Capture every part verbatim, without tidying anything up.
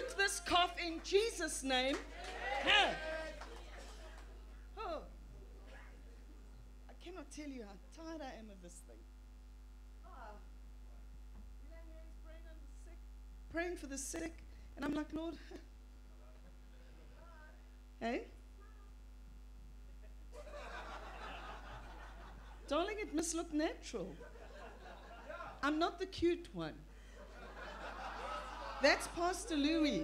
rebuke this cough in Jesus' name. Hey. Oh. I cannot tell you how tired I am of this thing. Ah. You know, hands praying on the sick, praying for the sick, and I'm like, Lord, hey? Darling, it must look natural. I'm not the cute one. That's Pastor Louis.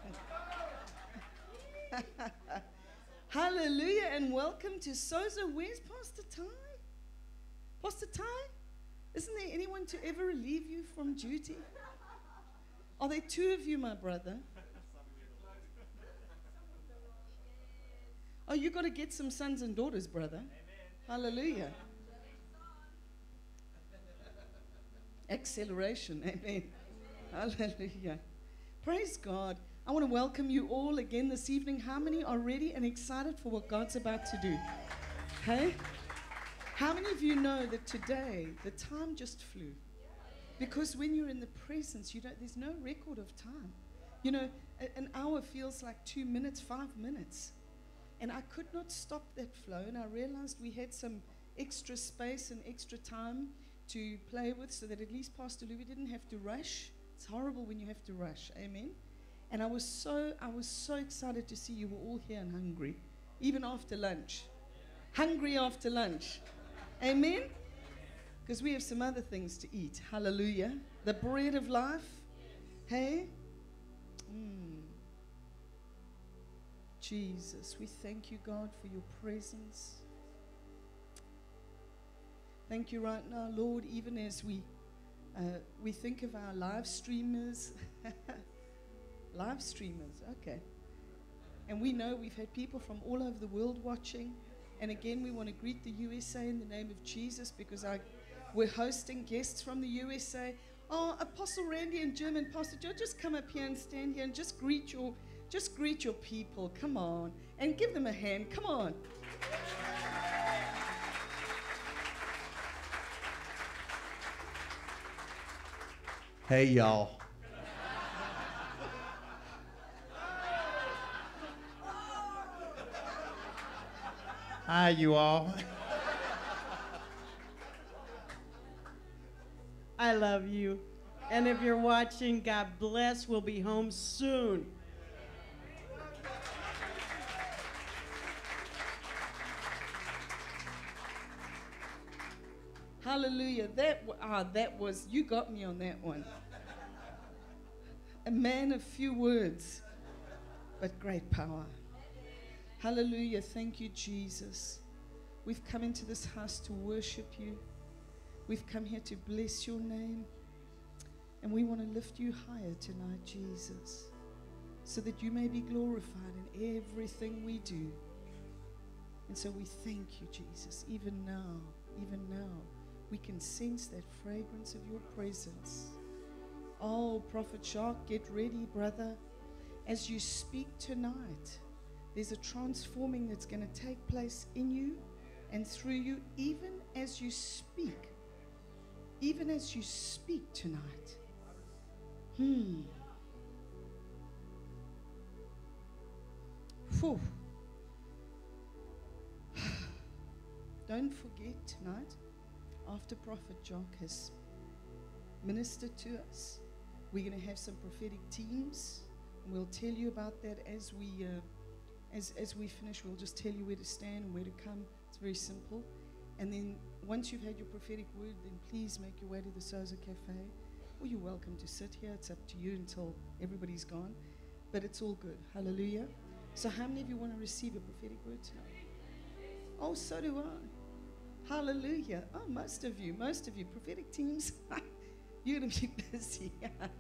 Hallelujah and welcome to SOZO. Where's Pastor Ty? Pastor Ty? Isn't there anyone to ever relieve you from duty? Are there two of you, my brother? Oh, you got to get some sons and daughters, brother. Amen. Hallelujah. Acceleration. Amen. Hallelujah. Praise God. I want to welcome you all again this evening. How many are ready and excited for what God's about to do? Hey? How many of you know that today the time just flew? Because when you're in the presence, you don't, there's no record of time. You know, a, an hour feels like two minutes, five minutes. And I could not stop that flow, and I realized we had some extra space and extra time to play with so that at least Pastor Louis didn't have to rush. It's horrible when you have to rush. Amen. And I was so I was so excited to see you were all here and hungry, even after lunch. Hungry after lunch. Amen. Because we have some other things to eat. Hallelujah. The bread of life. Hey. Mm. Jesus, we thank you, God, for your presence. Thank you right now, Lord, even as we uh, we think of our live streamers. Live streamers, okay. And we know we've had people from all over the world watching. And again, we want to greet the U S A in the name of Jesus because I, we're hosting guests from the U S A. Oh, Apostle Randy and Jim and Pastor Joe, just come up here and stand here and just greet your, just greet your people. Come on. And give them a hand. Come on. Hey, y'all. Hi, you all. I love you. And if you're watching, God bless. We'll be home soon. Hallelujah. That, ah, that was, you got me on that one. A man of few words, but great power. Hallelujah. Thank you, Jesus. We've come into this house to worship you. We've come here to bless your name. And we want to lift you higher tonight, Jesus, so that you may be glorified in everything we do. And so we thank you, Jesus. Even now, even now, we can sense that fragrance of your presence. Oh, Prophet Jacques, get ready, brother. As you speak tonight, there's a transforming that's going to take place in you and through you, even as you speak. Even as you speak tonight. Hmm. Phew. Don't forget tonight, after Prophet Jacques has ministered to us, we're going to have some prophetic teams. And we'll tell you about that as we uh, as as we finish. We'll just tell you where to stand and where to come. It's very simple. And then once you've had your prophetic word, then please make your way to the SOZO Cafe. Or you're welcome to sit here. It's up to you until everybody's gone. But it's all good. Hallelujah. So how many of you want to receive a prophetic word tonight? Oh, so do I. Hallelujah. Oh, most of you, most of you. Prophetic teams, you're going to be busy.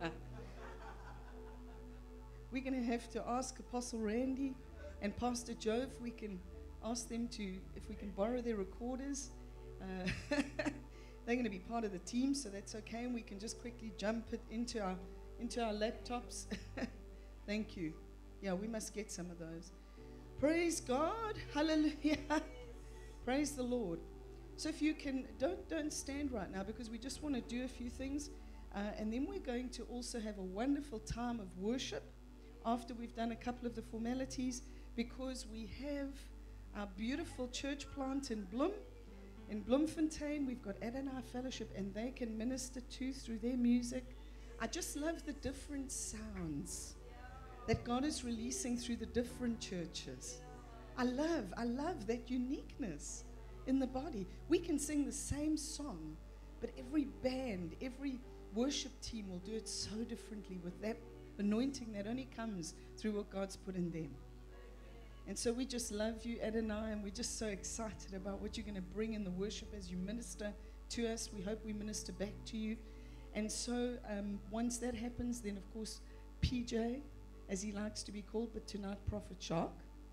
We're going to have to ask Apostle Randy and Pastor Joe if we can ask them to, if we can borrow their recorders. Uh, they're going to be part of the team, so that's okay. And we can just quickly jump it into our, into our laptops. Thank you. Yeah, we must get some of those. Praise God. Hallelujah. Praise the Lord. So if you can, don't don't stand right now because we just want to do a few things. Uh, and then we're going to also have a wonderful time of worship after we've done a couple of the formalities, because we have our beautiful church plant in Bloem. In Bloemfontein, we've got Adonai Fellowship, and they can minister too through their music. I just love the different sounds that God is releasing through the different churches. I love, I love that uniqueness in the body. We can sing the same song, but every band, every worship team will do it so differently with that anointing that only comes through what God's put in them. And so we just love you, Adonai, and we're just so excited about what you're going to bring in the worship as you minister to us. We hope we minister back to you. And so um, once that happens, then of course P J, as he likes to be called, but tonight Prophet Jacques,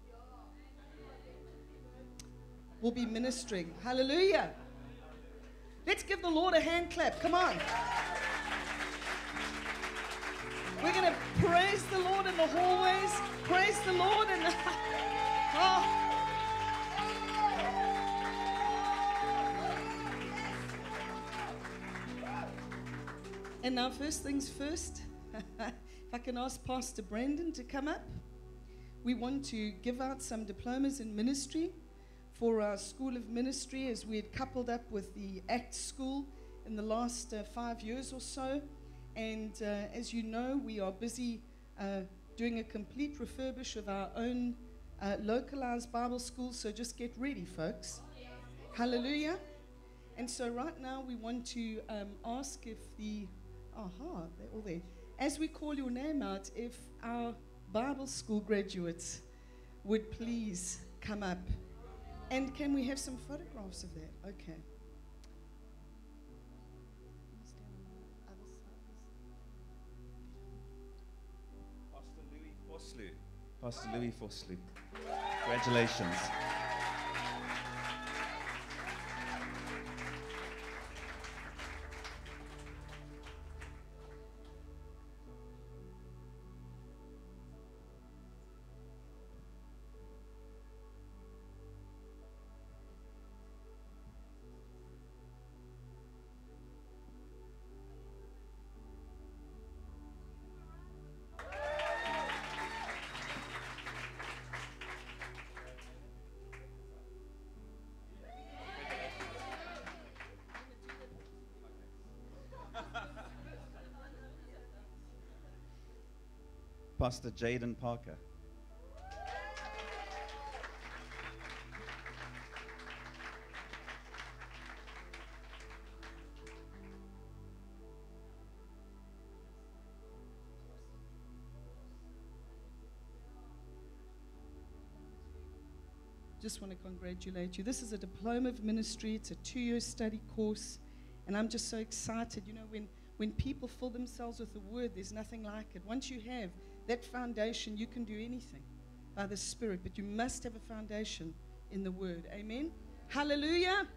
will be ministering. Hallelujah. Let's give the Lord a hand clap. Come on. We're going to praise the Lord in the hallways. Praise the Lord in the... oh. And now, first things first, if I can ask Pastor Brandon to come up. We want to give out some diplomas in ministry for our School of Ministry, as we had coupled up with the ACT School in the last uh, five years or so. And uh, as you know, we are busy uh, doing a complete refurbish of our own uh, localized Bible school. So just get ready, folks. Hallelujah. And so right now we want to um, ask if the, aha, they're all there. As we call your name out, if our Bible school graduates would please come up. And can we have some photographs of that? Okay. Pastor Louis Vosloo. Congratulations. Pastor Jaden Parker. Just want to congratulate you. This is a diploma of ministry. It's a two-year study course, and I'm just so excited. You know, when when people fill themselves with the word, there's nothing like it. Once you have that foundation, you can do anything by the Spirit, but you must have a foundation in the word. Amen. Hallelujah.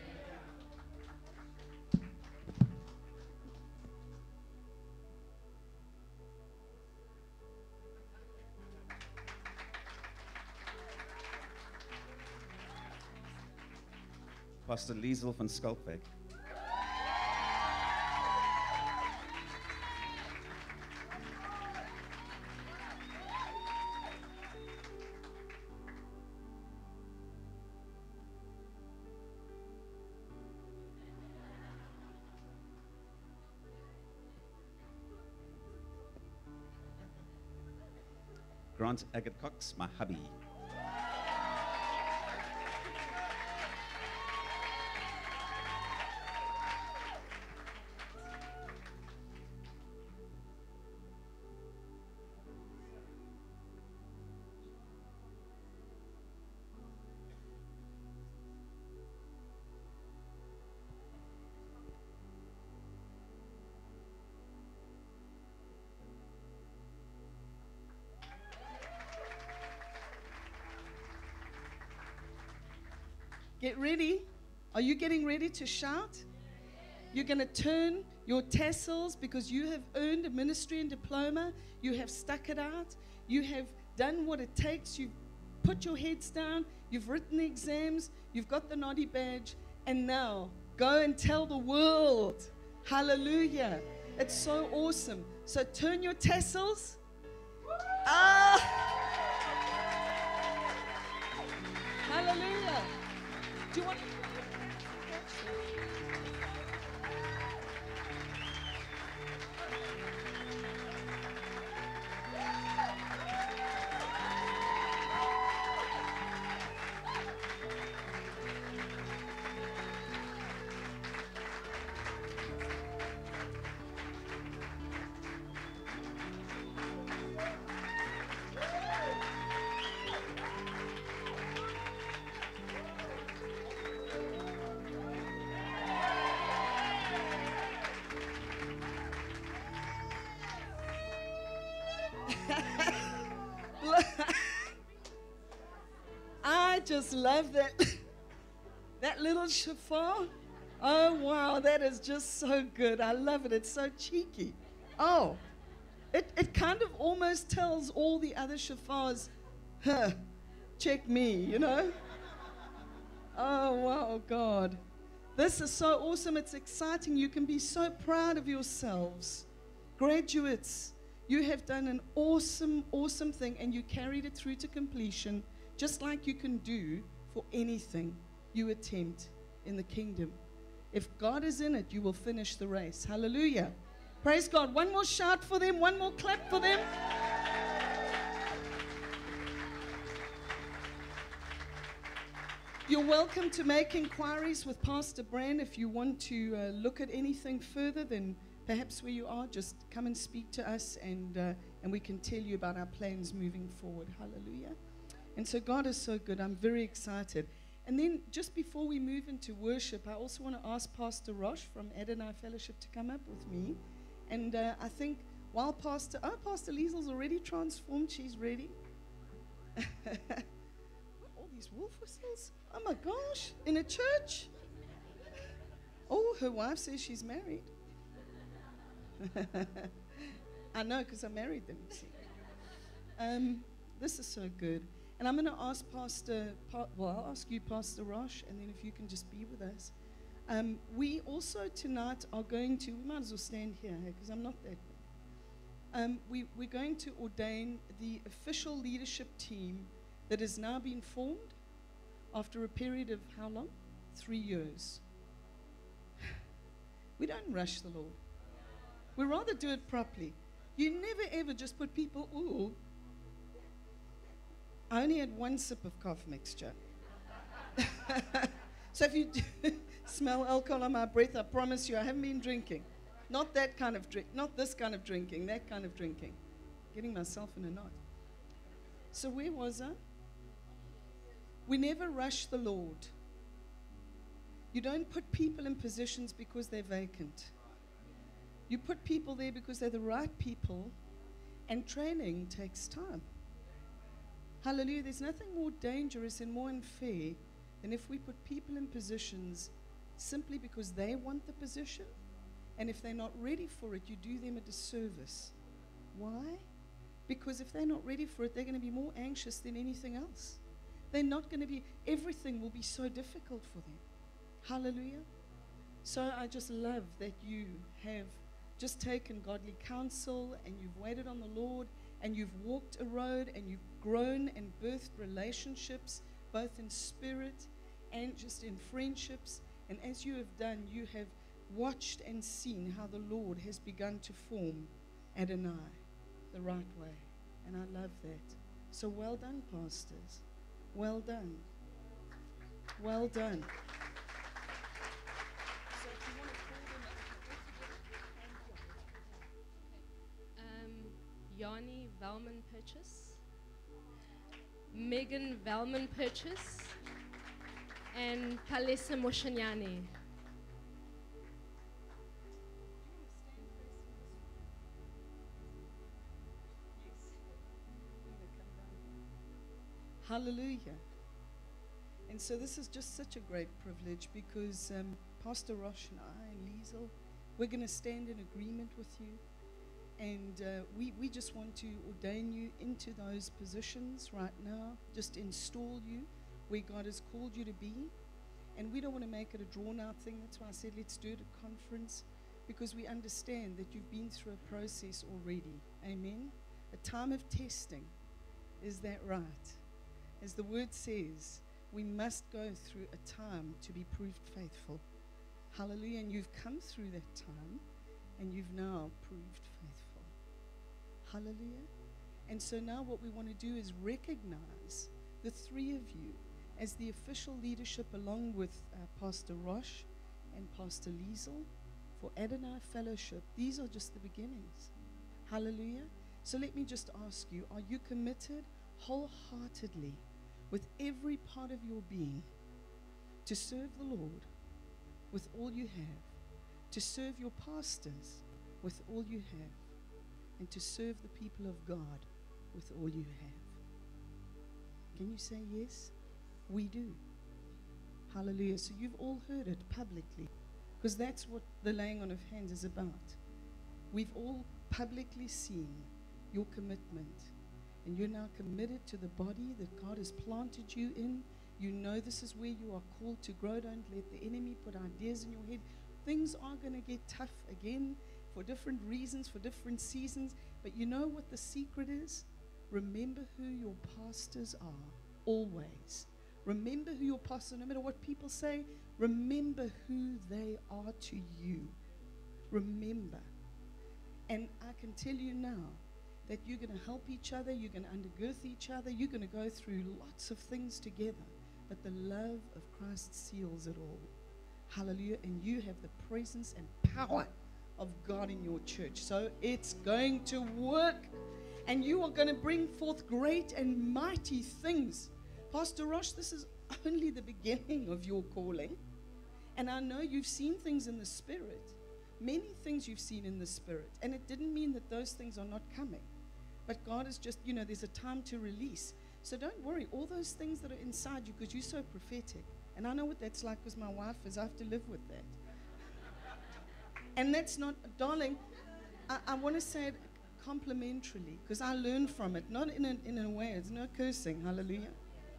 Pastor Liesel van Skalkwyk. Grant Agate Cox, my hubby. Get ready. Are you getting ready to shout? You're going to turn your tassels because you have earned a ministry and diploma. You have stuck it out. You have done what it takes. You've put your heads down. You've written the exams. You've got the naughty badge. And now go and tell the world. Hallelujah. It's so awesome. So turn your tassels Ah! Hallelujah. Do you want to? I just love that that little shofar. Oh wow, that is just so good. I love it. It's so cheeky. Oh, it, it kind of almost tells all the other shofars, huh, check me, you know? Oh wow, God. This is so awesome. It's exciting. You can be so proud of yourselves. Graduates, you have done an awesome, awesome thing, and you carried it through to completion, just like you can do for anything you attempt in the kingdom. If God is in it, you will finish the race. Hallelujah. Praise God. One more shout for them. One more clap for them. You're welcome to make inquiries with Pastor Bran. If you want to uh, look at anything further, then perhaps where you are, just come and speak to us, and uh, and we can tell you about our plans moving forward. Hallelujah. And so God is so good. I'm very excited. And then just before we move into worship, I also want to ask Pastor Rosh from Adonai Fellowship to come up with me. And uh, I think while Pastor, oh, Pastor Liesel's already transformed. She's ready. All these wolf whistles. Oh my gosh, in a church? Oh, her wife says she's married. I know, because I married them, you see. Um, this is so good. And I'm going to ask Pastor, pa- well, I'll ask you, Pastor Rosh, and then if you can just be with us. Um, we also tonight are going to, we might as well stand here, because I'm not that big. Um, we, we're going to ordain the official leadership team that has now been formed after a period of how long? Three years. We don't rush the Lord. We rather do it properly. You never ever just put people, ooh. I only had one sip of cough mixture. So if you do smell alcohol on my breath, I promise you I haven't been drinking. Not that kind of drink, not this kind of drinking, that kind of drinking. Getting myself in a knot. So where was I? We never rush the Lord. You don't put people in positions because they're vacant. You put people there because they're the right people, and training takes time. Hallelujah. There's nothing more dangerous and more unfair than if we put people in positions simply because they want the position, and if they're not ready for it, you do them a disservice. Why? Because if they're not ready for it, they're going to be more anxious than anything else. They're not going to be, everything will be so difficult for them. Hallelujah. So I just love that you have just taken godly counsel, and you've waited on the Lord, and you've walked a road, and you've grown and birthed relationships, both in spirit and just in friendships. And as you have done, you have watched and seen how the Lord has begun to form Adonai the right way. And I love that. So well done, pastors. Well done. Well done. So if you want to call them, Um, Yanni Velman Purchase, Megan Velman Purchase, and Palesa Moshanyani. hallelujah. And so this is just such a great privilege, because um, Pastor Rosh and I and Liesel, we're going to stand in agreement with you. And uh, we, we just want to ordain you into those positions right now, just install you where God has called you to be. And we don't want to make it a drawn-out thing. That's why I said let's do it at a conference, because we understand that you've been through a process already. Amen? A time of testing. Is that right? As the word says, we must go through a time to be proved faithful. Hallelujah. And you've come through that time, and you've now proved faithful. Hallelujah. And so now what we want to do is recognize the three of you as the official leadership, along with uh, Pastor Rosh and Pastor Liesel, for Adonai Fellowship. These are just the beginnings. Hallelujah. So let me just ask you, are you committed wholeheartedly with every part of your being to serve the Lord with all you have, to serve your pastors with all you have, and to serve the people of God with all you have? Can you say yes? We do. Hallelujah. So you've all heard it publicly, because that's what the laying on of hands is about. We've all publicly seen your commitment, and you're now committed to the body that God has planted you in. You know this is where you are called to grow. Don't let the enemy put ideas in your head. Things are going to get tough again for different reasons, for different seasons. But you know what the secret is? Remember who your pastors are, always. Remember who your pastors are, no matter what people say. Remember who they are to you. Remember. And I can tell you now that you're going to help each other, you're going to undergird each other, you're going to go through lots of things together. But the love of Christ seals it all. Hallelujah. And you have the presence and power of God in your church. So it's going to work. And you are going to bring forth great and mighty things. Pastor Rosh, this is only the beginning of your calling. And I know you've seen things in the Spirit. Many things you've seen in the Spirit. And it didn't mean that those things are not coming. But God is just, you know, there's a time to release. So don't worry. All those things that are inside you, because you're so prophetic. And I know what that's like, because my wife is, I have to live with that. And that's not, darling, I, I want to say it complimentarily, because I learned from it. Not in a, in a way, it's no cursing. Hallelujah.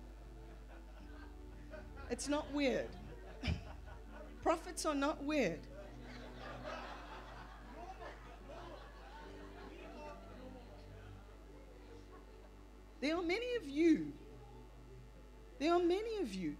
It's not weird. Prophets are not weird. There are many of you. There are many of you.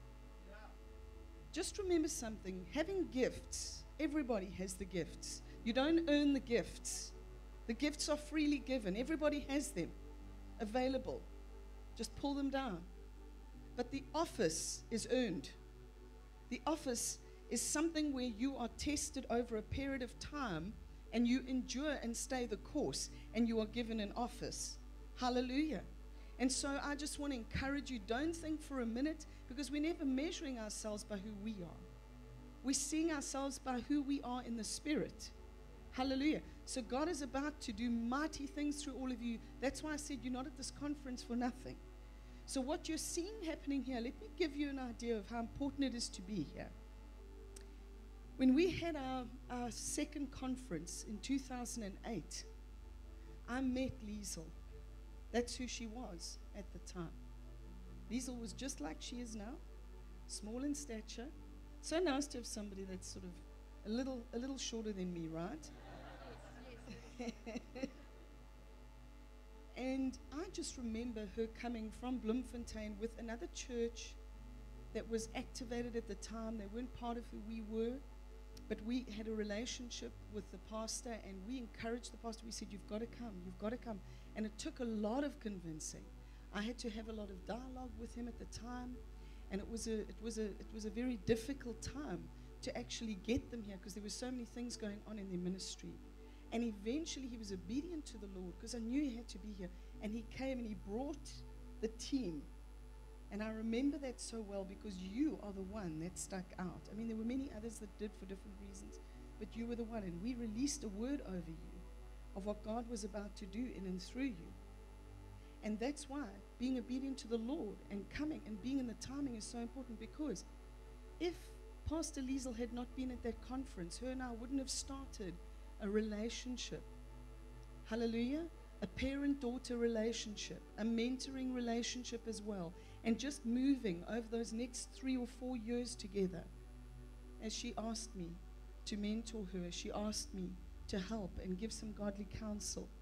Just remember something. Having gifts, everybody has the gifts. You don't earn the gifts. The gifts are freely given. Everybody has them available. Just pull them down. But the office is earned. The office is something where you are tested over a period of time, and you endure and stay the course, and you are given an office. Hallelujah. And so I just want to encourage you, don't think for a minute, because we're never measuring ourselves by who we are. We're seeing ourselves by who we are in the Spirit. Hallelujah. So God is about to do mighty things through all of you. That's why I said you're not at this conference for nothing. So what you're seeing happening here, let me give you an idea of how important it is to be here. When we had our, our second conference in two thousand eight, I met Liesel. That's who she was at the time. Liesel was just like she is now, small in stature. So nice to have somebody that's sort of a little, a little shorter than me, right? Yes, yes. And I just remember her coming from Bloemfontein with another church that was activated at the time. They weren't part of who we were, but we had a relationship with the pastor, and we encouraged the pastor. We said, you've got to come, you've got to come. And it took a lot of convincing. I had to have a lot of dialogue with him at the time, and it was a, it was a, it was a very difficult time to actually get them here, because there were so many things going on in their ministry. And eventually he was obedient to the Lord, because I knew he had to be here. And he came and he brought the team. And I remember that so well, because you are the one that stuck out. I mean, there were many others that did for different reasons, but you were the one. And we released a word over you of what God was about to do in and through you. And that's why being obedient to the Lord and coming and being in the timing is so important, because if Pastor Liesel had not been at that conference, her and I wouldn't have started a relationship. Hallelujah. A parent-daughter relationship, a mentoring relationship as well, and just moving over those next three or four years together. As she asked me to mentor her, she asked me to help and give some godly counsel.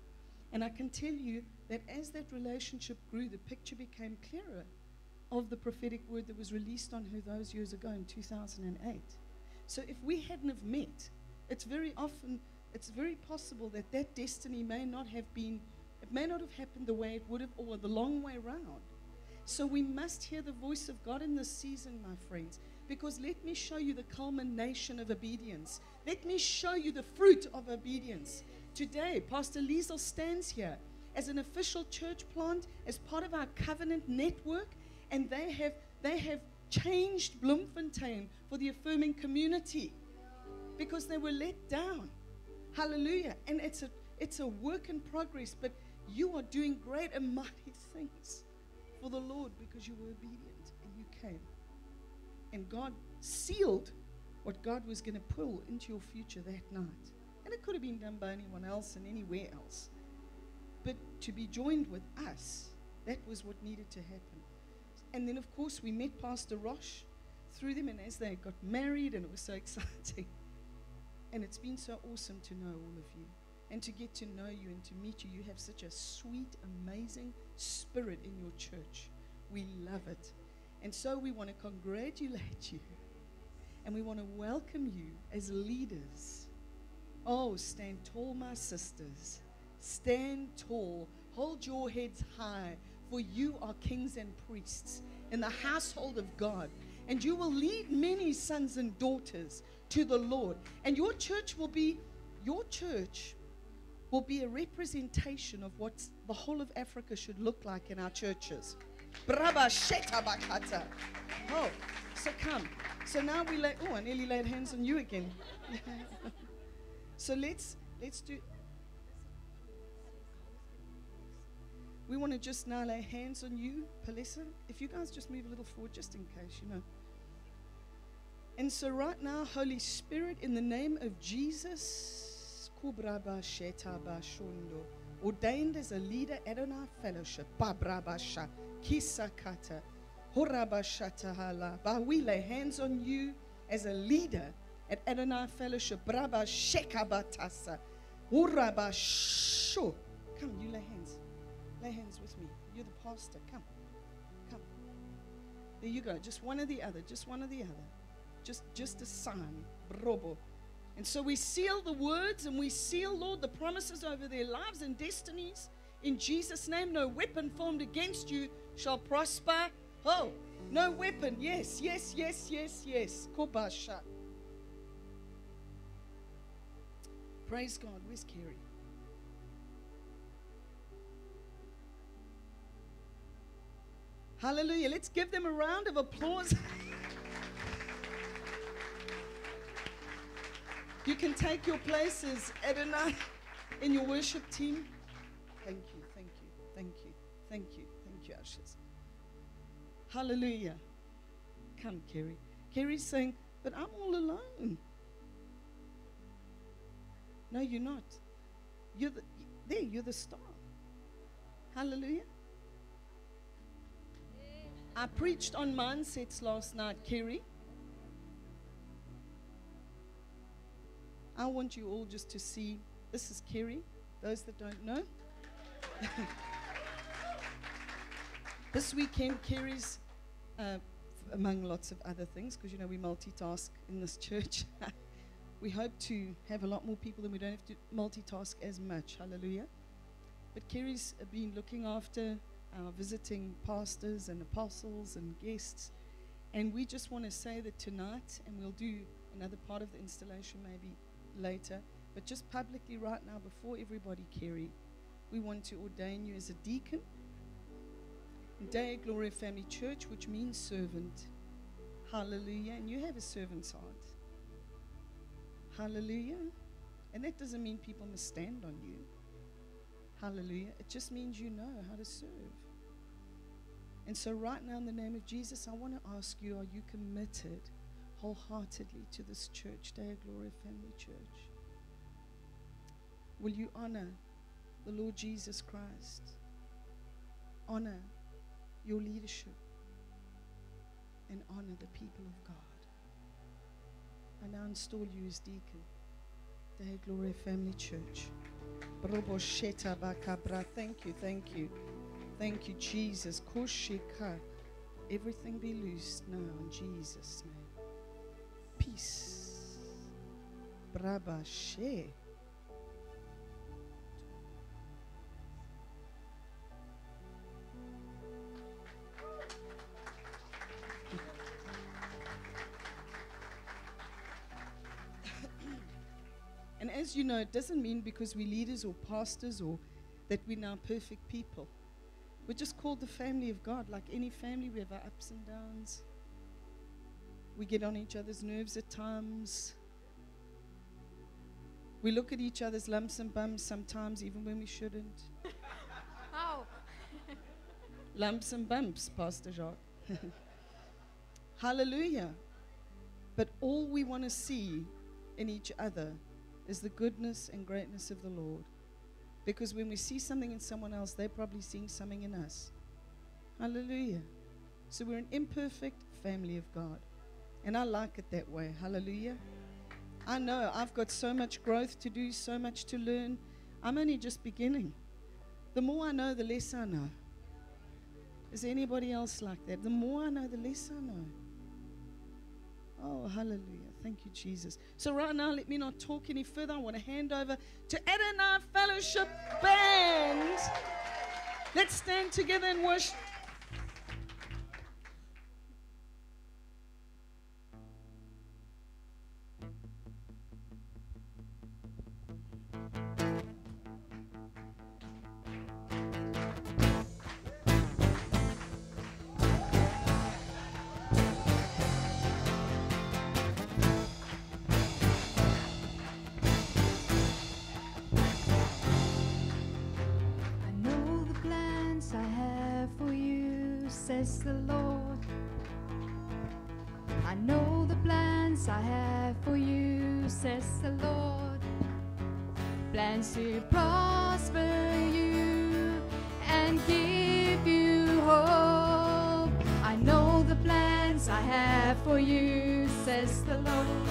And I can tell you that as that relationship grew, the picture became clearer of the prophetic word that was released on her those years ago in two thousand eight. So if we hadn't have met, it's very often, it's very possible that that destiny may not have been, it may not have happened the way it would have, or the long way round. So we must hear the voice of God in this season, my friends, because let me show you the culmination of obedience. Let me show you the fruit of obedience. Today, Pastor Liesel stands here as an official church plant, as part of our covenant network, and they have they have changed Bloemfontein for the affirming community because they were let down. Hallelujah. And it's a it's a work in progress, but you are doing great and mighty things for the Lord because you were obedient and you came. And God sealed what God was going to pull into your future that night. And it could have been done by anyone else and anywhere else. But to be joined with us, that was what needed to happen. And then, of course, we met Pastor Roche through them, and as they got married, and it was so exciting. And it's been so awesome to know all of you and to get to know you and to meet you. You have such a sweet, amazing spirit in your church. We love it. And so we want to congratulate you, and we want to welcome you as leaders. Oh, stand tall, my sisters. Stand tall. Hold your heads high, for you are kings and priests in the household of God. And you will lead many sons and daughters to the Lord. And your church will be, your church will be a representation of what the whole of Africa should look like in our churches. Braba sheta bakata. Oh, so come. So now we lay, oh, I nearly laid hands on you again. So let's, let's do, we want to just now lay hands on you, Palesa. If you guys just move a little forward, just in case, you know. And so right now, Holy Spirit, in the name of Jesus, ordained as a leader at our fellowship, we lay hands on you as a leader at Adonai Fellowship. Come, you lay hands. Lay hands with me. You're the pastor. Come. Come. There you go. Just one or the other. Just one or the other. Just, just a sign. Brobo. And so we seal the words and we seal, Lord, the promises over their lives and destinies. In Jesus' name, no weapon formed against you shall prosper. Oh, no weapon. Yes, yes, yes, yes, yes. Kobasha. Praise God. Where's Kerry? Hallelujah. Let's give them a round of applause. You can take your places, Adonai, in your worship team. Thank you, thank you, thank you, thank you, thank you, ushers. Hallelujah. Come, Kerry. Kerry's saying, but I'm all alone. No, you're not. You're the, there, you're the star. Hallelujah. I preached on mindsets last night, Kerry. I want you all just to see, this is Kerry, those that don't know. This weekend, Kerry's, uh, among lots of other things, because you know we multitask in this church. We hope to have a lot more people and we don't have to multitask as much. Hallelujah. But Kerry's been looking after our visiting pastors and apostles and guests. And we just want to say that tonight, and we'll do another part of the installation maybe later, but just publicly right now before everybody, Kerry, we want to ordain you as a deacon in Day Gloria Family Church, which means servant. Hallelujah. And you have a servant's heart. Hallelujah. And that doesn't mean people must stand on you. Hallelujah. It just means you know how to serve. And so right now, in the name of Jesus, I want to ask you, are you committed wholeheartedly to this church, Day Gloria Family Church? Will you honor the Lord Jesus Christ? Honor your leadership and honor the people of God. I now install you as deacon day, Gloria Family Church. Brobo sheta bakabra. Thank you, thank you. Thank you, Jesus. Koshika. Everything be loosed now in Jesus' name. Peace. Braba she. And as you know, it doesn't mean because we're leaders or pastors or that we're now perfect people. We're just called the family of God. Like any family, we have our ups and downs. We get on each other's nerves at times. We look at each other's lumps and bumps sometimes, even when we shouldn't. How? Lumps and bumps, Pastor Jacques. Hallelujah. But all we want to see in each other is the goodness and greatness of the Lord. Because when we see something in someone else, they're probably seeing something in us. Hallelujah. So we're an imperfect family of God. And I like it that way. Hallelujah. I know I've got so much growth to do, so much to learn. I'm only just beginning. The more I know, the less I know. Is there anybody else like that? The more I know, the less I know. Oh, hallelujah. Thank you, Jesus. So right now, let me not talk any further. I want to hand over to Adonai Fellowship Band. Let's stand together and worship. Says the Lord, I know the plans I have for you, says the Lord, plans to prosper you and give you hope. I know the plans I have for you, says the Lord.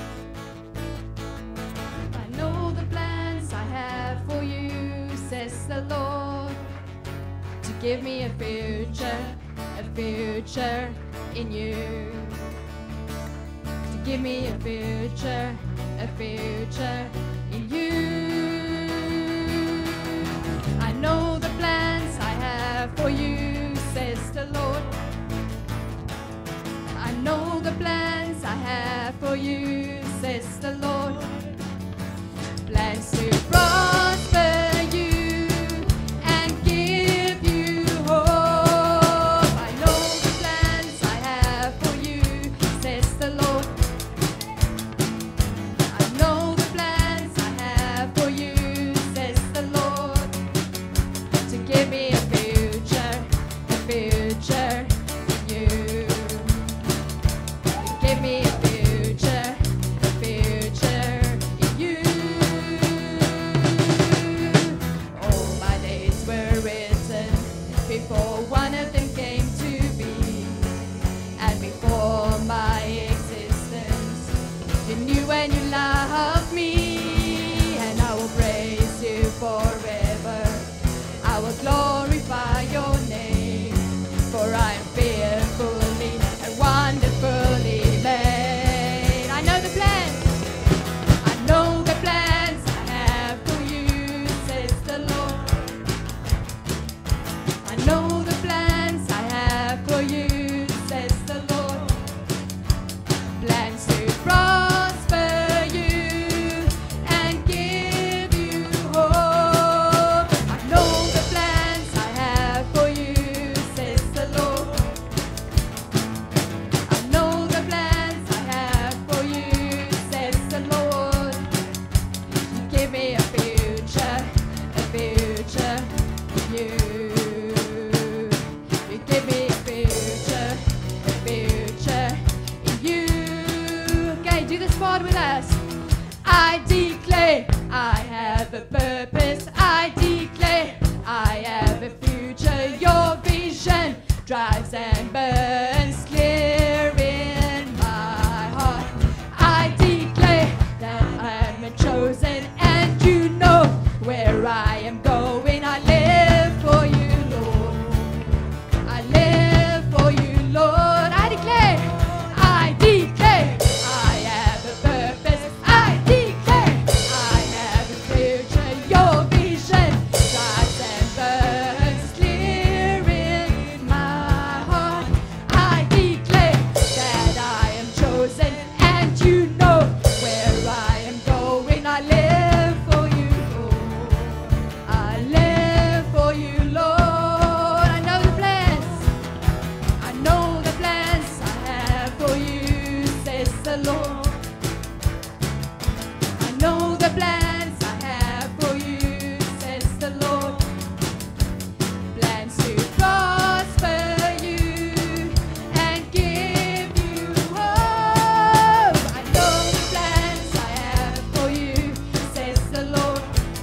I know the plans I have for you, says the Lord, to give me a future, a future in you, to give me a future, a future in you. I know the plans I have for you, says the Lord. I know the plans I have for you, says the Lord. Plans to prosper you and give you hope. Drives and burns clear in my heart. I declare that I am a chosen the Lord. I know the plans I have for you, says the Lord. Plans to prosper you and give you hope. I know the plans I have for you, says the Lord.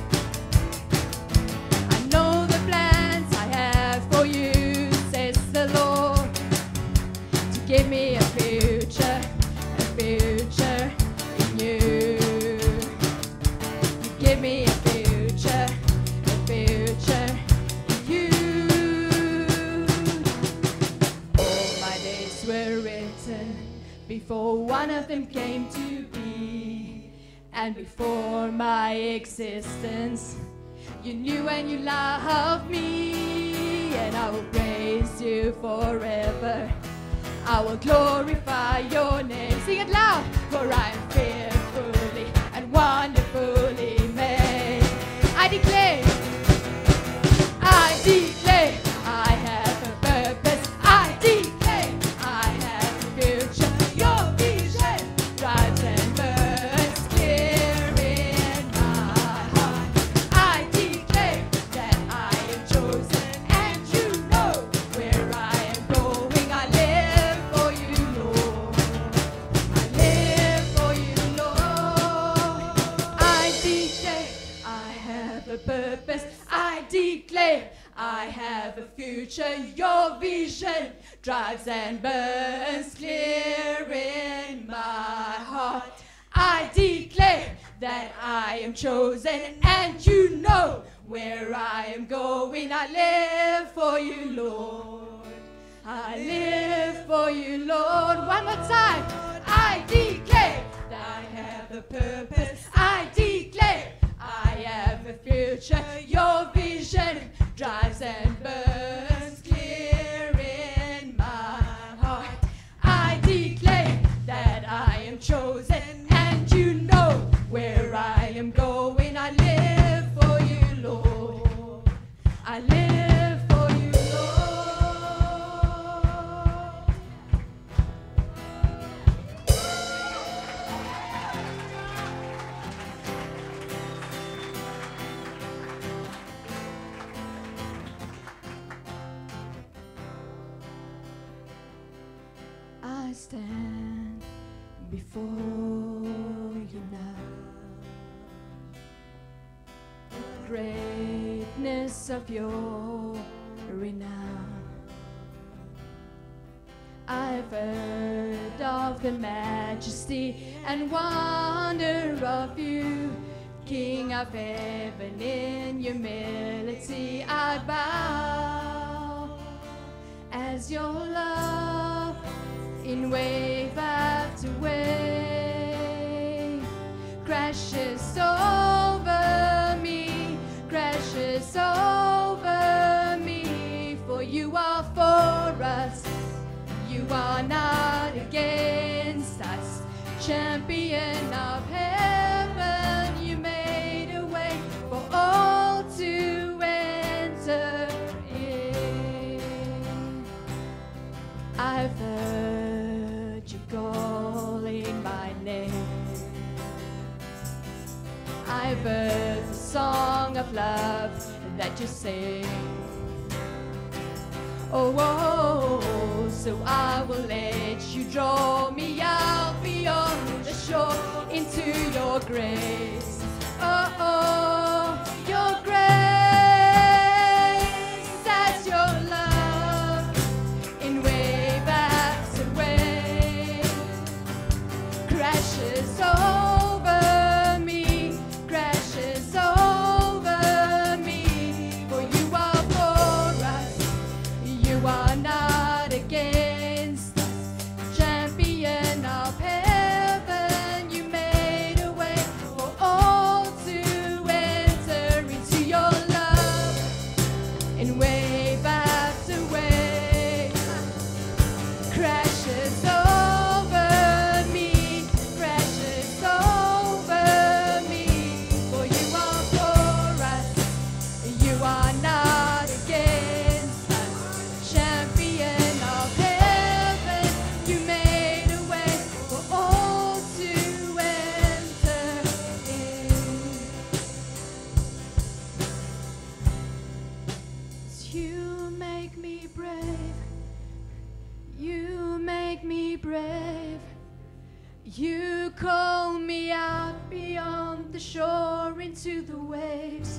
I know the plans I have for you, says the Lord. To give me a future, a future in you. You give me a future, a future in you. All my days were written before one of them came to be, and before my existence you knew and you loved me, and I will praise you forever. I will glorify your name. Sing it loud. For I am fearfully and wonderfully made. I declare, I declare, I have a purpose. I declare, I have a future. Your vision drives and burns clear in my heart. I declare that I am chosen, and you know where I am going. I live for you, Lord. I live for you, Lord. I declare I have a purpose. I declare I have a future. Your vision drives and burns clear in my heart. I declare that I am chosen, and you know where I am going. I live for you, Lord. I live for you, Lord. One more time. I declare that I have a purpose. I declare I have a future. Your vision drives and burns clear in my heart. I declare that I am chosen, and you know where I am going. I live for you, Lord. I live for you, Lord. I stand before you now. The greatness of your renown. I've heard of the majesty and wonder of you, King of heaven. In humility I bow as your love in wave after wave crashes over me, crashes over me. For you are for us, you are not against us. Champion of heaven, you made a way for all to enter in. I've heard you calling my name. I've heard the song of love that you sing. Oh, oh, oh, so I will let you draw me out beyond the shore into your grace. Oh, oh, your grace as your love in wave after wave crashes over me, crashes over me. For you are for us, you are not against us. Champion of heaven, you made a way for all to enter into your love. And wave after wave crashes over me, crashes over You call me out beyond the shore into the waves.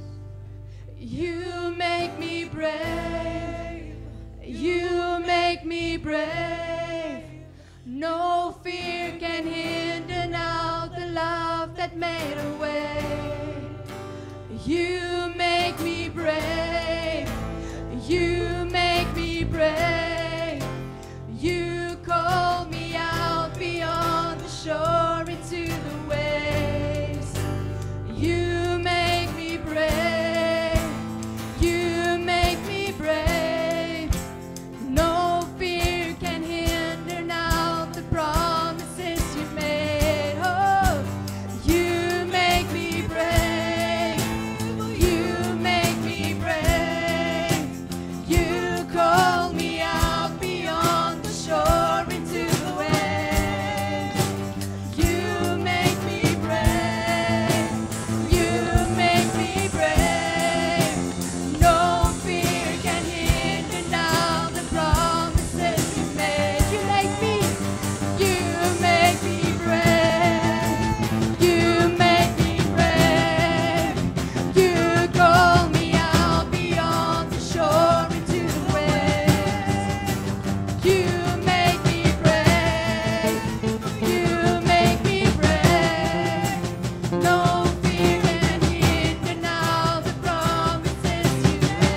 You make me brave. You make me brave. No fear can hinder now the love that made a way. You make me brave. You make me brave. You call me out beyond the shore into the waves. You make me brave. You make me brave. No fear can hinder now the promises you made. Oh, you make me brave. You make me brave. You call me out beyond the shore into the waves. You make me brave. You make me brave. No fear can hinder now the promises you made. You make me, you make me brave. You make me brave. You call me out beyond the shore into the waves. You make me brave. You make me brave. No fear can hinder now the promises you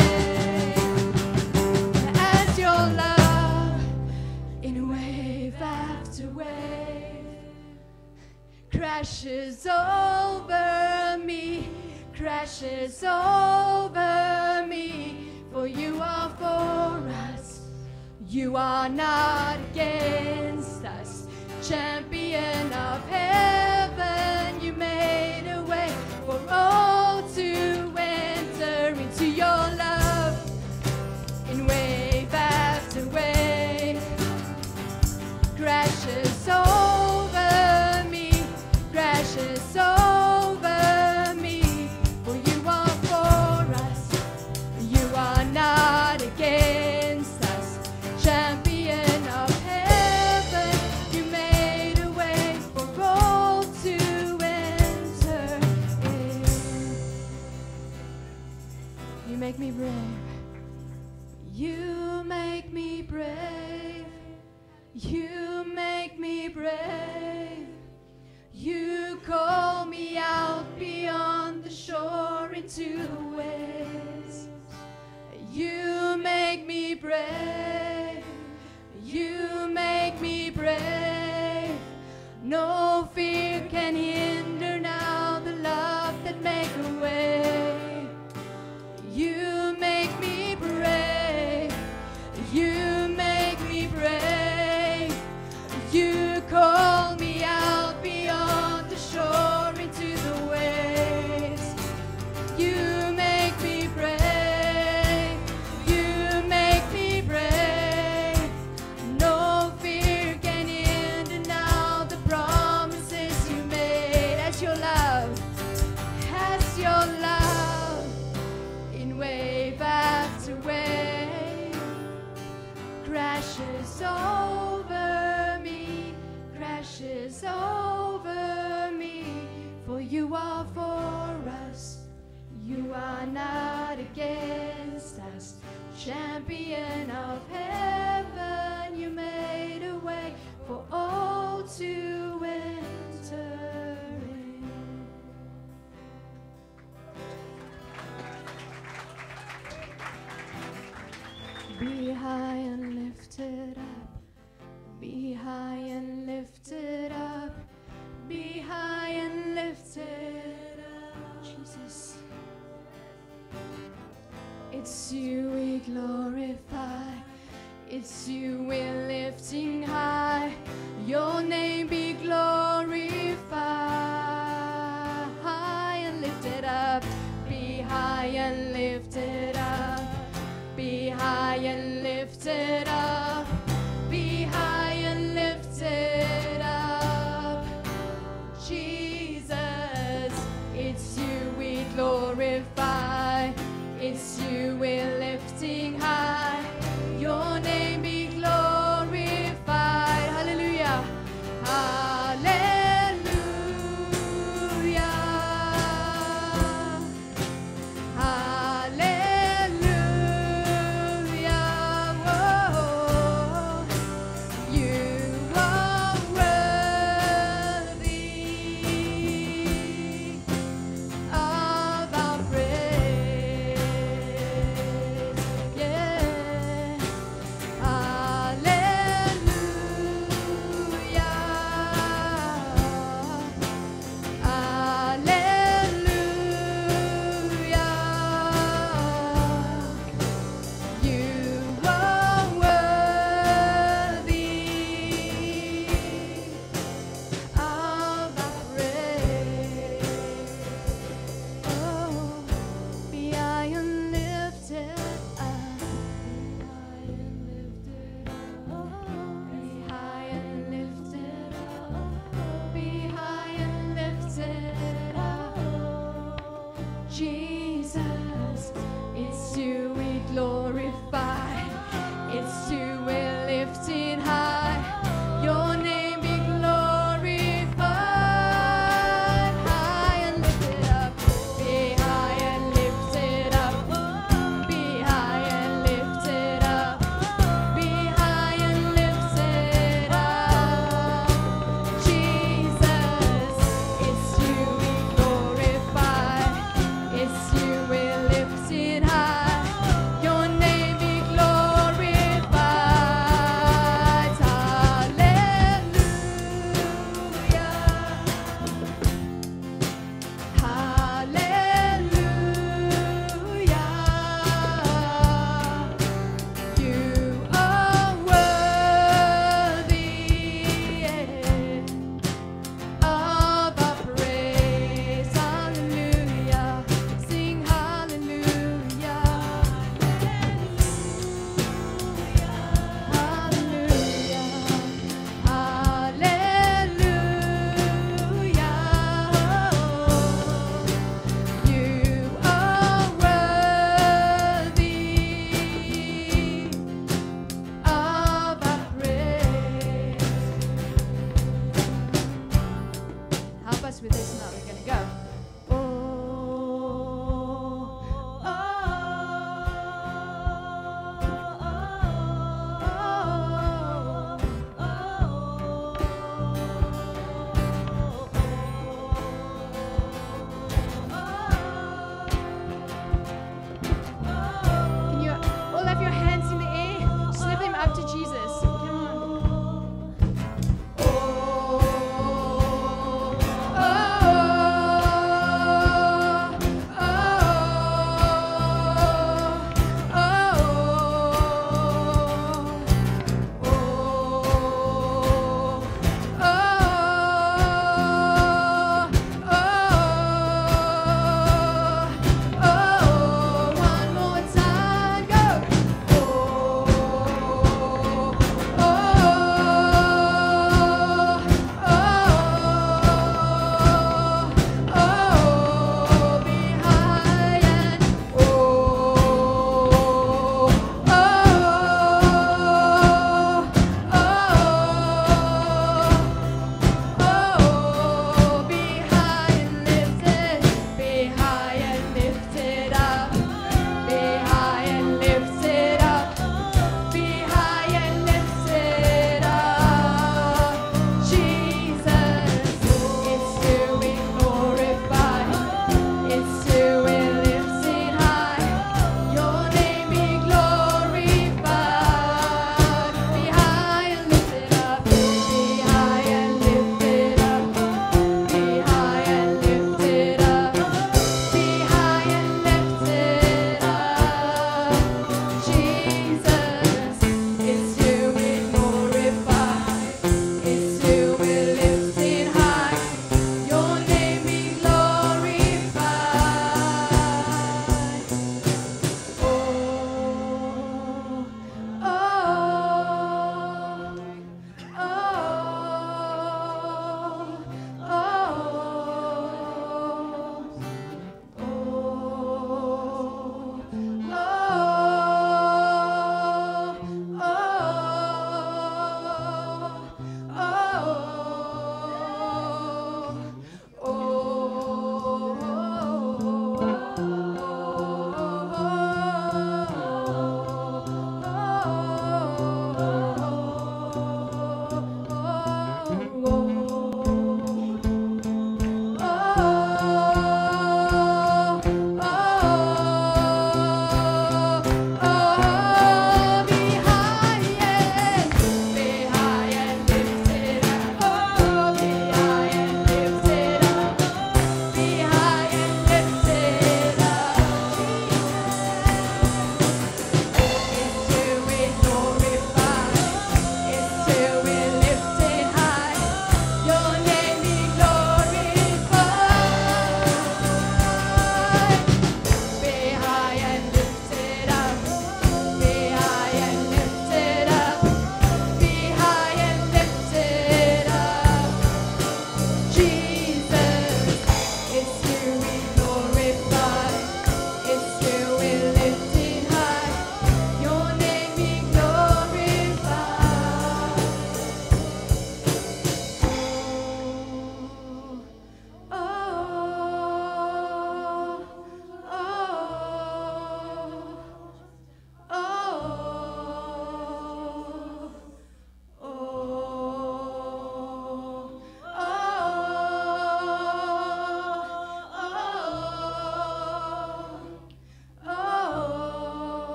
made. As your love in wave after wave crashes over me, crashes over me. For you are for us, you are not against us. Champion of heaven, you made a way for all to enter into your love in wave after wave. Crashes over me, crashes over me. For you are for us, you are not against us. Champion of heaven, you made a way for all to enter in. You make me brave. You make me brave. You make me brave. You call me out beyond the shore into the waves. You make me brave. You make me brave. No fear can hinder now the love that make a way. You make me brave. You make me brave. You call me out beyond the shore into the waves. You make me brave. You make me brave. No fear can hinder now the promises you made. As your love, as your love in wave after wave crashes over me, crashes over me. For you are for us, you are not against us. Champion of heaven, you made a way for all to enter in. Be high and lifted up, be high and lifted up, be high and lifted up, Jesus. It's you we glorify, it's you we're lifting high, your name be glorified. High and lifted up, be high and lifted up, be high and lifted up, be high and lifted up. Jesus, it's you we glorify, it's you we're lifting high, your name be glorified. Hallelujah. Hallelujah.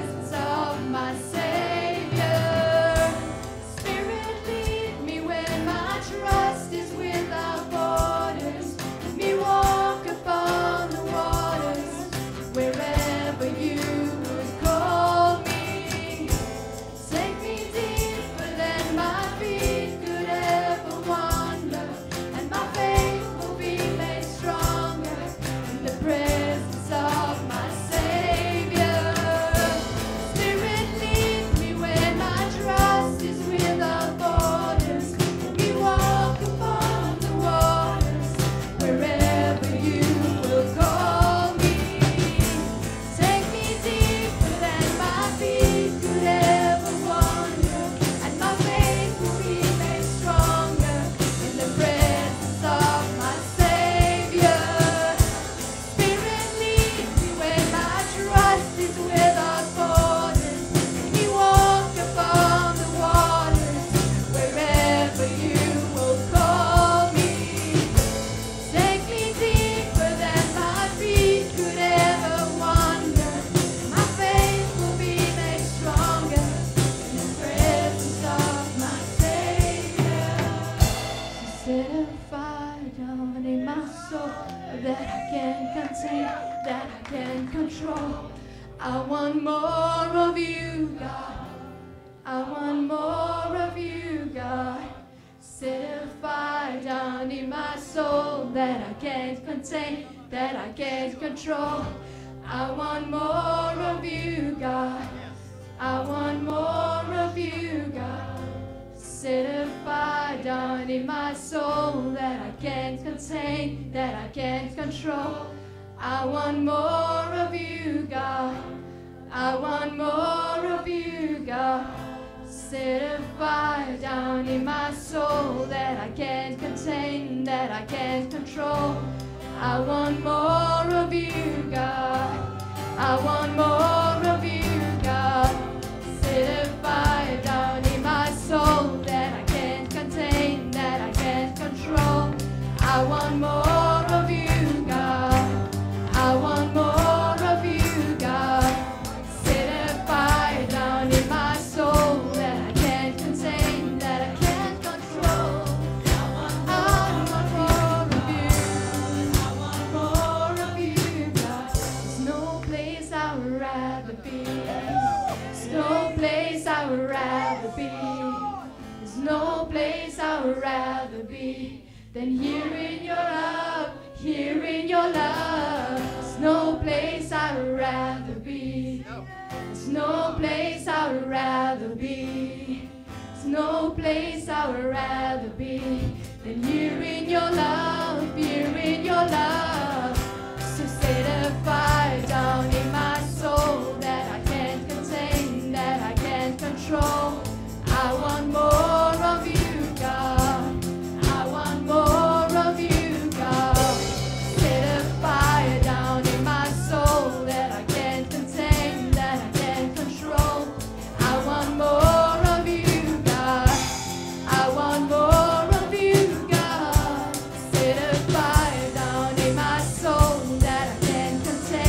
presence of my Savior. Spirit, lead me when my trust is without borders. Let me walk upon the waters wherever you would call me. Take me deeper than my feet could ever wander, and my faith will be made stronger in the presence of my Savior. Spirit, lead me when my trust is without borders. Let me walk upon the waters wherever you will call me. Take me deeper than my feet could ever wander, and my faith will be made stronger in the presence of my Savior. Spirit, lead me when my trust is without borders. Let me walk upon the waters wherever you will call me. Take me deeper than my feet could ever wander. My faith will be made stronger in the presence of my Savior. So set a fire down in my soul that I can contain, that I can control. I want more of you, God. I want more of you, God. Set a fire down in my soul that I can't contain, that I can't control. I want more of you, God. I want more of you, God. Set a fire down in my soul that I can't contain, that I can't control. I want more of you, God. I want more of you, God. Set a fire down in my soul that I can't contain, that I can't control. I want more of you, God. I want more of you, God. Set a fire down in my soul that I can't contain, that I can't control. I want more of you, God. I want more of you, God. Set a fire down in my soul that I can't contain, that I can't control. I want more of you. I want more of you, God. There's no place I would rather be. There's no place I would rather be. There's no place I would rather be than here in your love, here in your love. There's no place I would rather be. There's no place I would rather be. There's no place I would rather be than here in your love, here in your love. So set a fire down in my soul that I can't contain, that I can't control. I want more of you, God. I want more of you, God. Set a fire down in my soul that I can't contain, that I can't control. I want more of you, God. I want more of you, God. Set a fire down in my soul that I can't contain.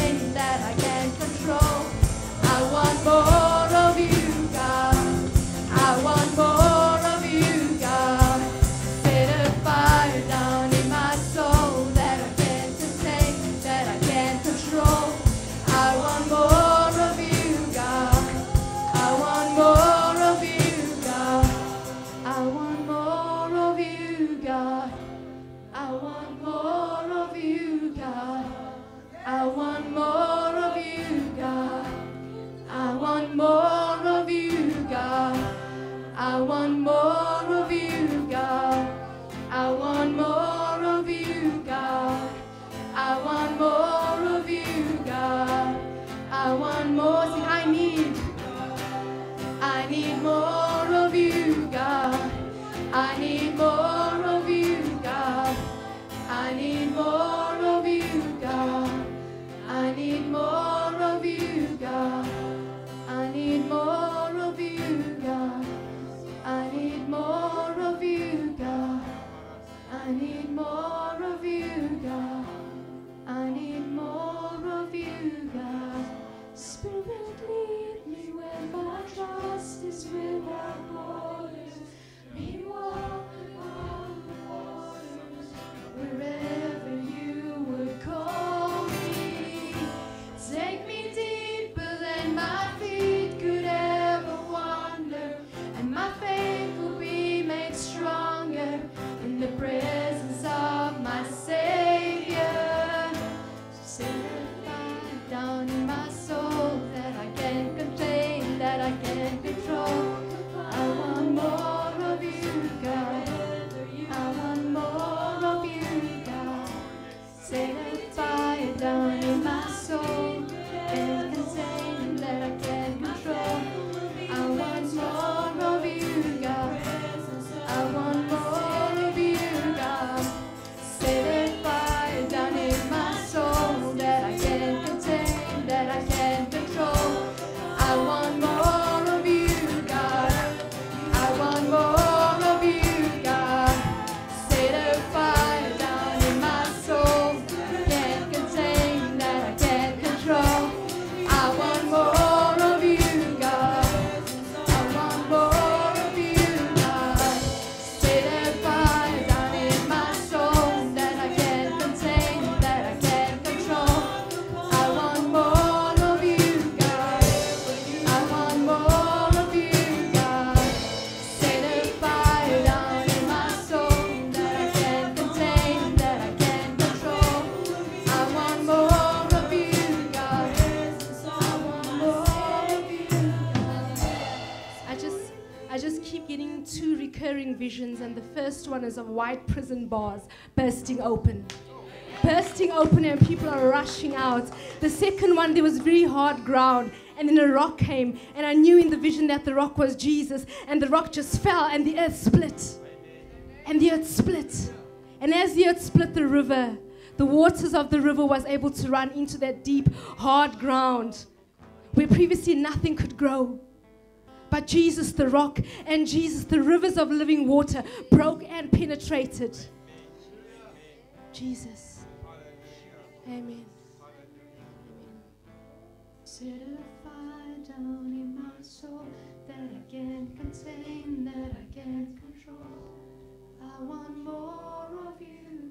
recurring visions, and the first one is of white prison bars bursting open. Bursting open and people are rushing out. The second one, there was very hard ground, and then a rock came, and I knew in the vision that the rock was Jesus, and the rock just fell and the earth split. And the earth split. And as the earth split, the river, the waters of the river was able to run into that deep, hard ground where previously nothing could grow. But Jesus, the rock, and Jesus, the rivers of living water, broke and penetrated. Jesus. Amen. Set a fire down in my soul that I can't contain, that I can't control. I want more of you,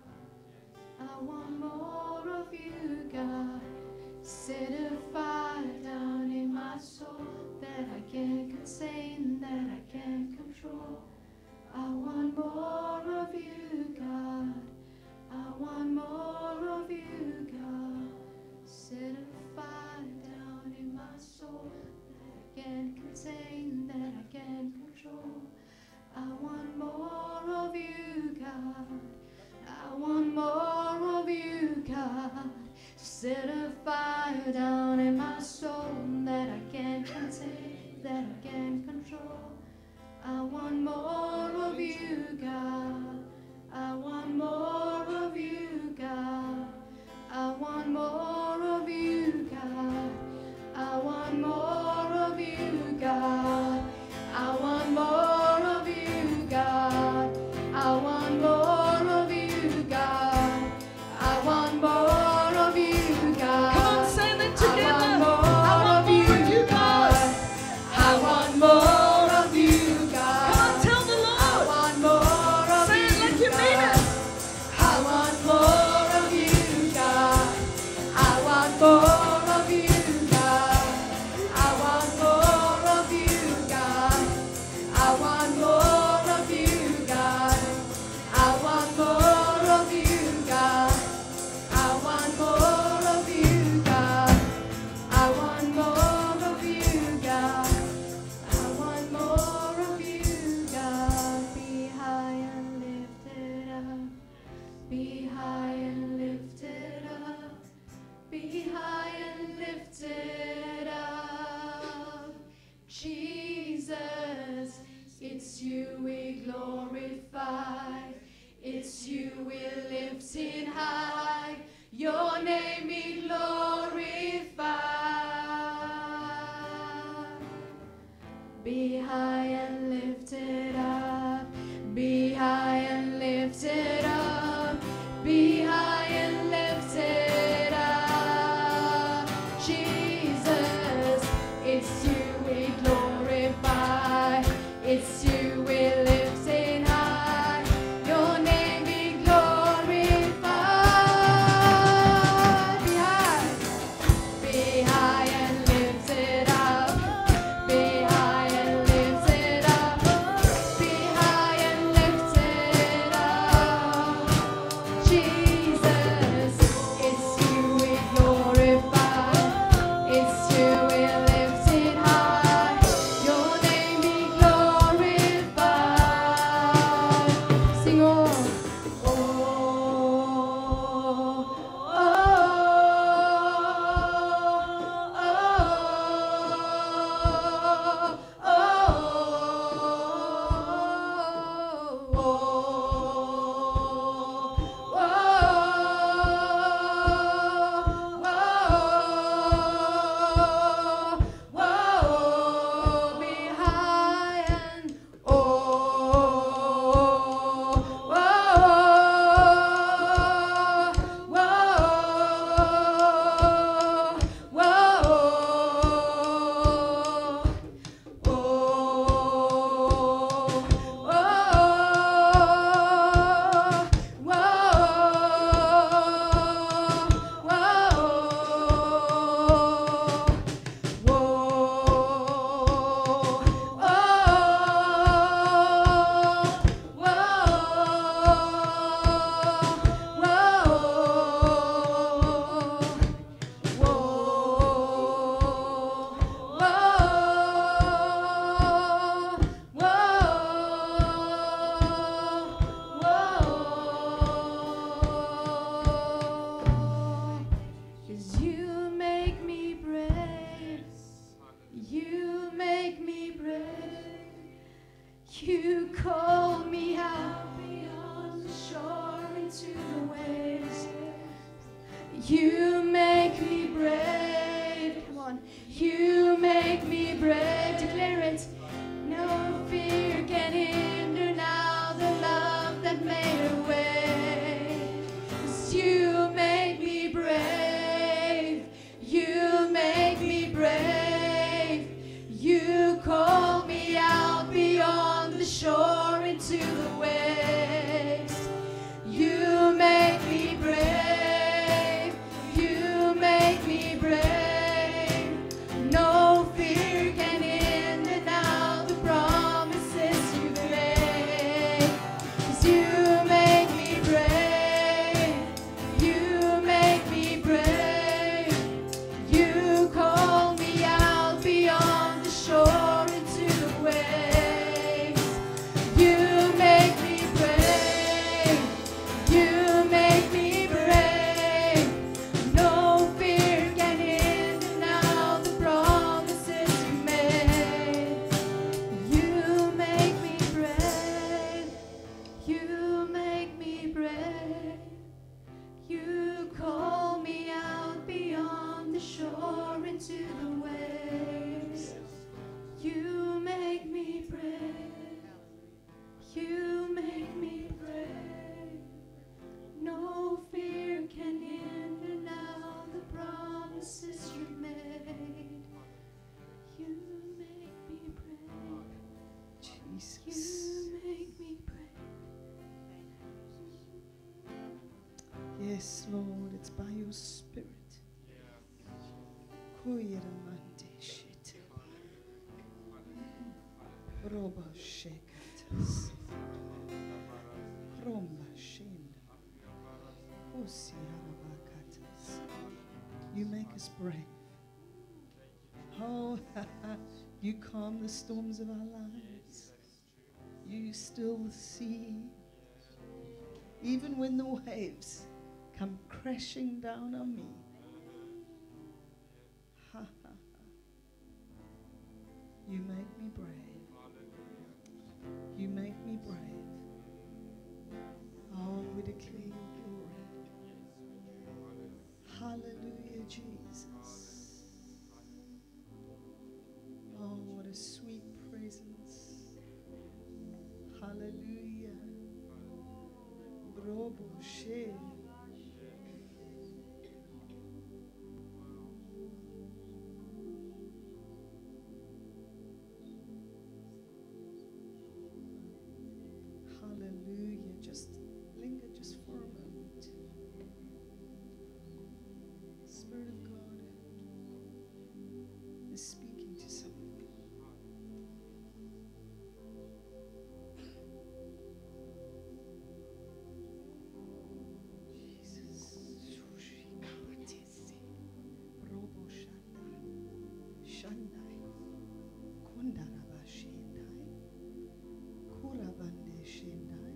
God. I want more of you, God. Set a fire down in my soul that I can't contain, that I can't control. I want more of you, God. I want more of you, God. Set a fire down in my soul that I can't contain, that I can't control. I want more of you, God. I want more of you, God. Set a fire down in my soul that I can't contain, that I can't control. I want more of you, God. I want more of you, God. I want more of you, God. I want more of you, God. I want more of you, God. I want more of you, God. I want more of you, God. Come on, say that together. I want more of you, God. I want more of you, God. Come on, tell the Lord. I want more of Say you, it like you mean God. it. I want more of you, God. I want more of you, God. I want more of you, God. I want more of you, God. I want more of you, God. I want more of you, God. I want more of you, God. I want more of you, God. Be high and lifted up. Be high and lifted up. Be high and lifted up. Jesus, it's you we glorify. It's you we're lifting high. Your name be glorified. Be high and lifted up. Be high and lifted up. Be high and lifted up. Jesus, it's you we glorify. It's you we're lifting high. Your name be glorified. Be high. Be high and lifted up. Be high and lifted up. brave. You call me out beyond the shore into the waves. You make me brave. Come on. You make me brave. Declare it. No fear can hinder now the love that made a way. 'Cause you make me brave. You make me brave. You call me out beyond the shore into the waves. You make me brave. You make me brave. No fear can hinder now the promises you've made. 'Cause you make me brave. You make me brave. You call me out beyond the shore into the waves. You make me brave. You make me brave. No fear can hinder now the promises you made. You make me brave. You make me brave. You call me out beyond the shore into the waves. You make me brave. You make me brave. No fear can hinder now the promises you made. You make me brave. Jesus. You make me brave. Yes, Lord, it's by your Spirit. Koyeramande shit. Roba shekatas. Romba shinda. Kosiarabakatas. You make us brave. Oh, you calm the storms of our lives. You still the sea. Even when the waves come crashing down on me. Ha, ha, ha. You make me brave. You make me brave. Oh, we declare your glory. Hallelujah, Jesus. Oh, what a sweet presence. Hallelujah. Brobo she. Hallelujah. Just linger just for a moment. Spirit of God is speaking to someone. Jesus. Robo Shandai. Shandai. Kundaraba Shandai. Kurabande Shandai.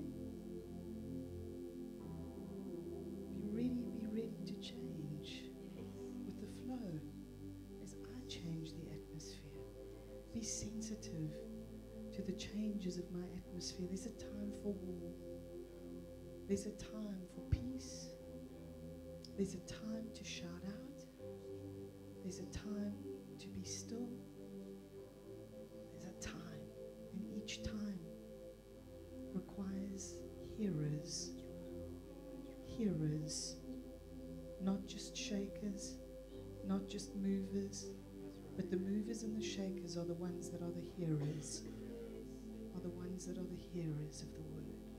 Be ready, be ready to change with the flow as I change the atmosphere. Be sensitive to the changes of my atmosphere. There's a time for war. There's a time for peace. There's a time to shout out. There's a time to be still. There's a time, and each time requires hearers. Hearers, not just shakers, not just movers, but the movers and the shakers are the ones that are the hearers, are the ones that are the hearers of the word.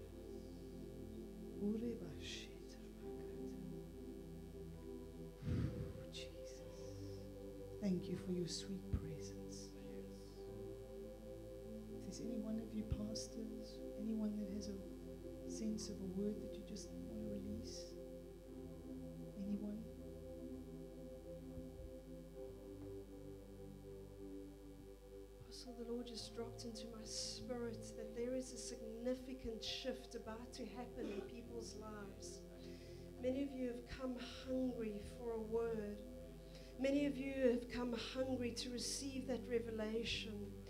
Jesus, thank you for your sweet presence. If there's any one of you pastors, anyone that has a sense of a word that you just want to release, anyone? Apostle, the Lord just dropped into my spirit that there is a significant shift about to happen in people's lives. Many of you have come hungry for a word. Many of you have come hungry to receive that revelation.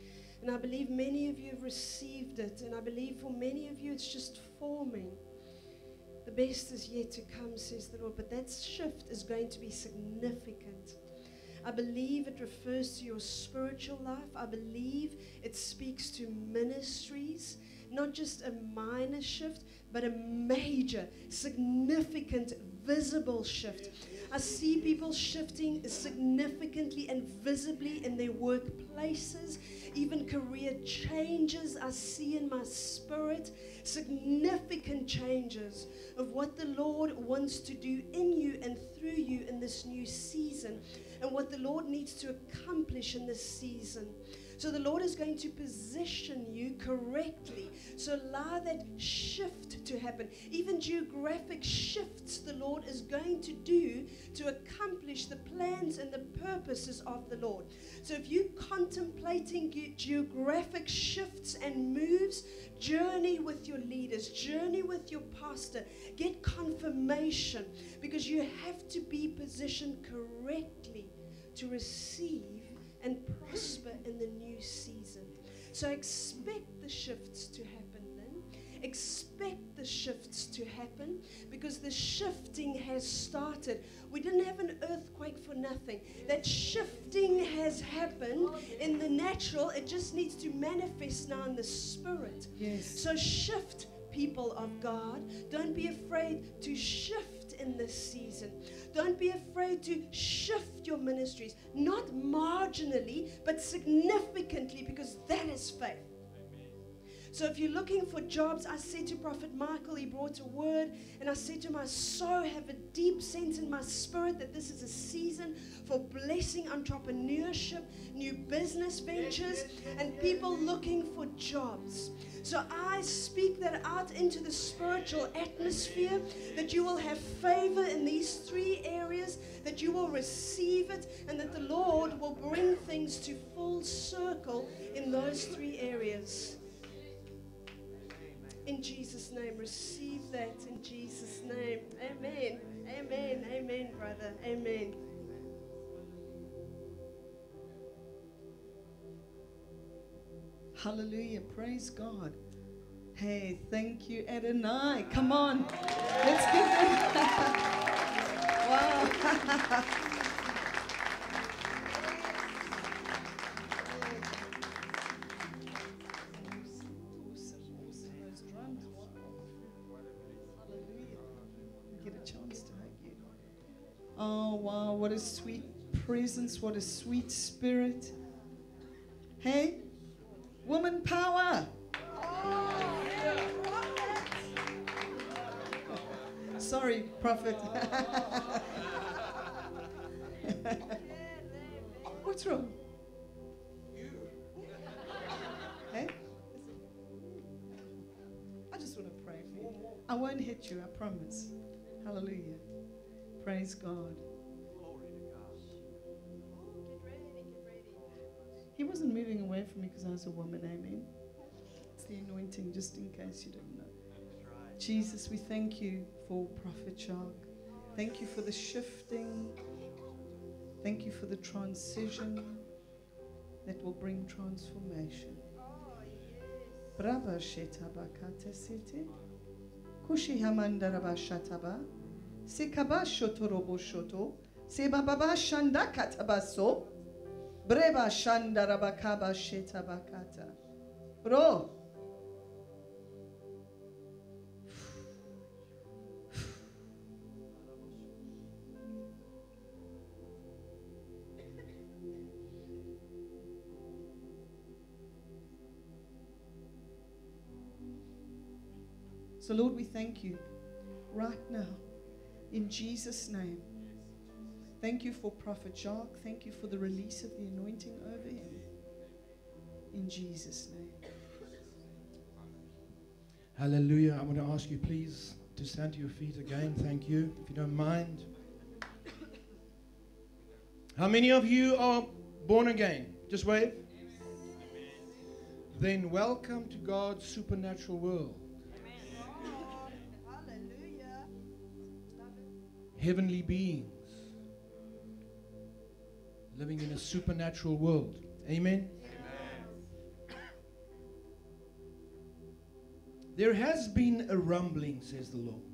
And I believe many of you have received it. And I believe for many of you it's just forming. The best is yet to come, says the Lord. But that shift is going to be significant. I believe it refers to your spiritual life. I believe it speaks to ministries. Not just a minor shift, but a major, significant, visible shift. I see people shifting significantly and visibly in their workplaces, even career changes I see in my spirit, significant changes of what the Lord wants to do in you and through you in this new season, and what the Lord needs to accomplish in this season. So the Lord is going to position you correctly. So allow that shift to happen. Even geographic shifts the Lord is going to do to accomplish the plans and the purposes of the Lord. So if you're contemplating ge- geographic shifts and moves, journey with your leaders, journey with your pastor, get confirmation, because you have to be positioned correctly to receive and prosper in the new season. So expect the shifts to happen, Lynn. Expect the shifts to happen, because the shifting has started. We didn't have an earthquake for nothing. That shifting has happened in the natural. It just needs to manifest now in the spirit. Yes. So shift, people of God. Don't be afraid to shift in this season. Don't be afraid to shift your ministries, not marginally, but significantly, because that is faith. So if you're looking for jobs, I said to Prophet Michael, he brought a word, and I said to him, I so have a deep sense in my spirit that this is a season for blessing entrepreneurship, new business ventures, and people looking for jobs. So I speak that out into the spiritual atmosphere, that you will have favor in these three areas, that you will receive it, and that the Lord will bring things to full circle in those three areas. In Jesus' name, receive that in Jesus' name. Amen. Amen. Amen, brother. Amen. Hallelujah. Praise God. Hey, thank you, Adonai. Come on. Let's give them. Wow. Oh, wow, what a sweet presence, what a sweet spirit. Hey, woman power. Sorry, prophet. What's wrong? Hey? I just want to pray for you. I won't hit you, I promise. Hallelujah. Praise God. Glory to God. Get ready, get ready. He wasn't moving away from me because I was a woman, amen. It's the anointing, just in case you didn't know. That's right. Jesus, we thank you for Prophet Jacques. Thank you for the shifting. Thank you for the transition that will bring transformation. Braba shetabakate sete. Kushi hamandaraba shataba. Sekaba shotorobo shoto. Sebababa shanda katabaso. Breba shandarabakaba shetabakata. Bro. So Lord, we thank you right now in Jesus' name. Thank you for Prophet Jacques. Thank you for the release of the anointing over him. In Jesus' name. Hallelujah. I'm going to ask you please to stand to your feet again. Thank you, if you don't mind. How many of you are born again? Just wave. Then welcome to God's supernatural world. Heavenly beings living in a supernatural world. Amen? Amen. there has been a rumbling, says the Lord.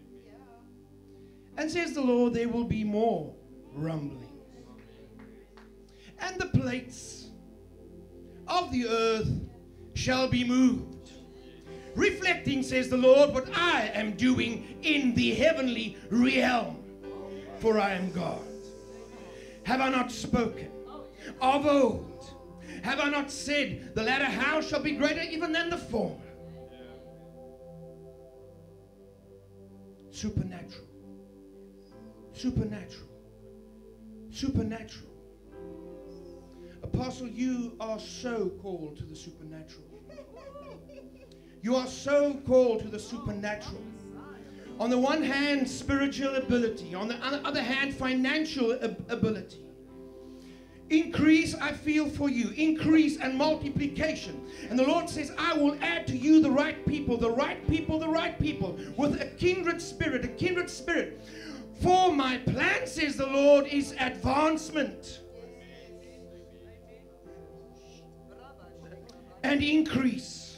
And says the Lord, there will be more rumbling. And the plates of the earth shall be moved, reflecting, says the Lord, what I am doing in the heavenly realm. For I am God. Have I not spoken of old? Have I not said, the latter house shall be greater even than the former? Supernatural. Supernatural. Supernatural. Apostle, you are so called to the supernatural. You are so called to the supernatural. On the one hand, spiritual ability. On the other hand, financial ab- ability. Increase, I feel for you. Increase and multiplication. And the Lord says, I will add to you the right people, the right people, the right people, with a kindred spirit, a kindred spirit. For my plan, says the Lord, is advancement and increase.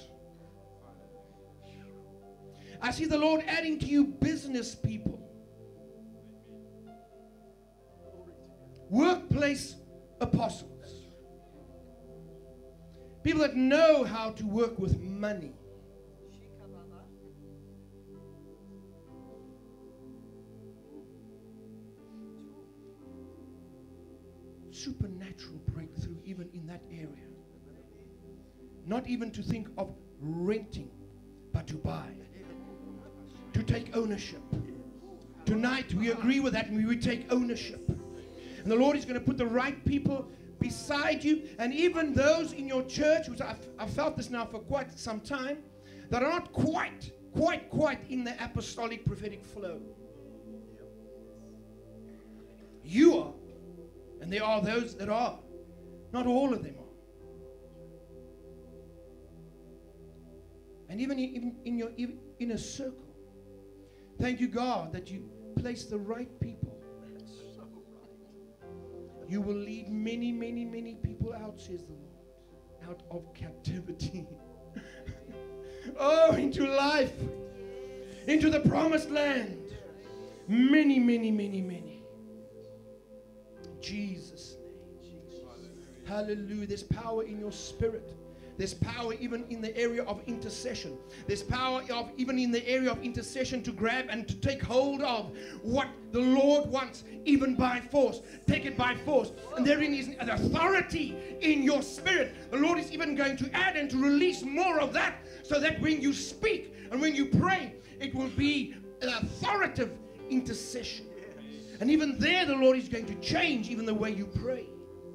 I see the Lord adding to you business people, workplace apostles, people that know how to work with money. Supernatural breakthrough even in that area. Not even to think of renting, but to buy, to take ownership. Tonight we agree with that and we will take ownership. And the Lord is going to put the right people beside you, and even those in your church, which I've, I've felt this now for quite some time, that are not quite, quite, quite in the apostolic prophetic flow. You are, and there are those that are. Not all of them are. And even in, even in your inner circle, thank you, God, that you place the right people. You will lead many, many, many people out, says the Lord, out of captivity. Oh, into life, into the promised land. Many, many, many, many. In Jesus' name. Hallelujah. There's power in your spirit. There's power even in the area of intercession. There's power of even in the area of intercession to grab and to take hold of what the Lord wants, even by force. Take it by force. And therein is an authority in your spirit. The Lord is even going to add and to release more of that, so that when you speak and when you pray, it will be an authoritative intercession. And even there, the Lord is going to change even the way you pray.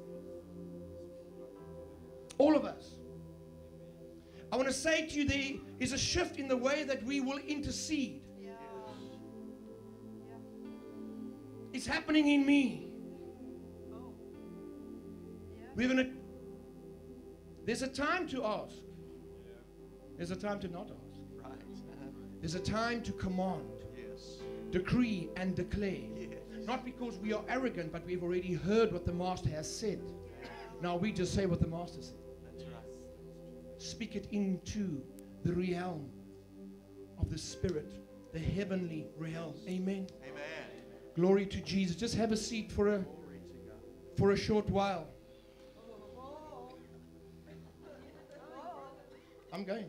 All of us. I want to say to you, there is a shift in the way that we will intercede. Yeah. Yeah. It's happening in me. Oh. Yeah. We're gonna. There's a time to ask. Yeah. There's a time to not ask. Right. There's a time to command, yes, decree and declare. Yes. Not because we are arrogant, but we've already heard what the Master has said. Yeah. Now we just say what the Master said. Speak it into the realm of the Spirit, the heavenly realm. Amen. Amen. Glory to Jesus. Just have a seat for a for a short while. I'm going.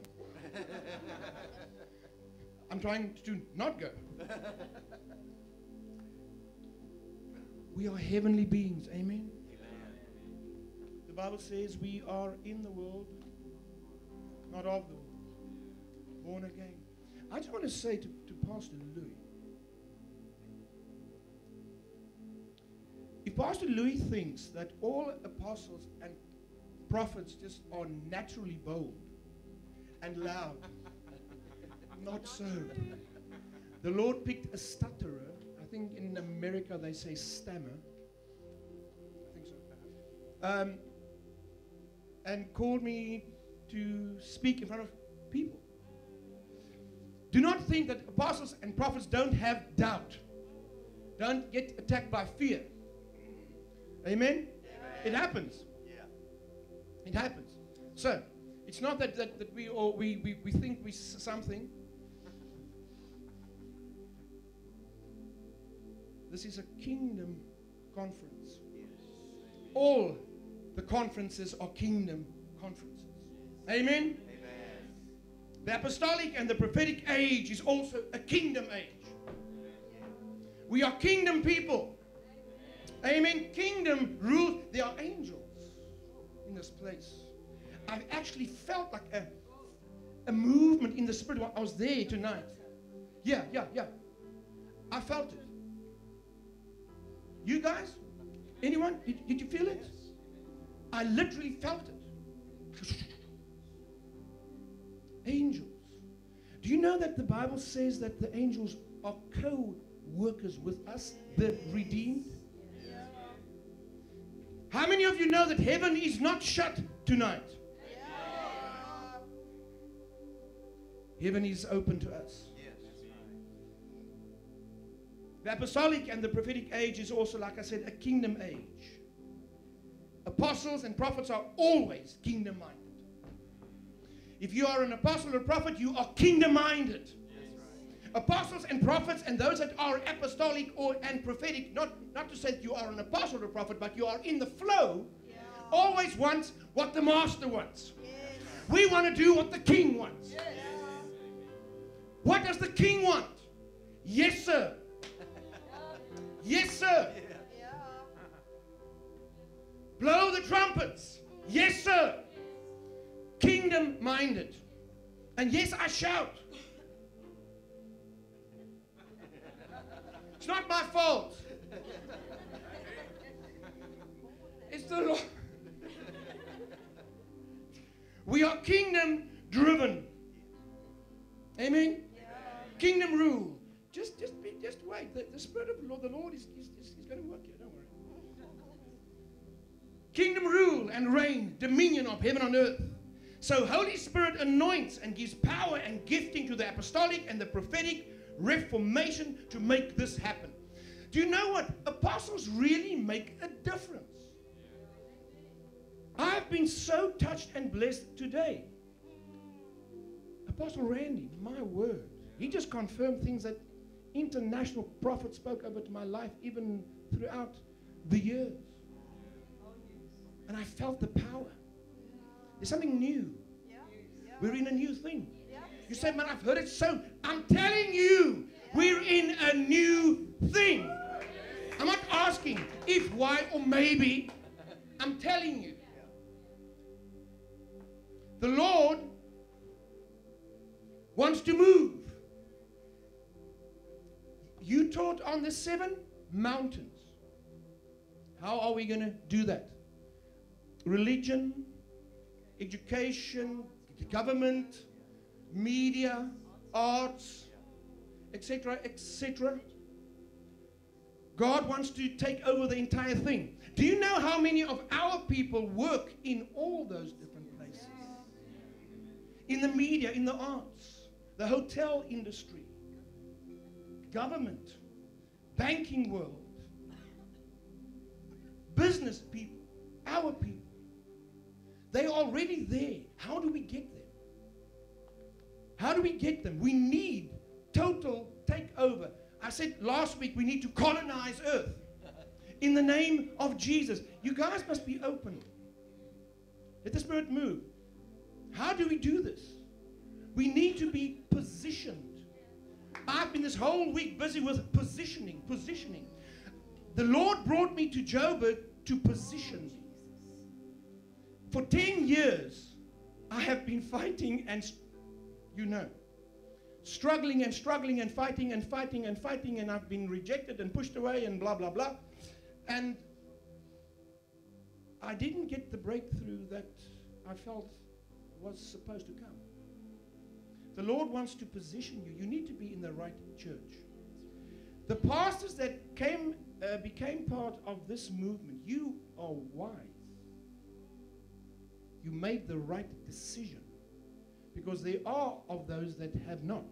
I'm trying to not go. We are heavenly beings. Amen. Amen. The Bible says we are in the world, not of the world. Born again. I just want to say to, to Pastor Louis, if Pastor Louis thinks that all apostles and prophets just are naturally bold and loud, not so. The Lord picked a stutterer. I think in America they say stammer. I think so. Um, and called me to speak in front of people. Do not think that apostles and prophets don't have doubt. Don't get attacked by fear. Amen? Amen. It happens. Yeah. It happens. So, It's not that, that, that we, all, we, we, we think we're something. This is a kingdom conference. All the conferences are kingdom conferences. Amen? Amen. The apostolic and the prophetic age is also a kingdom age. We are kingdom people. Amen. Kingdom rule. There are angels in this place. I've actually felt like a, a movement in the spirit while I was there tonight. Yeah, yeah, yeah. I felt it. You guys? Anyone? Did, did you feel it? I literally felt it. Angels. Do you know that the Bible says that the angels are co-workers with us, the redeemed? How many of you know that heaven is not shut tonight? Heaven is open to us. The apostolic and the prophetic age is also, like I said, a kingdom age. Apostles and prophets are always kingdom-minded. If you are an apostle or prophet, you are kingdom-minded. Apostles and prophets and those that are apostolic or and prophetic, not, not to say that you are an apostle or prophet, but you are in the flow, yeah. always wants what the master wants. Yes. We want to do what the king wants. Yes. What does the king want? Yes, sir. Yes, sir. Yeah. Blow the trumpets. Yes, sir. Kingdom-minded. And yes, I shout. It's not my fault. It's the Lord. We are kingdom driven. Amen? Yeah. Kingdom rule. Just just be, just wait. The, the Spirit of the Lord, the Lord is, is, is, is going to work here. Don't worry. Kingdom rule and reign, dominion of heaven on earth. So Holy Spirit anoints and gives power and gifting to the apostolic and the prophetic reformation to make this happen. Do you know what? Apostles really make a difference. I've been so touched and blessed today. Apostle Randy, my word, he just confirmed things that international prophets spoke over to my life even throughout the years. And I felt the power. There's something new. We're in a new thing. You say, man, I've heard it so. I'm telling you, we're in a new thing. I'm not asking if, why, or maybe. I'm telling you. The Lord wants to move. You taught on the seven mountains. How are we going to do that? Religion, education, government, media, arts, et cetera, et cetera. God wants to take over the entire thing. Do you know how many of our people work in all those different places? In the media, in the arts, the hotel industry, government, banking world, business people, our people. They're already there. How do we get them? How do we get them? We need total takeover. I said last week we need to colonize earth in the name of Jesus. You guys must be open. Let the Spirit move. How do we do this? We need to be positioned. I've been this whole week busy with positioning, positioning. The Lord brought me to Joburg to position me. For ten years, I have been fighting and, you know, struggling and struggling and fighting and fighting and fighting, and I've been rejected and pushed away and blah, blah, blah. And I didn't get the breakthrough that I felt was supposed to come. The Lord wants to position you. You need to be in the right church. The pastors that came, uh, became part of this movement, you are wise. You made the right decision, because there are of those that have not.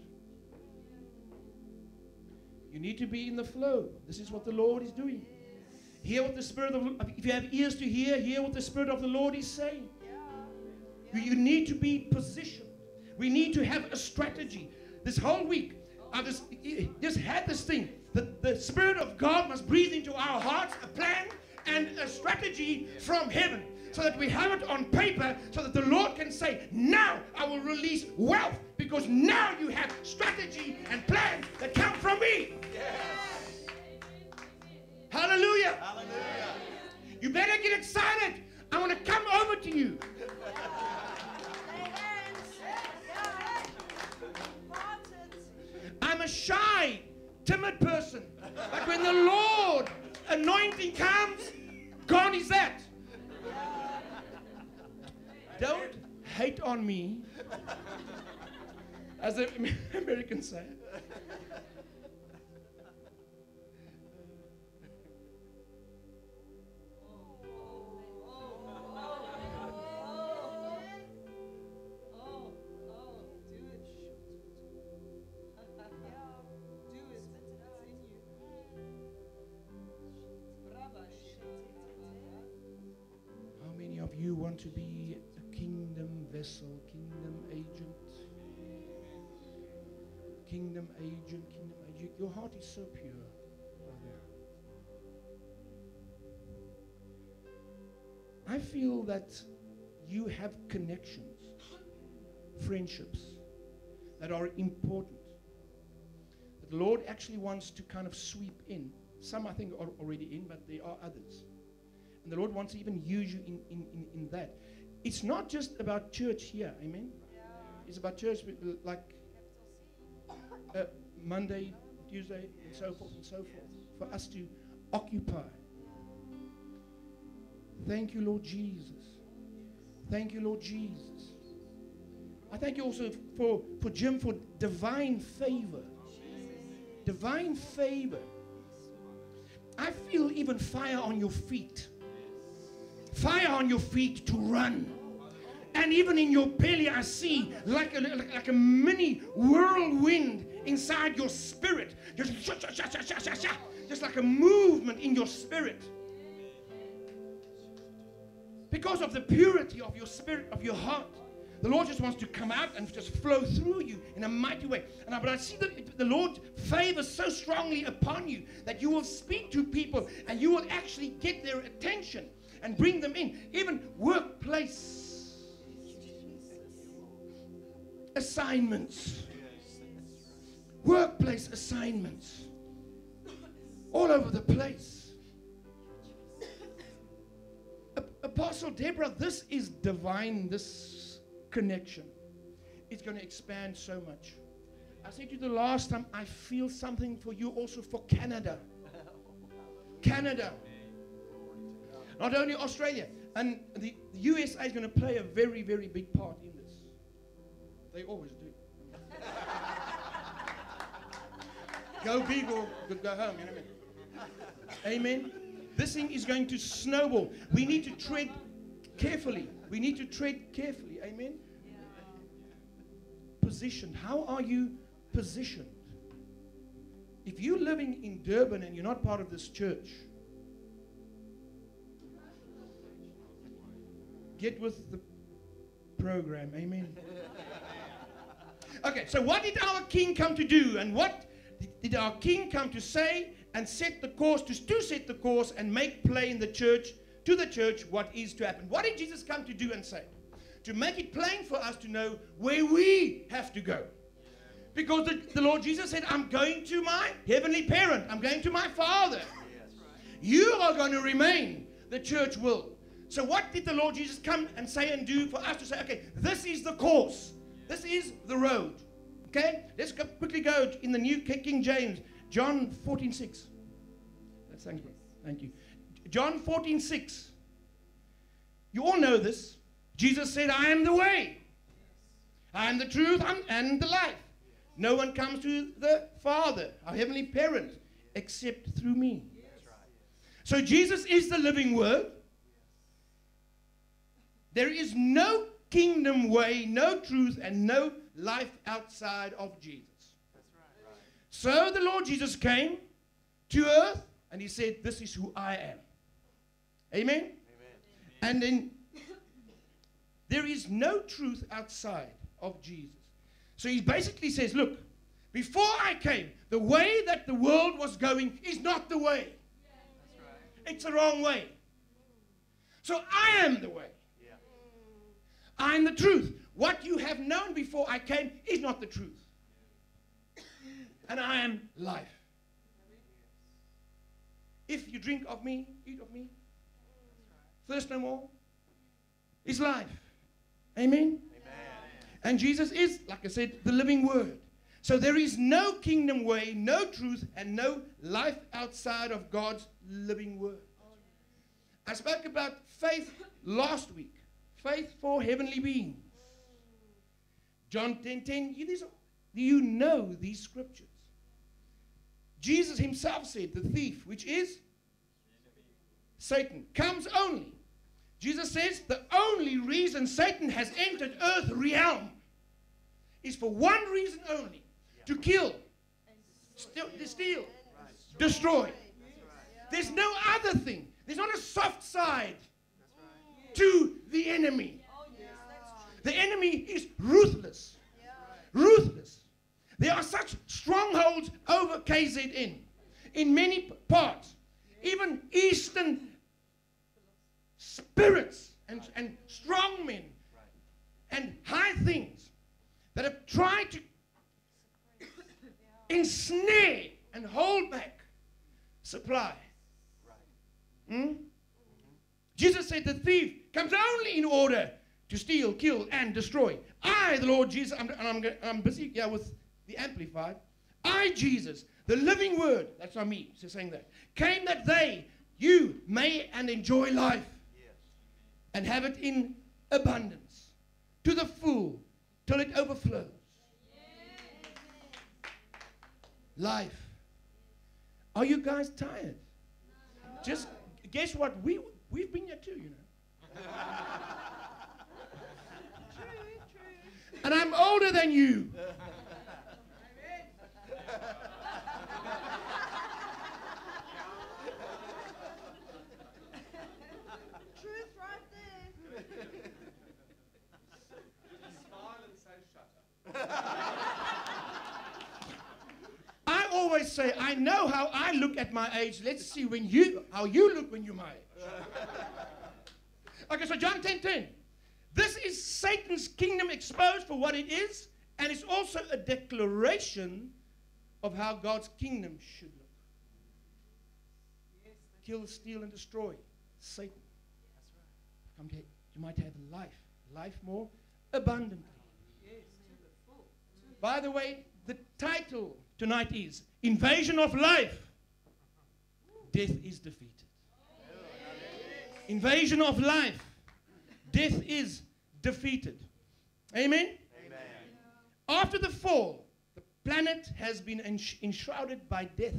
You need to be in the flow. This is what the Lord is doing. Hear what the Spirit of, if you have ears to hear, hear what the Spirit of the Lord is saying. You need to be positioned. We need to have a strategy. This whole week, I just, just had this thing. that the Spirit of God must breathe into our hearts a plan and a strategy from heaven, so that we have it on paper, so that the Lord can say, now I will release wealth, because now you have strategy and plans that come from me. Yes. Hallelujah. Hallelujah. You better get excited. I want to come over to you. I'm a shy, timid person. But when the Lord anointing comes, gone is that. Don't hate on me, as the Americans say. You want to be a kingdom vessel, kingdom agent, kingdom agent, kingdom agent. Your heart is so pure, brother. I feel that you have connections, friendships that are important, that the Lord actually wants to kind of sweep in. Some I think are already in, but there are others. And the Lord wants to even use you in, in, in, in that. It's not just about church here, amen? Yeah. It's about church with, like uh, Monday, Tuesday, and so forth and so forth, for us to occupy. Thank you, Lord Jesus. Thank you, Lord Jesus. I thank you also for, for Jim, for divine favor. Divine favor. I feel even fire on your feet. Fire on your feet to run. And even in your belly, I see like a, like, like a mini whirlwind inside your spirit. Just, just like a movement in your spirit. Because of the purity of your spirit, of your heart. The Lord just wants to come out and just flow through you in a mighty way. And I, but I see that the Lord favors so strongly upon you that you will speak to people and you will actually get their attention and bring them in. Even workplace assignments. Workplace assignments. All over the place. Apostle Deborah, this is divine, this connection. It's going to expand so much. I said to you the last time, I feel something for you also for Canada. Canada. Not only Australia. And the, the U S A is going to play a very, very big part in this. They always do. Go big or go home. You know what I mean? Amen. This thing is going to snowball. We need to tread carefully. We need to tread carefully. Amen. Positioned. How are you positioned? If you're living in Durban and you're not part of this church, get with the program. Amen. Okay, so what did our King come to do? And what did our King come to say and set the course, to, to set the course and make plain the church, to the church, what is to happen? What did Jesus come to do and say? To make it plain for us to know where we have to go. Because the, the Lord Jesus said, I'm going to my heavenly parent. I'm going to my Father. You are going to remain. The church will. So what did the Lord Jesus come and say and do for us to say, okay, this is the course. This is the road. Okay? Let's go, quickly go in the New King James. John fourteen six. That's thanks, bro. Thank you. John fourteen six. You all know this. Jesus said, I am the way. I am the truth and the life. No one comes to the Father, our heavenly parent, except through me. So Jesus is the living word. There is no kingdom way, no truth, and no life outside of Jesus. So the Lord Jesus came to earth and he said, this is who I am. Amen? Amen. And then There is no truth outside of Jesus. So he basically says, look, before I came, the way that the world was going is not the way. That's right. It's the wrong way. So I am the way. Yeah. I am the truth. What you have known before I came is not the truth. And I am life. If you drink of me, eat of me, thirst no more, is life. Amen? Amen? And Jesus is, like I said, the living word. So there is no kingdom way, no truth, and no life outside of God's living word. I spoke about faith last week. Faith for heavenly beings. John ten ten, you, you know these scriptures. Jesus himself said, the thief, which is Satan, comes only. Jesus says the only reason Satan has entered earth realm is for one reason only. To kill, steal, steal destroy. There's no other thing. There's not a soft side to the enemy. The enemy is ruthless. Ruthless. There are such strongholds over K Z N in many parts. Even Eastern spirits and, and strong men and high things that have tried to ensnare and hold back supply. Hmm? Jesus said the thief comes only in order to steal, kill, and destroy. I, the Lord Jesus, I'm, and I'm, I'm busy here with the Amplified. I, Jesus, the living word, that's not me, just saying that, came that they, you, may and enjoy life. Yes. And have it in abundance, to the full, till it overflows. Yes. Life. Are you guys tired? No. Just guess what? We, we've been here too, you know. True, true. And I'm older than you. Truth right there. Smile and say shut up. I always say, I know how I look at my age. Let's see when you how you look when you're my age. Okay, so John ten ten. This is Satan's kingdom exposed for what it is, and it's also a declaration of how God's kingdom should look. Yes, kill, steal, and destroy. Satan. That's right. Come here. You might have life. Life more abundantly. Yes, to the full. By the way, the title tonight is Invasion of Life. Death is defeated. Invasion of life. Death is defeated. Amen? Amen? After the fall, the planet has been ensh- enshrouded by death.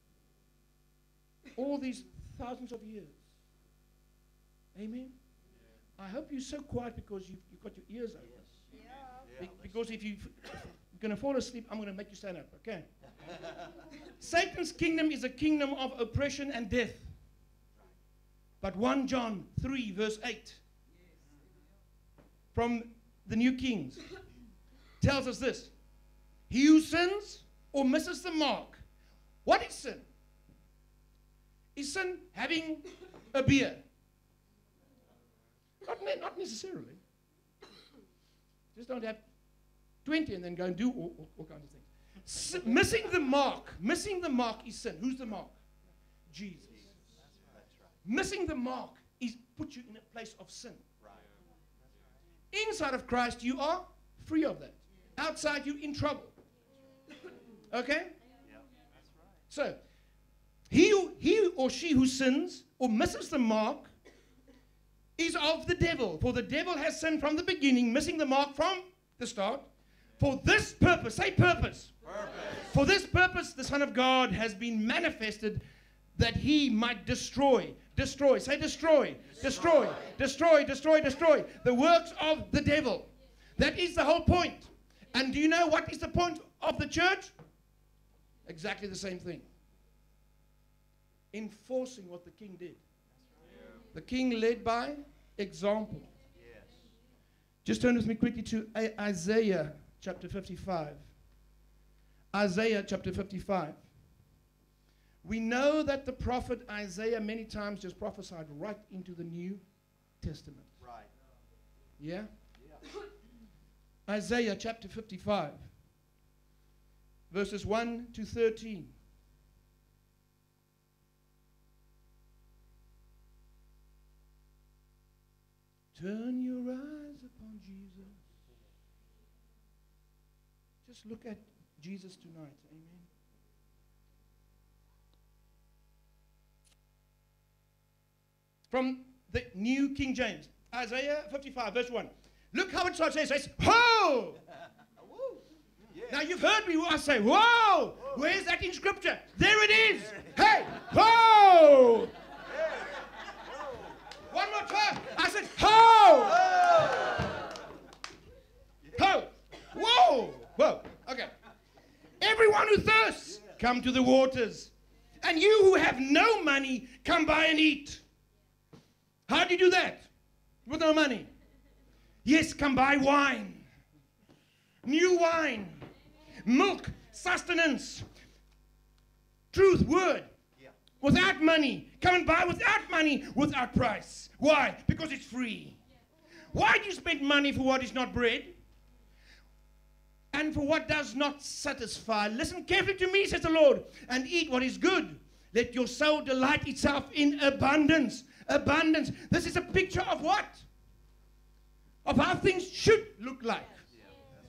All these thousands of years. Amen? Yeah. I hope you're so quiet because you've, you've got your ears open. Yes. Yeah. Be- because if you're going to fall asleep, I'm going to make you stand up, okay? Satan's kingdom is a kingdom of oppression and death. But First John three verse eight from the New Kings tells us this. He who sins or misses the mark. What is sin? Is sin having a beer? Not, ne- not necessarily. Just don't have twenty and then go and do all, all, all kinds of things. S- missing the mark. Missing the mark is sin. Who's the mark? Jesus. Missing the mark is put you in a place of sin. Right. Inside of Christ, you are free of that. Outside, you're in trouble. Okay? Yeah. So, he, who, he or she who sins or misses the mark is of the devil. For the devil has sinned from the beginning, missing the mark from the start. For this purpose, say purpose. Purpose. For this purpose, the Son of God has been manifested that he might destroy. Destroy. Say destroy. Destroy. Destroy. Destroy. Destroy. The works of the devil. That is the whole point. And do you know what is the point of the church? Exactly the same thing. Enforcing what the king did. The king led by example. Just turn with me quickly to I- Isaiah chapter fifty-five. Isaiah chapter fifty-five. We know that the prophet Isaiah many times just prophesied right into the New Testament. Right. Yeah? Isaiah chapter fifty-five, verses one to thirteen. Turn your eyes upon Jesus. Just look at Jesus tonight. Amen. From the New King James, Isaiah fifty-five, verse one. Look how it starts. It says, "Ho!" Now you've heard me I say, "Whoa!" Whoa. Where's that in Scripture? There it is. Hey, ho! One more time. I said, ho! Ho! Whoa! Whoa! Okay. Everyone who thirsts, come to the waters. And you who have no money, come buy and eat. How do you do that? With no money. Yes, come buy wine. New wine. Milk, sustenance. Truth, word. Yeah. Without money. Come and buy without money, without price. Why? Because it's free. Why do you spend money for what is not bread? And for what does not satisfy? Listen carefully to me, says the Lord, and eat what is good. Let your soul delight itself in abundance. Abundance. This is a picture of what? Of how things should look like. Yeah, that's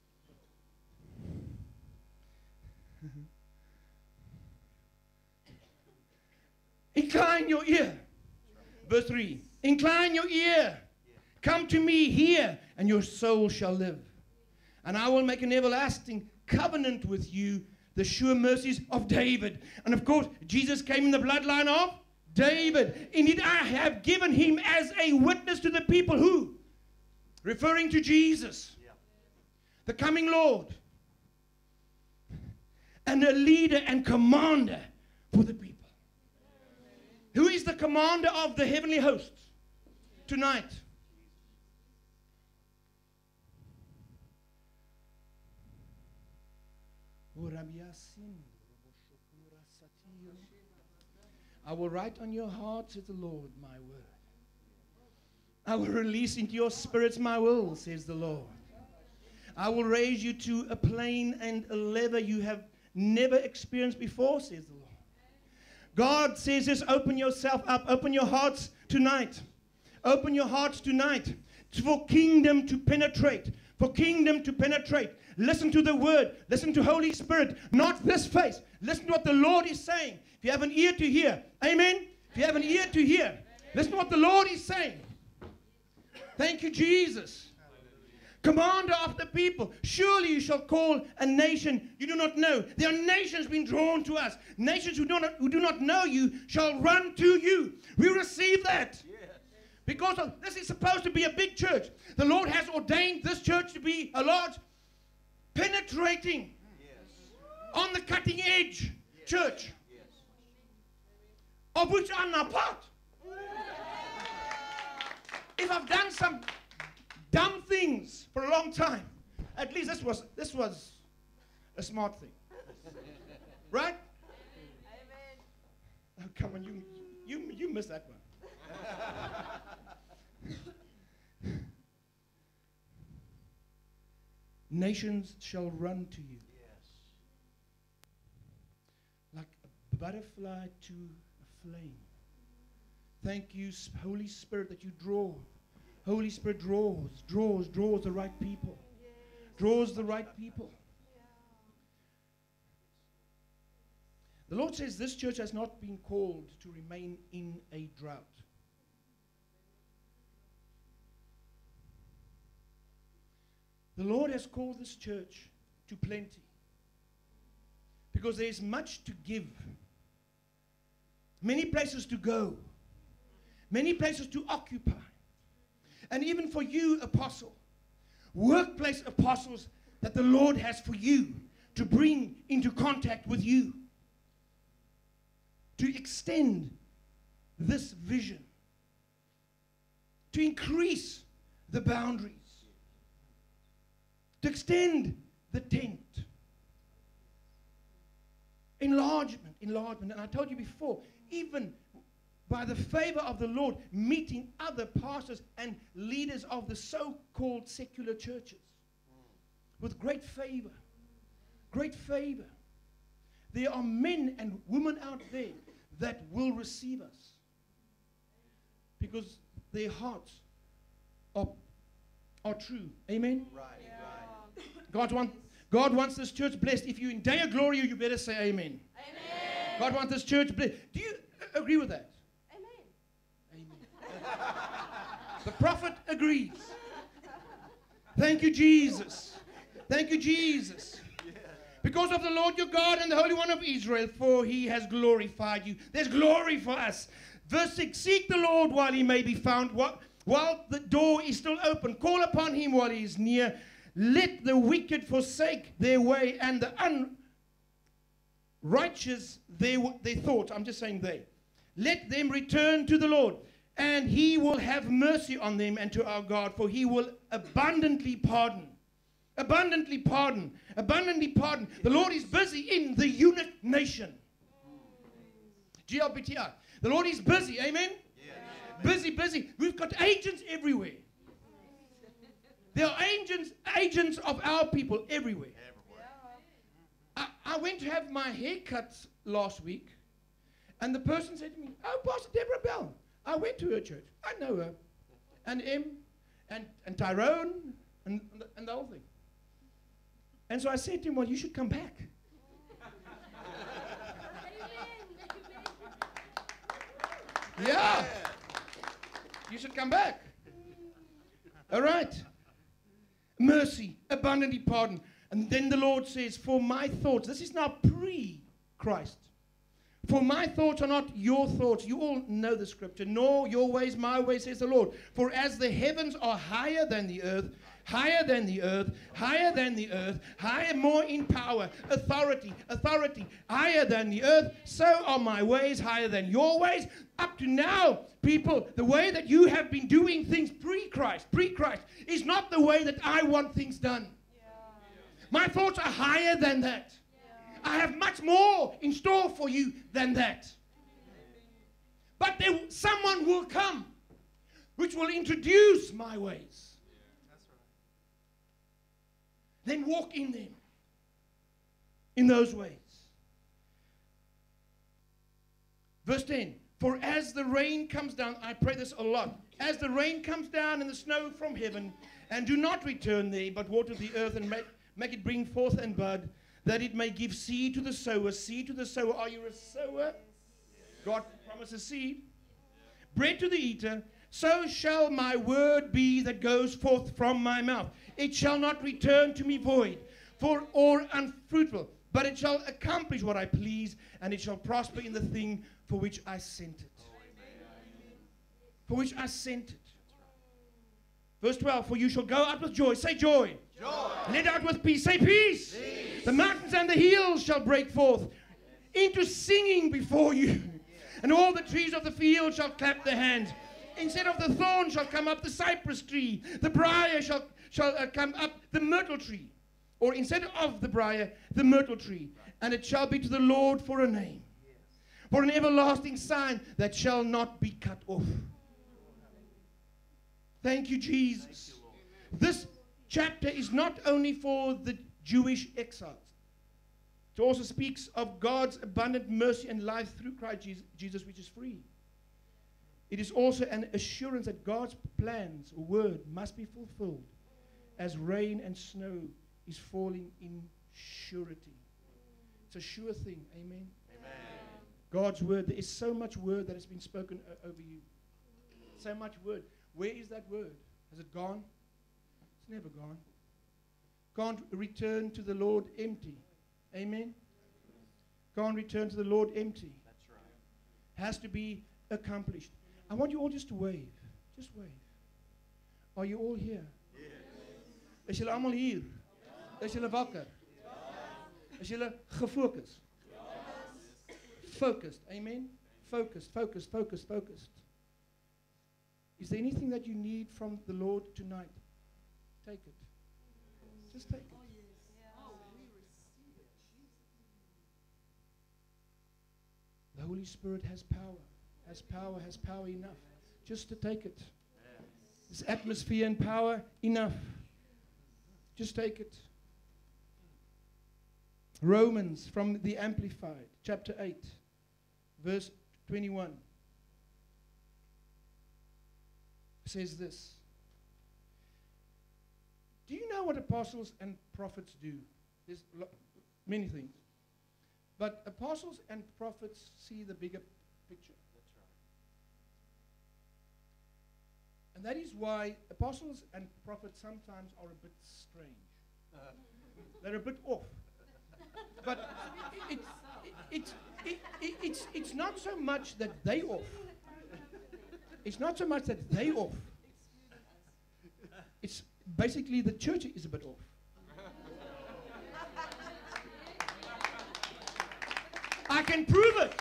right. Incline your ear. Verse three. Incline your ear. Come to me here, and your soul shall live. And I will make an everlasting covenant with you, the sure mercies of David. And of course, Jesus came in the bloodline of David. Indeed, I have given him as a witness to the people who? Referring to Jesus, yeah. The coming Lord, and a leader and commander for the people. Who is the commander of the heavenly hosts tonight? I will write on your heart, says the Lord, my word. I will release into your spirits my will, says the Lord. I will raise you to a plane and a level you have never experienced before, says the Lord. God says this, open yourself up, open your hearts tonight. Open your hearts tonight for kingdom to penetrate, for kingdom to penetrate. Listen to the word, listen to Holy Spirit, not this face. Listen to what the Lord is saying. If you have an ear to hear, amen? If you have an ear to hear, listen to what the Lord is saying. Thank you, Jesus. Commander of the people, surely you shall call a nation you do not know. There are nations being drawn to us. Nations who do not, who do not know you shall run to you. We receive that. Yes. Because of, this is supposed to be a big church. The Lord has ordained this church to be a large, penetrating, yes. On the cutting edge yes. Church. Yes. Of which I'm not part. If I've done some dumb things for a long time, at least this was this was a smart thing, right? Amen. Oh, come on, you you you missed that one. Nations shall run to you, yes, like a butterfly to a flame. Thank you, Holy Spirit, that you draw. Holy Spirit draws, draws, draws the right people. Draws the right people. The Lord says this church has not been called to remain in a drought. The Lord has called this church to plenty. Because there is much to give. Many places to go. Many places to occupy. And even for you, apostle, workplace apostles that the Lord has for you to bring into contact with you. To extend this vision. To increase the boundaries. to extend the tent. Enlargement, enlargement. And I told you before, even by the favor of the Lord, meeting other pastors and leaders of the so-called secular churches with great favor. Great favor. There are men and women out there that will receive us because their hearts are, are true. Amen? Right, right. God, want, God wants this church blessed. If you're in day of glory, you better say amen. Amen. God wants this church blessed. Do you uh, agree with that? Amen. Amen. The prophet agrees. Thank you, Jesus. Thank you, Jesus. Because of the Lord your God and the Holy One of Israel, for he has glorified you. There's glory for us. Verse six, seek the Lord while he may be found, while, while the door is still open. Call upon him while he is near. Let the wicked forsake their way and the unrighteous their, their thoughts. I'm just saying they. Let them return to the Lord, and he will have mercy on them and to our God, for he will abundantly pardon. Abundantly pardon. Abundantly pardon. The Lord is busy in the eunuch nation. G L B T I. The Lord is busy. Amen? Yes. Busy, busy. We've got agents everywhere. There are agents, agents of our people everywhere. I, I went to have my hair cut last week, and the person said to me, oh, Pastor Deborah Bell. I went to her church. I know her. And Em, and, and Tyrone, and, and the whole thing. And so I said to him, well, you should come back. Yeah. You should come back. All right. Mercy, abundantly pardon. And then the Lord says, for my thoughts, this is now pre-Christ. For my thoughts are not your thoughts. You all know the scripture. Nor your ways, my ways, says the Lord. For as the heavens are higher than the earth, higher than the earth, higher than the earth, higher, more in power, authority, authority, higher than the earth, so are my ways higher than your ways. Up to now, people, the way that you have been doing things pre-Christ, pre-Christ, is not the way that I want things done. Yeah. My thoughts are higher than that. I have much more in store for you than that. But there, someone will come which will introduce my ways. Then walk in them, in those ways. Verse ten, for as the rain comes down, I pray this a lot, as the rain comes down and the snow from heaven, and do not return there, but water the earth and make, make it bring forth and bud, that it may give seed to the sower. Seed to the sower. Are you a sower? God promises seed. Bread to the eater. So shall my word be that goes forth from my mouth. It shall not return to me void, for or unfruitful, but it shall accomplish what I please, and it shall prosper in the thing for which I sent it. For which I sent it. Verse twelve, for you shall go out with joy. Say joy. Joy. Let out with peace. Say peace. Peace. The mountains and the hills shall break forth into singing before you. And all the trees of the field shall clap their hands. Instead of the thorn shall come up the cypress tree. The briar shall, shall uh, come up the myrtle tree. Or instead of the briar, the myrtle tree. And it shall be to the Lord for a name. For an everlasting sign that shall not be cut off. Thank you, Jesus. This chapter is not only for the Jewish exiles. It also speaks of God's abundant mercy and life through Christ Jesus, which is free. It is also an assurance that God's plans or word must be fulfilled as rain and snow is falling in surety. It's a sure thing. Amen. Amen. God's word. There is so much word that has been spoken uh, over you. So much word. Where is that word? Has it gone? It's never gone. Can't return to the Lord empty. Amen? Can't return to the Lord empty. That's right. Has to be accomplished. I want you all just to wave. Just wave. Are you all here? Yes. Is julle almal hier? Is julle wakker? Is julle gefocus? Focused. Amen? Focused, focused, focused, focused. Is there anything that you need from the Lord tonight? Take it. Just take it. The Holy Spirit has power, has power, has power enough just to take it. This atmosphere and power enough. Just take it. Romans from the Amplified, chapter eight, verse twenty-one, says this. Do you know what apostles and prophets do? There's lo- many things. But apostles and prophets see the bigger picture. That's right. And that is why apostles and prophets sometimes are a bit strange. Uh. They're a bit off. But it, it, it, it, it, it's, it's not so much that they off. It's not so much that they off. It's basically the church is a bit off. I can prove it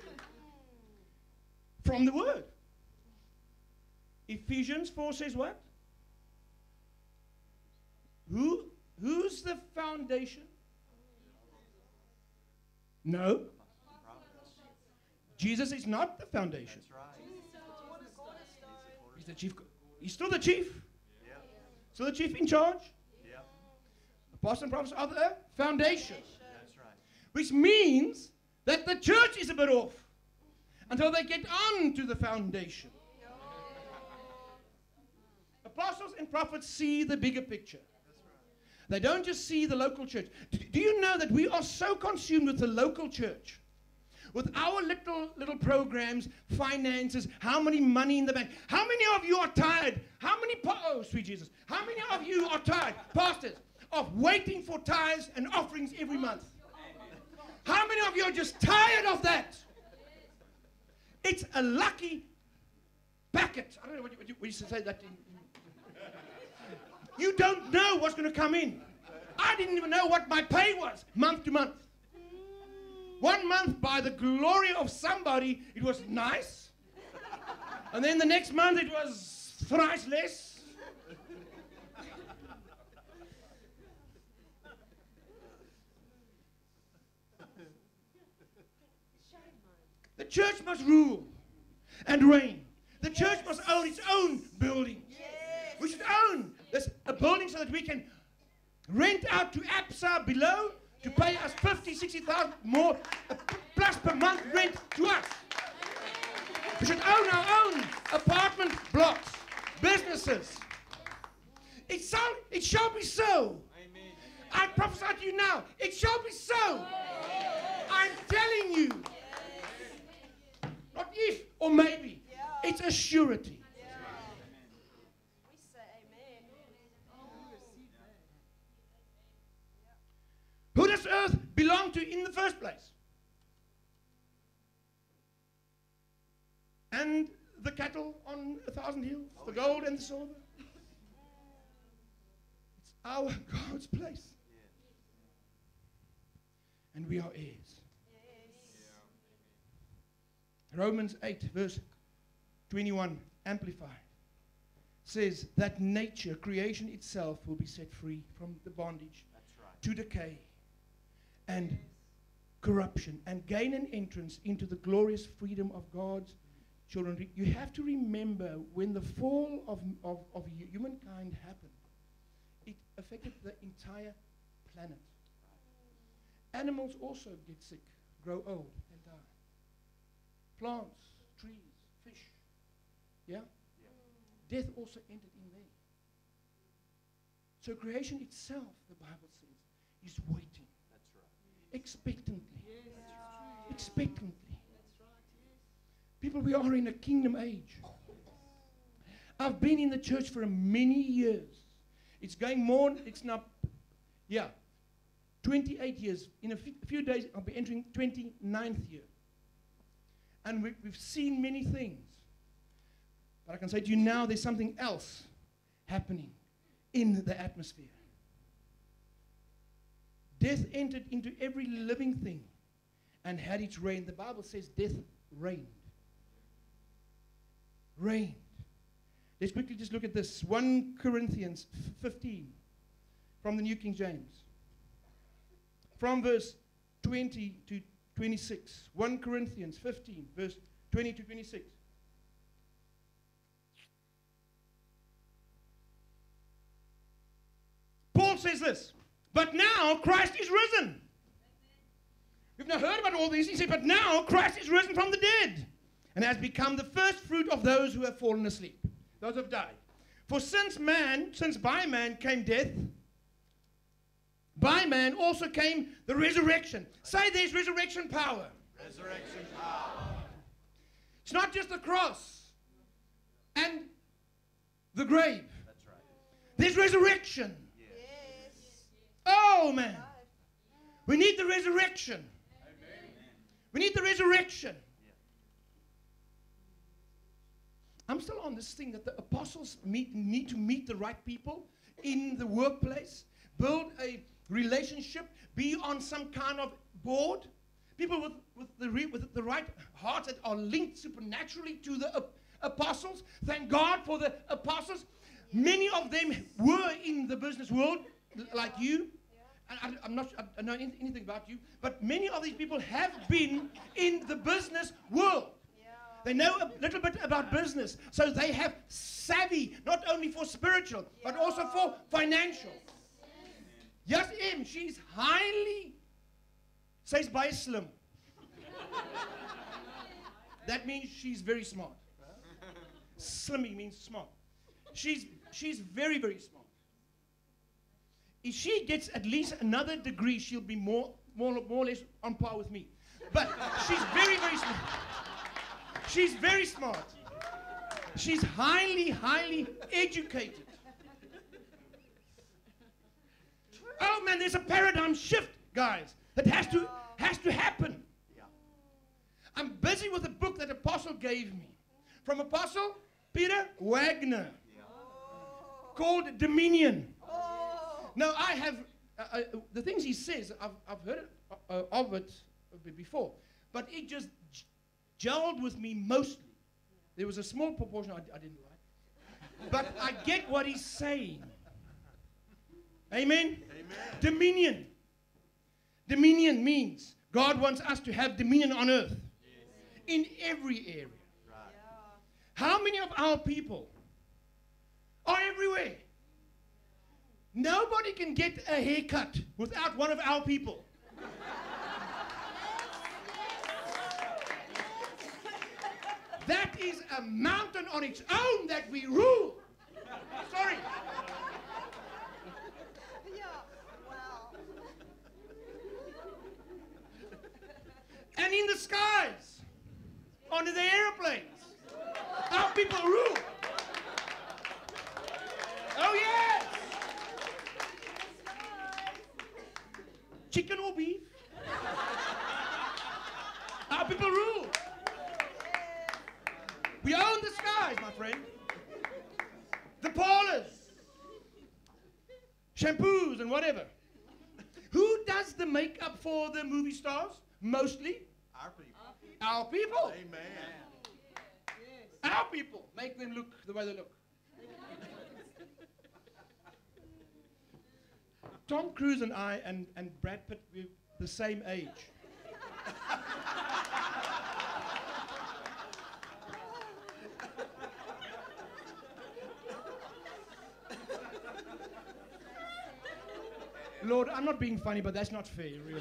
from the word. Ephesians four says what? Who, who's the foundation? No. Jesus is not the foundation. He's the chief. Co- he's still the chief. Still the chief in charge. Apostles and prophets are the foundation. That's right. Which means that the church is a bit off until they get on to the foundation. Apostles and prophets see the bigger picture. They don't just see the local church. D- do you know that we are so consumed with the local church, with our little little programs, finances, how many money in the bank? How many of you are tired? How many, po- oh sweet Jesus, how many of you are tired, pastors, of waiting for tithes and offerings every month? How many of you are just tired of that? It's a lucky packet. I don't know what you, what you, what you say that in. You don't know what's going to come in. I didn't even know what my pay was month to month. One month, by the glory of somebody, it was nice. And then the next month, it was thrice less. The church must rule and reign. The church must own its own building. We should own this a building so that we can rent out to A P S A below to pay us fifty, sixty thousand more uh, plus per month rent to us. We should own our own apartment blocks, businesses. It shall, it shall be so. Amen. I prophesy to you now, it shall be so. I'm telling you. Not if or maybe. It's a surety. Who does earth belong to in the first place? And the cattle on a thousand hills, the gold and the silver. It's our God's place. And we are heirs. Romans eight, verse twenty-one, Amplified, says that nature, creation itself, will be set free from the bondage right. to decay and corruption, and gain an entrance into the glorious freedom of God's children. You have to remember, when the fall of, of, of humankind happened, it affected the entire planet. Animals also get sick, grow old, and die. Plants, trees, fish. Yeah? yeah? Death also entered in there. So creation itself, the Bible says, is waiting. That's right. Expectantly. Yes. Yeah. Expectantly. That's right. Yes. People, we are in a kingdom age. I've been in the church for many years. It's going more, it's now, yeah, twenty-eight years. In a f- few days, I'll be entering twenty-ninth year. And we, we've seen many things. But I can say to you now, there's something else happening in the atmosphere. Death entered into every living thing and had its reign. The Bible says death reigned. Reigned. Let's quickly just look at this. First Corinthians fifteen, from the New King James. From verse twenty to twenty-six. First Corinthians fifteen, verse twenty to twenty-six. Paul says this, but now Christ is risen. We've not heard about all these. He said, but now Christ is risen from the dead and has become the first fruit of those who have fallen asleep, those who have died. For since man, since by man came death, by man also came the resurrection. Say there's resurrection power. Resurrection power. It's not just the cross and the grave. That's right. There's resurrection. Yes. Oh, man. We need the resurrection. Amen. We need the resurrection. I'm still on this thing that the apostles meet, need to meet the right people in the workplace, build a relationship, be on some kind of board. People with, with, the, re, with the right hearts that are linked supernaturally to the uh, apostles. Thank God for the apostles. Many of them were in the business world, l- like you. And I, I'm not, I don't know anything about you, but many of these people have been in the business world. They know a little bit about business, so they have savvy, not only for spiritual, but also for financial. Yes, Em, she's highly, says by slim. That means she's very smart. Slimmy means smart. She's, she's very, very smart. If she gets at least another degree, she'll be more, more, more or less on par with me. But she's very, very smart. She's very smart. She's highly, highly educated. Oh man, there's a paradigm shift, guys, that has to has to happen. I'm busy with a book that Apostle gave me from Apostle Peter Wagner called Dominion. Now I have uh, uh, the things he says. I've I've heard uh, of it before, but it just gelled with me mostly. There was a small proportion I, I didn't like. But I get what he's saying. Amen? Amen. Dominion. Dominion means God wants us to have dominion on earth. Yes. In every area. Right. How many of our people are everywhere? Nobody can get a haircut without one of our people. That is a mountain on its own that we rule. Sorry. Yeah, wow. And in the skies, on the airplanes, our people rule. Oh yes. Chicken or beef? Our people rule. We own the skies, my friend. The parlors, shampoos and whatever. Who does the makeup for the movie stars? Mostly Our people. our people. Amen. Our people make them look the way they look. Tom Cruise and I and, and Brad Pitt, we're the same age. Lord, I'm not being funny, but that's not fair, really.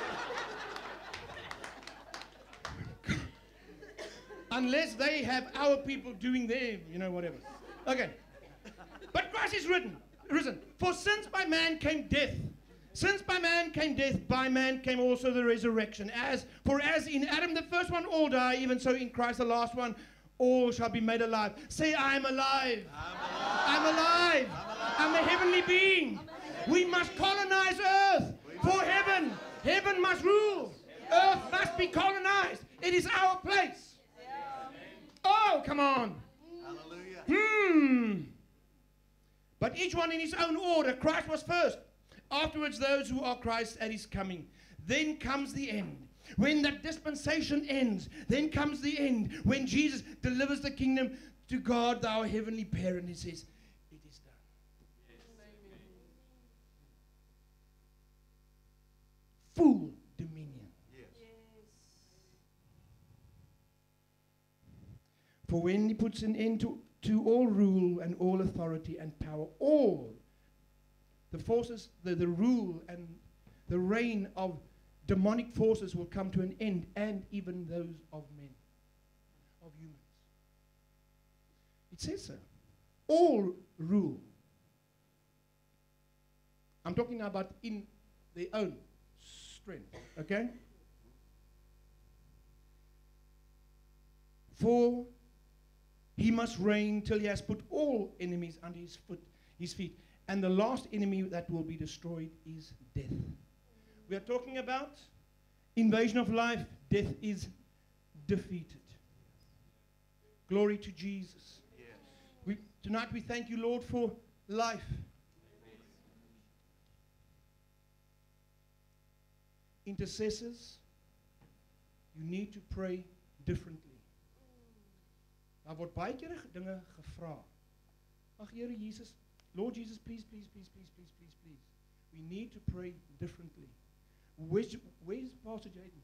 Unless they have our people doing their, you know, whatever. Okay. But Christ is written, risen. For since by man came death, since by man came death, by man came also the resurrection. As for as in Adam the first one all die, even so in Christ the last one all shall be made alive. Say, I'm alive. I'm alive. I'm alive. I'm a heavenly being. We must colonize earth for heaven. Heaven must rule. Earth must be colonized. It is our place. Oh, come on. Hallelujah. Hmm. But each one in his own order. Christ was first. Afterwards, those who are Christ at his coming. Then comes the end. When that dispensation ends, then comes the end. When Jesus delivers the kingdom to God, our heavenly parent, he says, it is done. For when he puts an end to, to all rule and all authority and power, all the forces, the, the rule and the reign of demonic forces will come to an end, and even those of men, of humans. It says so. All rule. I'm talking now about in their own strength, okay? For he must reign till he has put all enemies under his foot, his feet. And the last enemy that will be destroyed is death. We are talking about invasion of life. Death is defeated. Glory to Jesus. Yes. We, tonight we thank you, Lord, for life. Intercessors, you need to pray differently. Daar word baie keer dinge gevra. Ag Here Jesus, Lord Jesus, please, please, please, please, please, please, please. We need to pray differently. Where's, where's Pastor Jaden?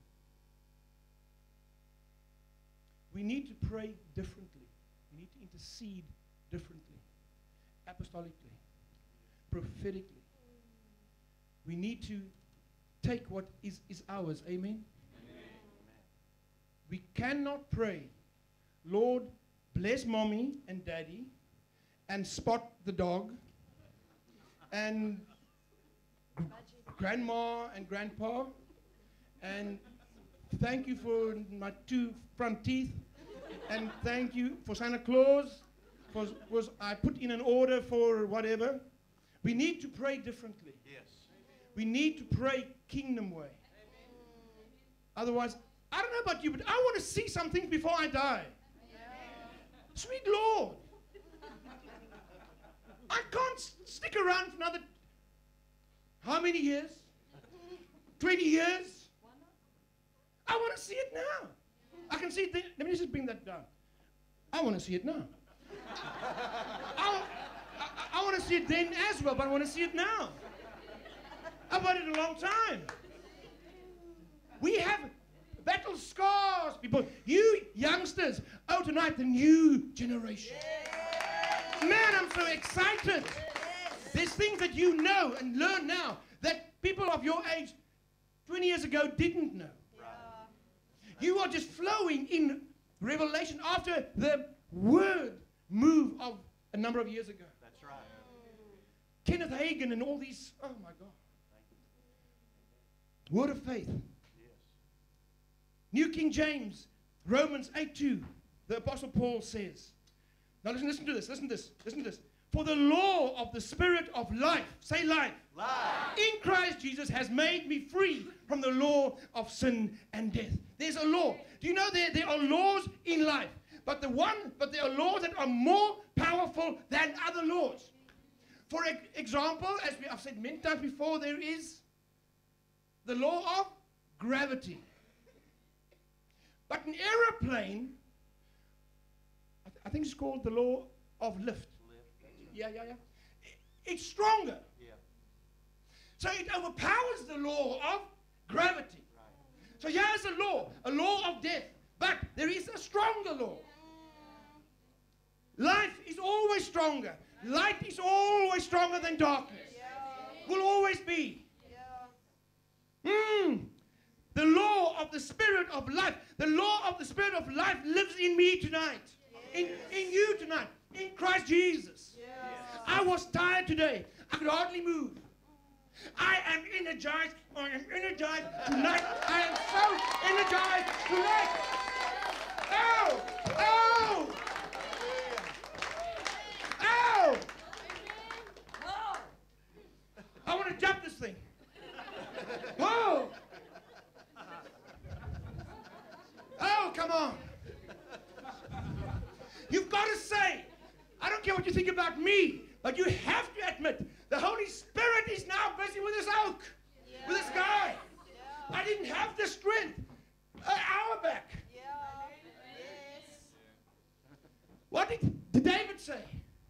We need to pray differently. We need to intercede differently. Apostolically. Prophetically. We need to take what is, is ours. Amen? Amen? We cannot pray, Lord, bless mommy and daddy, and spot the dog, and gr- grandma and grandpa, and thank you for my two front teeth, and thank you for Santa Claus, for was I put in an order for whatever. We need to pray differently. Yes. We need to pray kingdom way. Otherwise, I don't know about you, but I want to see some things before I die. Sweet Lord. I can't s- stick around for another, how many years? twenty years? I want to see it now. I can see it then. Let me just bring that down. I want to see it now. I, I, I want to see it then as well, but I want to see it now. I've waited a long time. We have battle scars, people. You youngsters, oh, tonight, the new generation. Man, I'm so excited. There's things that you know and learn now that people of your age twenty years ago didn't know. You are just flowing in revelation after the word move of a number of years ago. That's right. Kenneth Hagin and all these, oh my God. Word of faith. Yes. New King James, Romans eight two, the Apostle Paul says. Now listen, listen to this, listen to this, listen to this. For the law of the Spirit of life, say life, Life. in Christ Jesus has made me free from the law of sin and death. There's a law. Do you know there, there are laws in life? But the one, but there are laws that are more powerful than other laws. For e- example, as we have said many times before, there is the law of gravity. But an aeroplane, I, th- I think it's called the law of lift. Yeah, yeah, yeah. I- It's stronger. Yeah. So it overpowers the law of gravity. So here's a law, a law of death. But there is a stronger law. Life is always stronger. Light is always stronger than darkness. Will always be. Mm. The law of the Spirit of life. The law of the Spirit of life lives in me tonight. In, in you tonight. In Christ Jesus. I was tired today. I could hardly move. I am energized. I am energized tonight. I am so energized tonight. Oh! Oh! Oh! I want to jump this thing. Whoa! Oh, come on. You've got to say, I don't care what you think about me, but you have to admit, the Holy Spirit is now busy with this oak, yeah. with this guy. Yeah. I didn't have the strength an hour back. Yeah. Yes. What did, did David say?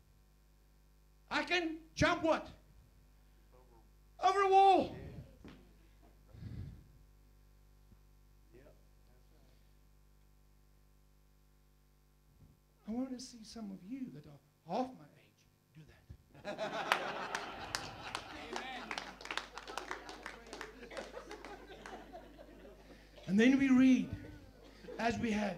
I can jump what? Over a wall. want to see some of you that are half my age do that. And then we read, as we have,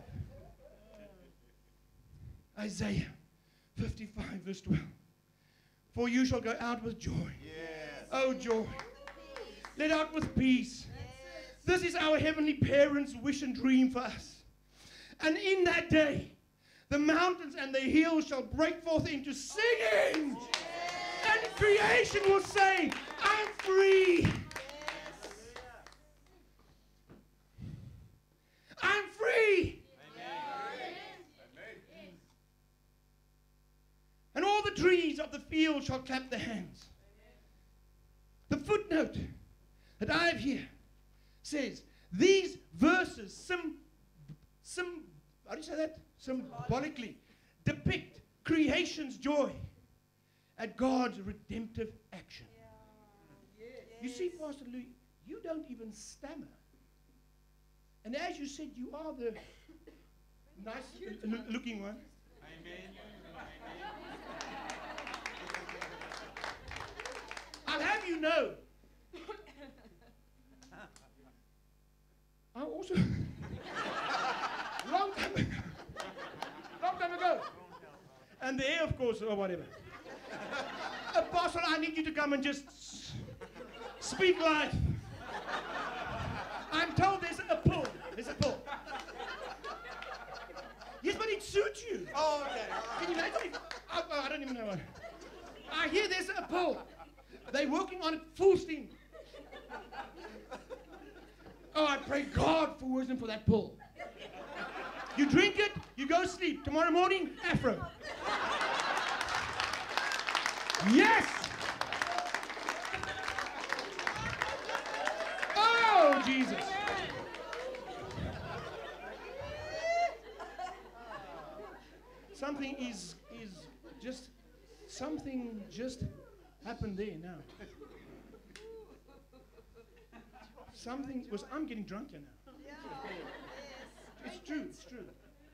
Isaiah fifty-five, verse twelve. For you shall go out with joy. Yes. Oh, joy. Let out with peace. This is our heavenly parents' wish and dream for us. And in that day, the mountains and the hills shall break forth into singing. And creation will say, I'm free. I'm free. And all the trees of the field shall clap their hands. The footnote that I have here says, these verses, sim, sim, how do you say that? Symbolically depict creation's joy at God's redemptive action. Yeah. You see, Pastor Louis, you don't even stammer. And as you said, you are the nice l- l- looking one. Amen. I'll have you know, I also, long time ago, long time ago, and the air, of course, or whatever. Apostle, I need you to come and just s- speak life. I'm told there's a pull. There's a pull. Yes, but it suits you. Oh, okay. All right. Can you imagine? If, oh, oh, I don't even know what. I hear there's a pull. They're working on it full steam. Oh, I pray God for wisdom for that pull. You drink it, you go sleep. Tomorrow morning, afro. Yes! Oh, Jesus. Something is is just something just happened there now. Something was I'm getting drunk here now. It's true, it's true.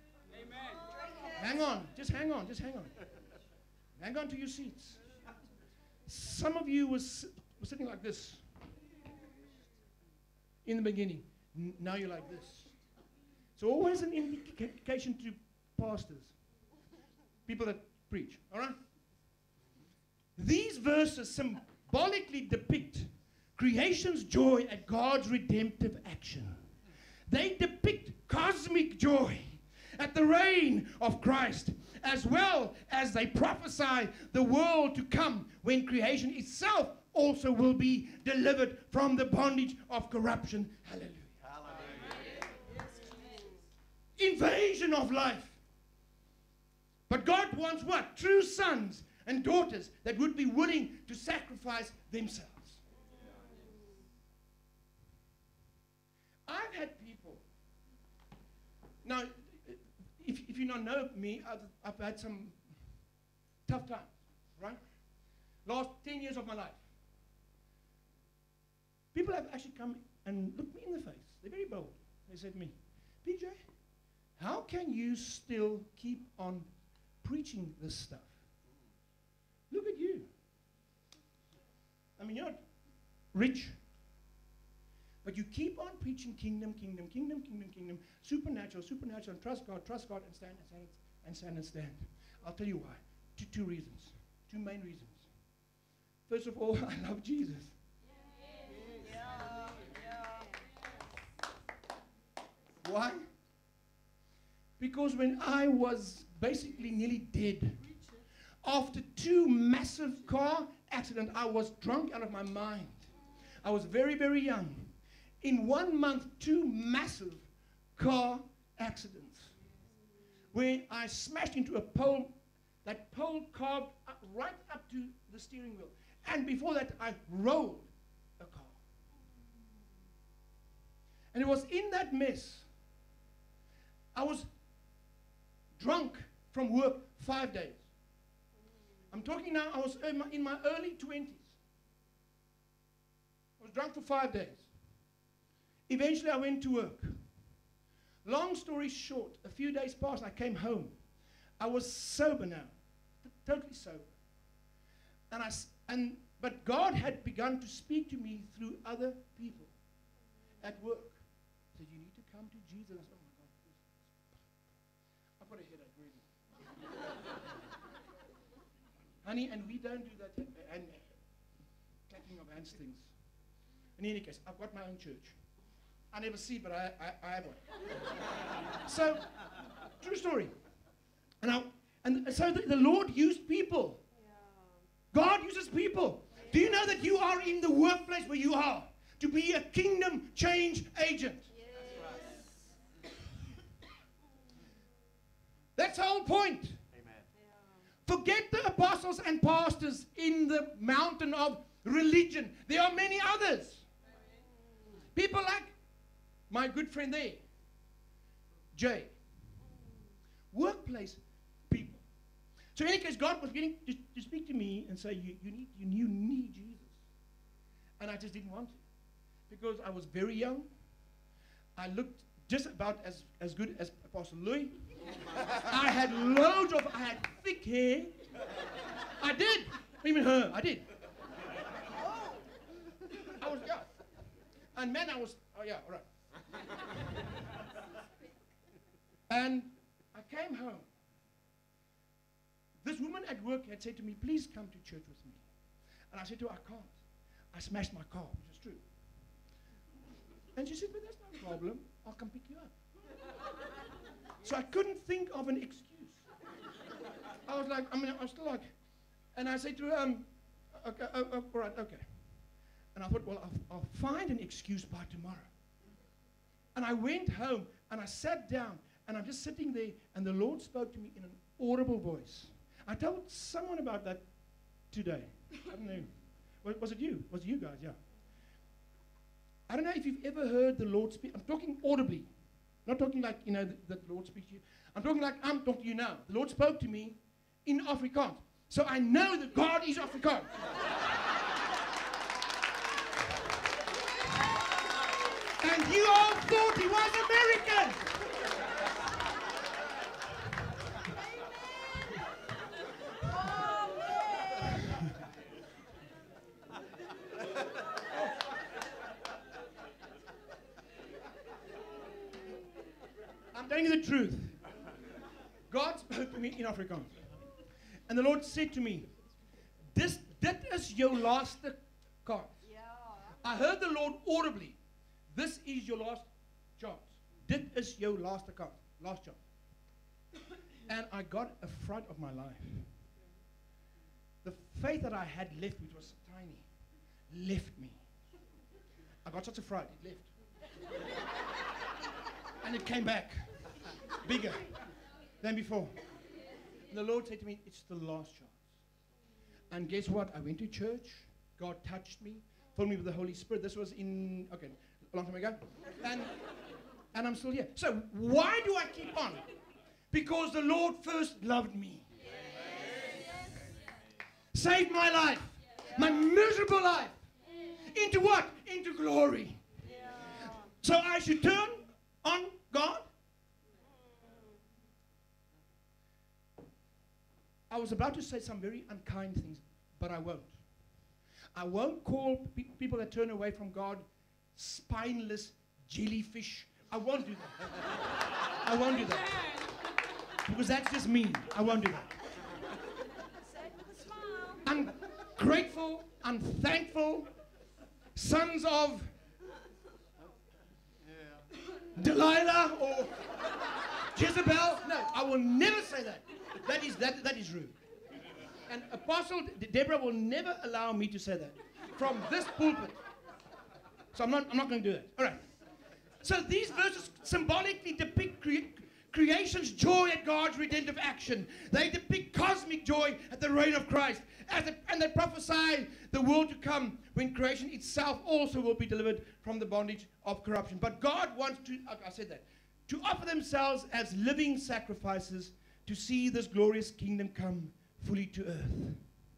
Hang on, just hang on, just hang on. Hang on to your seats. Some of you was were sitting like this in the beginning. N- now you're like this. So always an indication to pastors, people that preach, all right? These verses symbolically depict creation's joy at God's redemptive action. They depict cosmic joy at the reign of Christ, as well as they prophesy the world to come when creation itself also will be delivered from the bondage of corruption. Hallelujah. Invasion of life. But God wants what? True sons and daughters that would be willing to sacrifice themselves. I've had people. Now, if, if you don't know me, I've, I've had some tough times, right? Last ten years of my life. People have actually come and looked me in the face. They're very bold. They said to me, P J, how can you still keep on preaching this stuff? Look at you. I mean, you're not rich, but you keep on preaching kingdom, kingdom, kingdom, kingdom, kingdom, supernatural, supernatural, and trust God, trust God, and stand and stand and stand and stand. I'll tell you why. Two, two reasons. Two main reasons. First of all, I love Jesus. Why? Because when I was basically nearly dead, after two massive car accidents, I was drunk out of my mind. I was very, very young. In one month, two massive car accidents where I smashed into a pole. That pole carved up, right up to the steering wheel. And before that, I rolled a car. And it was in that mess. I was drunk from work five days. I'm talking now, I was in my, in my early twenties. I was drunk for five days. Eventually, I went to work. Long story short, a few days passed, I came home. I was sober now, t- totally sober. And I, s- and, but God had begun to speak to me through other people at work. He said, you need to come to Jesus. I said, oh my God, this- I've got a headache, really. Honey, and we don't do that uh, and clapping of hands things. In any case, I've got my own church. I never see, but I, I, I have one. So, true story. And, I, and so the, the Lord used people. God uses people. Do you know that you are in the workplace where you are to be a kingdom change agent? Yes. That's the whole point. Amen. Forget the apostles and pastors in the mountain of religion. There are many others. People like my good friend there, Jay. Workplace people. So in any case, God was beginning to, to speak to me and say, you, you, need, you, you need Jesus. And I just didn't want to. Because I was very young. I looked just about as, as good as Apostle Louis. I had loads of, I had thick hair. I did. Even her, I did. I was, yeah. And man, I was, oh yeah, all right. And I came home. This woman at work had said to me, please come to church with me. And I said to her, I can't. I smashed my car, which is true. And she said, but that's no problem. I'll come pick you up. So I couldn't think of an excuse. I was like, I mean, I was still like, and I said to her, um, okay, uh, uh, all right, okay. And I thought, well, I'll, I'll find an excuse by tomorrow. And I went home, and I sat down, and I'm just sitting there, and the Lord spoke to me in an audible voice. I told someone about that today. I don't know. Was, was it you? Was it you guys? Yeah. I don't know if you've ever heard the Lord speak. I'm talking audibly. Not talking like, you know, that the Lord speaks to you. I'm talking like I'm talking to you now. The Lord spoke to me in Afrikaans. So I know that God is Afrikaans. And you all thought he was American. I'm telling you the truth. God spoke to me in Afrikaans. And the Lord said to me, this, dit is jou laaste kans. I heard the Lord audibly. This is your last chance. Dit is jou laaste kans. Last chance. And I got a fright of my life. The faith that I had left, which was tiny, left me. I got such a fright, it left. And it came back, bigger than before. And the Lord said to me, it's the last chance. And guess what? I went to church. God touched me, filled me with the Holy Spirit. This was in, okay, a long time ago. And, and I'm still here. So why do I keep on? Because the Lord first loved me. Yes. Saved my life. Yeah. My miserable life. Yeah. Into what? Into glory. Yeah. So I should turn on God. I was about to say some very unkind things, but I won't. I won't call pe people that turn away from God spineless jellyfish. I won't do that. I won't do that. Because that's just mean. I won't do that. Ungrateful, unthankful, sons of yeah. Delilah or Jezebel. No, I will never say that. That is, that, that is rude. And Apostle De Deborah will never allow me to say that from this pulpit. So I'm not, I'm not going to do that. All right. So these verses symbolically depict cre creation's joy at God's redemptive action. They depict cosmic joy at the reign of Christ. As they, and they prophesy the world to come when creation itself also will be delivered from the bondage of corruption. But God wants to, I said that, to offer themselves as living sacrifices to see this glorious kingdom come fully to earth.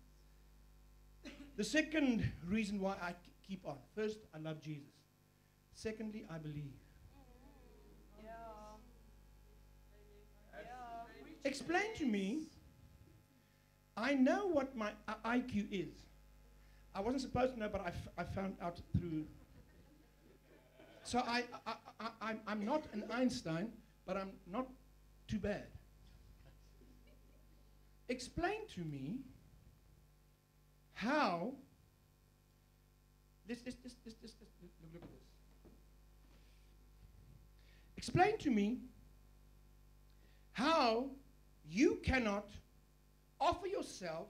The second reason why I keep on. First, I love Jesus. Secondly, I believe. Yeah. Yeah. Explain to me. I know what my uh, I Q is. I wasn't supposed to know, but I, f- I found out through. So I, I, I, I, I'm, I'm not an Einstein, but I'm not too bad. Explain to me how. This, this, this, this, this, this look, look at this. Explain to me how you cannot offer yourself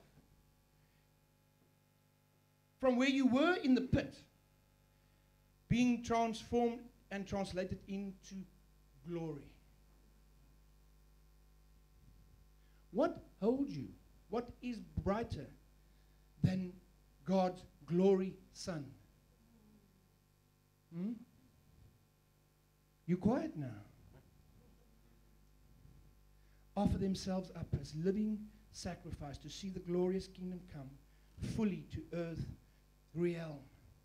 from where you were in the pit, being transformed and translated into glory. What holds you? What is brighter than God's glory sun? Hmm? You quiet now. Offer themselves up as living sacrifice to see the glorious kingdom come fully to earth realm.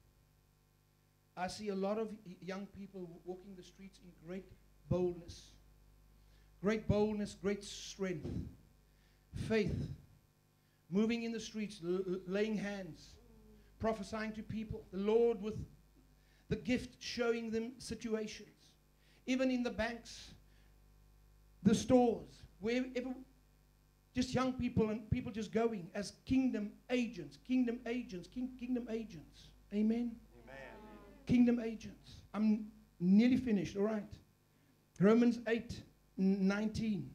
I see a lot of y- young people w- walking the streets in great boldness. Great boldness, great strength, faith, moving in the streets, l- l- laying hands, prophesying to people, the Lord with the gift showing them situations, even in the banks, the stores, wherever, just young people and people just going as kingdom agents, kingdom agents, king, kingdom agents. Amen? Amen. Kingdom agents. I'm nearly finished, all right. Romans eight nineteen.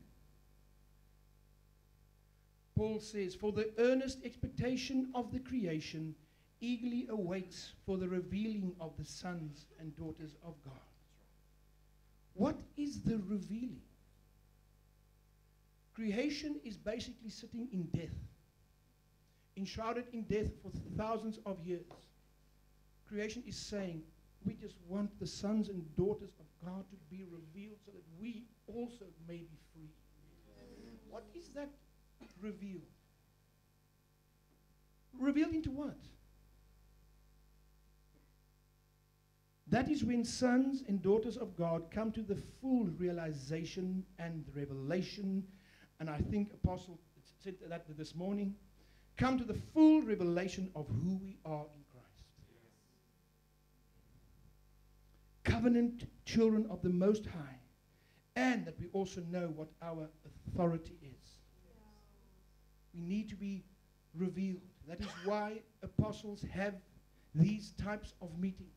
Paul says, for the earnest expectation of the creation eagerly awaits for the revealing of the sons and daughters of God. What is the revealing? Creation is basically sitting in death, enshrouded in death for thousands of years. Creation is saying, we just want the sons and daughters of God to be revealed so that we also may be free. What is that revealed? Revealed into what? That is when sons and daughters of God come to the full realization and revelation, and I think Apostle said that this morning, come to the full revelation of who we are in Christ. Covenant children of the Most High, and that we also know what our authority is. We need to be revealed. That is why apostles have these types of meetings.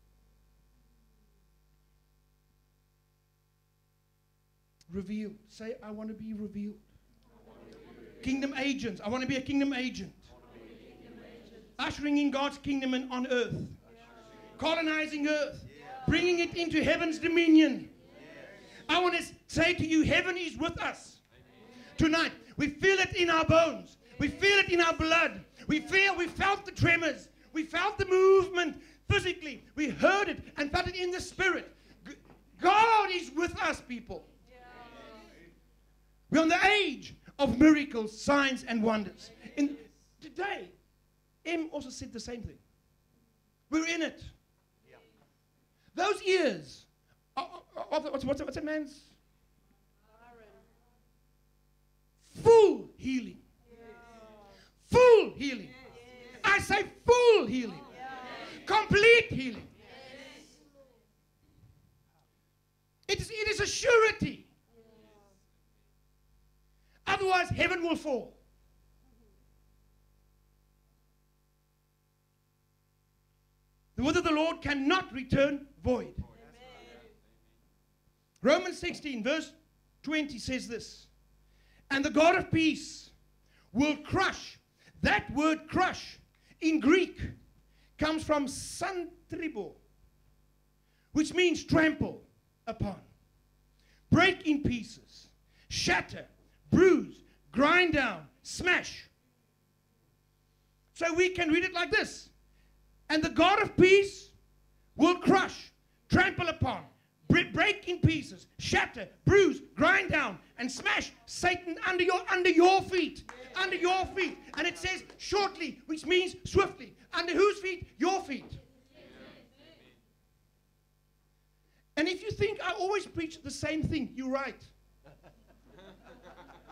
Revealed. Say, I want to be revealed. Kingdom agents. I want to be a kingdom agent. Kingdom agent. Ushering in God's kingdom and on earth. Yeah. Colonizing earth. Yeah. Bringing it into heaven's dominion. Yeah. I want to say to you, heaven is with us. Amen. Tonight. We feel it in our bones. We feel it in our blood. We feel, we felt the tremors. We felt the movement physically. We heard it and felt it in the spirit. G- God is with us, people. We're on the age of miracles, signs, and wonders. In today, M also said the same thing. We're in it. Yeah. Those years, uh, uh, uh, what's, what's, what's a man's? Full healing. Yes. Full healing. Yes. I say full healing. Yes. Complete healing. Yes. It is, it is a surety. Otherwise, heaven will fall. The word of the Lord cannot return void. Amen. Romans sixteen, verse twenty says this. And the God of peace will crush. That word crush in Greek comes from santribo, which means trample upon, break in pieces, shatter, bruise, grind down, smash. So we can read it like this. And the God of peace will crush, trample upon, break in pieces, shatter, bruise, grind down, and smash Satan under your, under your feet. Yeah. Under your feet. And it says shortly, which means swiftly. Under whose feet? Your feet. Yeah. And if you think I always preach the same thing, you're right.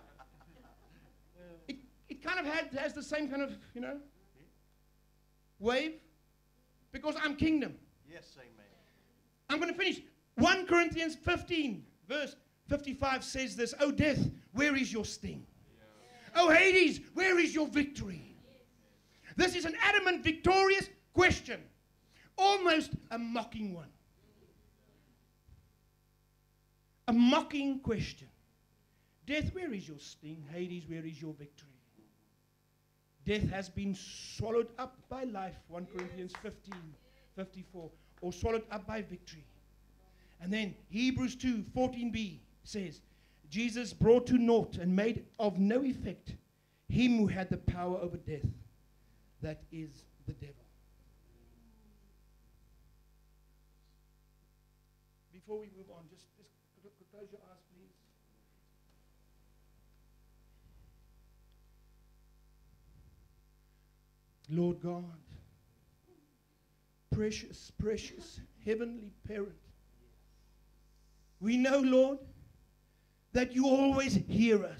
kind of had, has the same kind of, you know, wave? Because I'm kingdom. Yes, amen. I'm going to finish. First Corinthians fifteen, verse fifty-five says this, "O death, where is your sting? Yeah. O Hades, where is your victory?" This is an adamant, victorious question. Almost a mocking one. A mocking question. Death, where is your sting? Hades, where is your victory? Death has been swallowed up by life, First Corinthians fifteen, fifty-four, or swallowed up by victory. And then Hebrews two, fourteen b says, Jesus brought to naught and made of no effect him who had the power over death, that is the devil. Before we move on, just, just close your eyes, please. Lord God, precious, precious heavenly parent, we know, Lord, that you always hear us.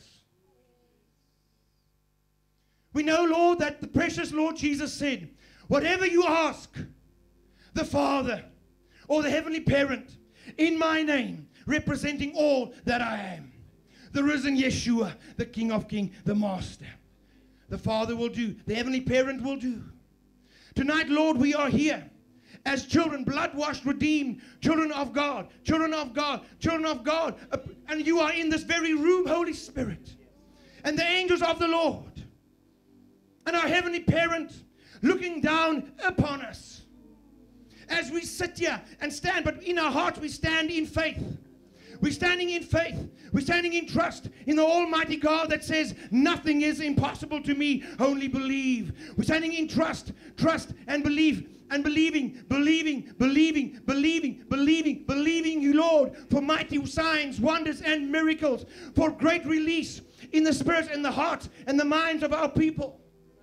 We know, Lord, that the precious Lord Jesus said, whatever you ask the Father or the heavenly parent in my name, representing all that I am, the risen Yeshua, the King of Kings, the Master, the Father will do, the heavenly parent will do. Tonight, Lord, we are here as children, blood-washed, redeemed, children of God, children of God, children of God. Uh, and you are in this very room, Holy Spirit. And the angels of the Lord. And our heavenly parent looking down upon us. As we sit here and stand, but in our hearts we stand in faith. We're standing in faith. We're standing in trust in the Almighty God that says, nothing is impossible to me, only believe. We're standing in trust, trust and believe. And believing, believing, believing, believing, believing, believing you, Lord, for mighty signs, wonders, and miracles, for great release in the spirits and the hearts and the minds of our people.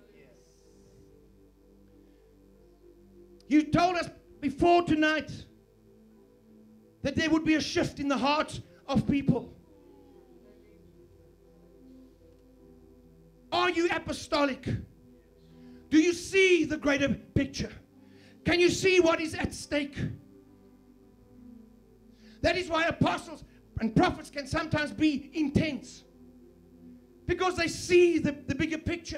You told us before tonight that there would be a shift in the hearts of people. Are you apostolic? Do you see the greater picture? Can you see what is at stake? That is why apostles and prophets can sometimes be intense. Because they see the, the bigger picture.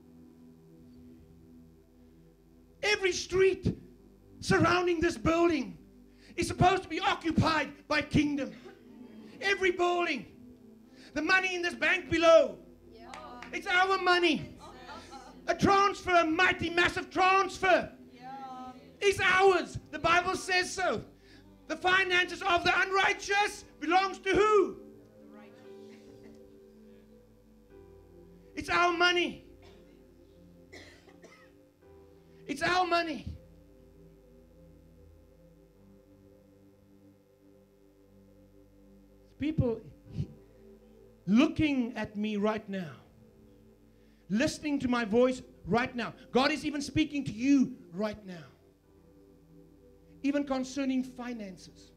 Every street surrounding this building is supposed to be occupied by kingdom. Every building. The money in this bank below. Yeah. It's our money. A transfer, a mighty, massive transfer. Is ours. The Bible says so. The finances of the unrighteous belongs to who? The righteous. It's our money. It's our money. People looking at me right now, listening to my voice right now. God is even speaking to you right now. Even concerning finances.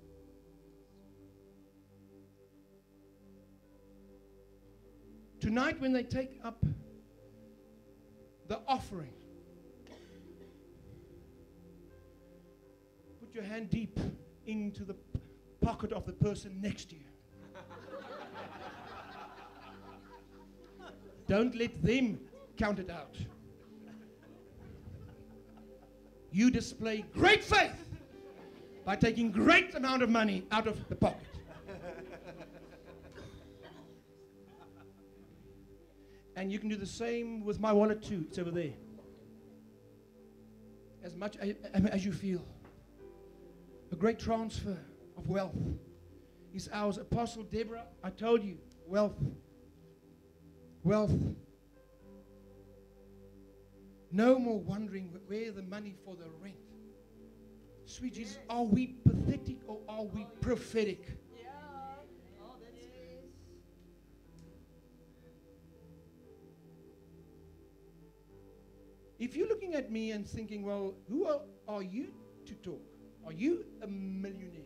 Tonight when they take up the offering, put your hand deep into the pocket of the person next to you. Don't let them count it out. You display great faith by taking great amount of money out of the pocket. And you can do the same with my wallet too. It's over there. As much as, as you feel. A great transfer of wealth is ours. Apostle Deborah, I told you, wealth. Wealth. No more wondering where the money for the rent. Sweet Jesus, are we pathetic or are we prophetic? Yeah. Oh, that's it. If you're looking at me and thinking, well, who are, are you to talk? Are you a millionaire?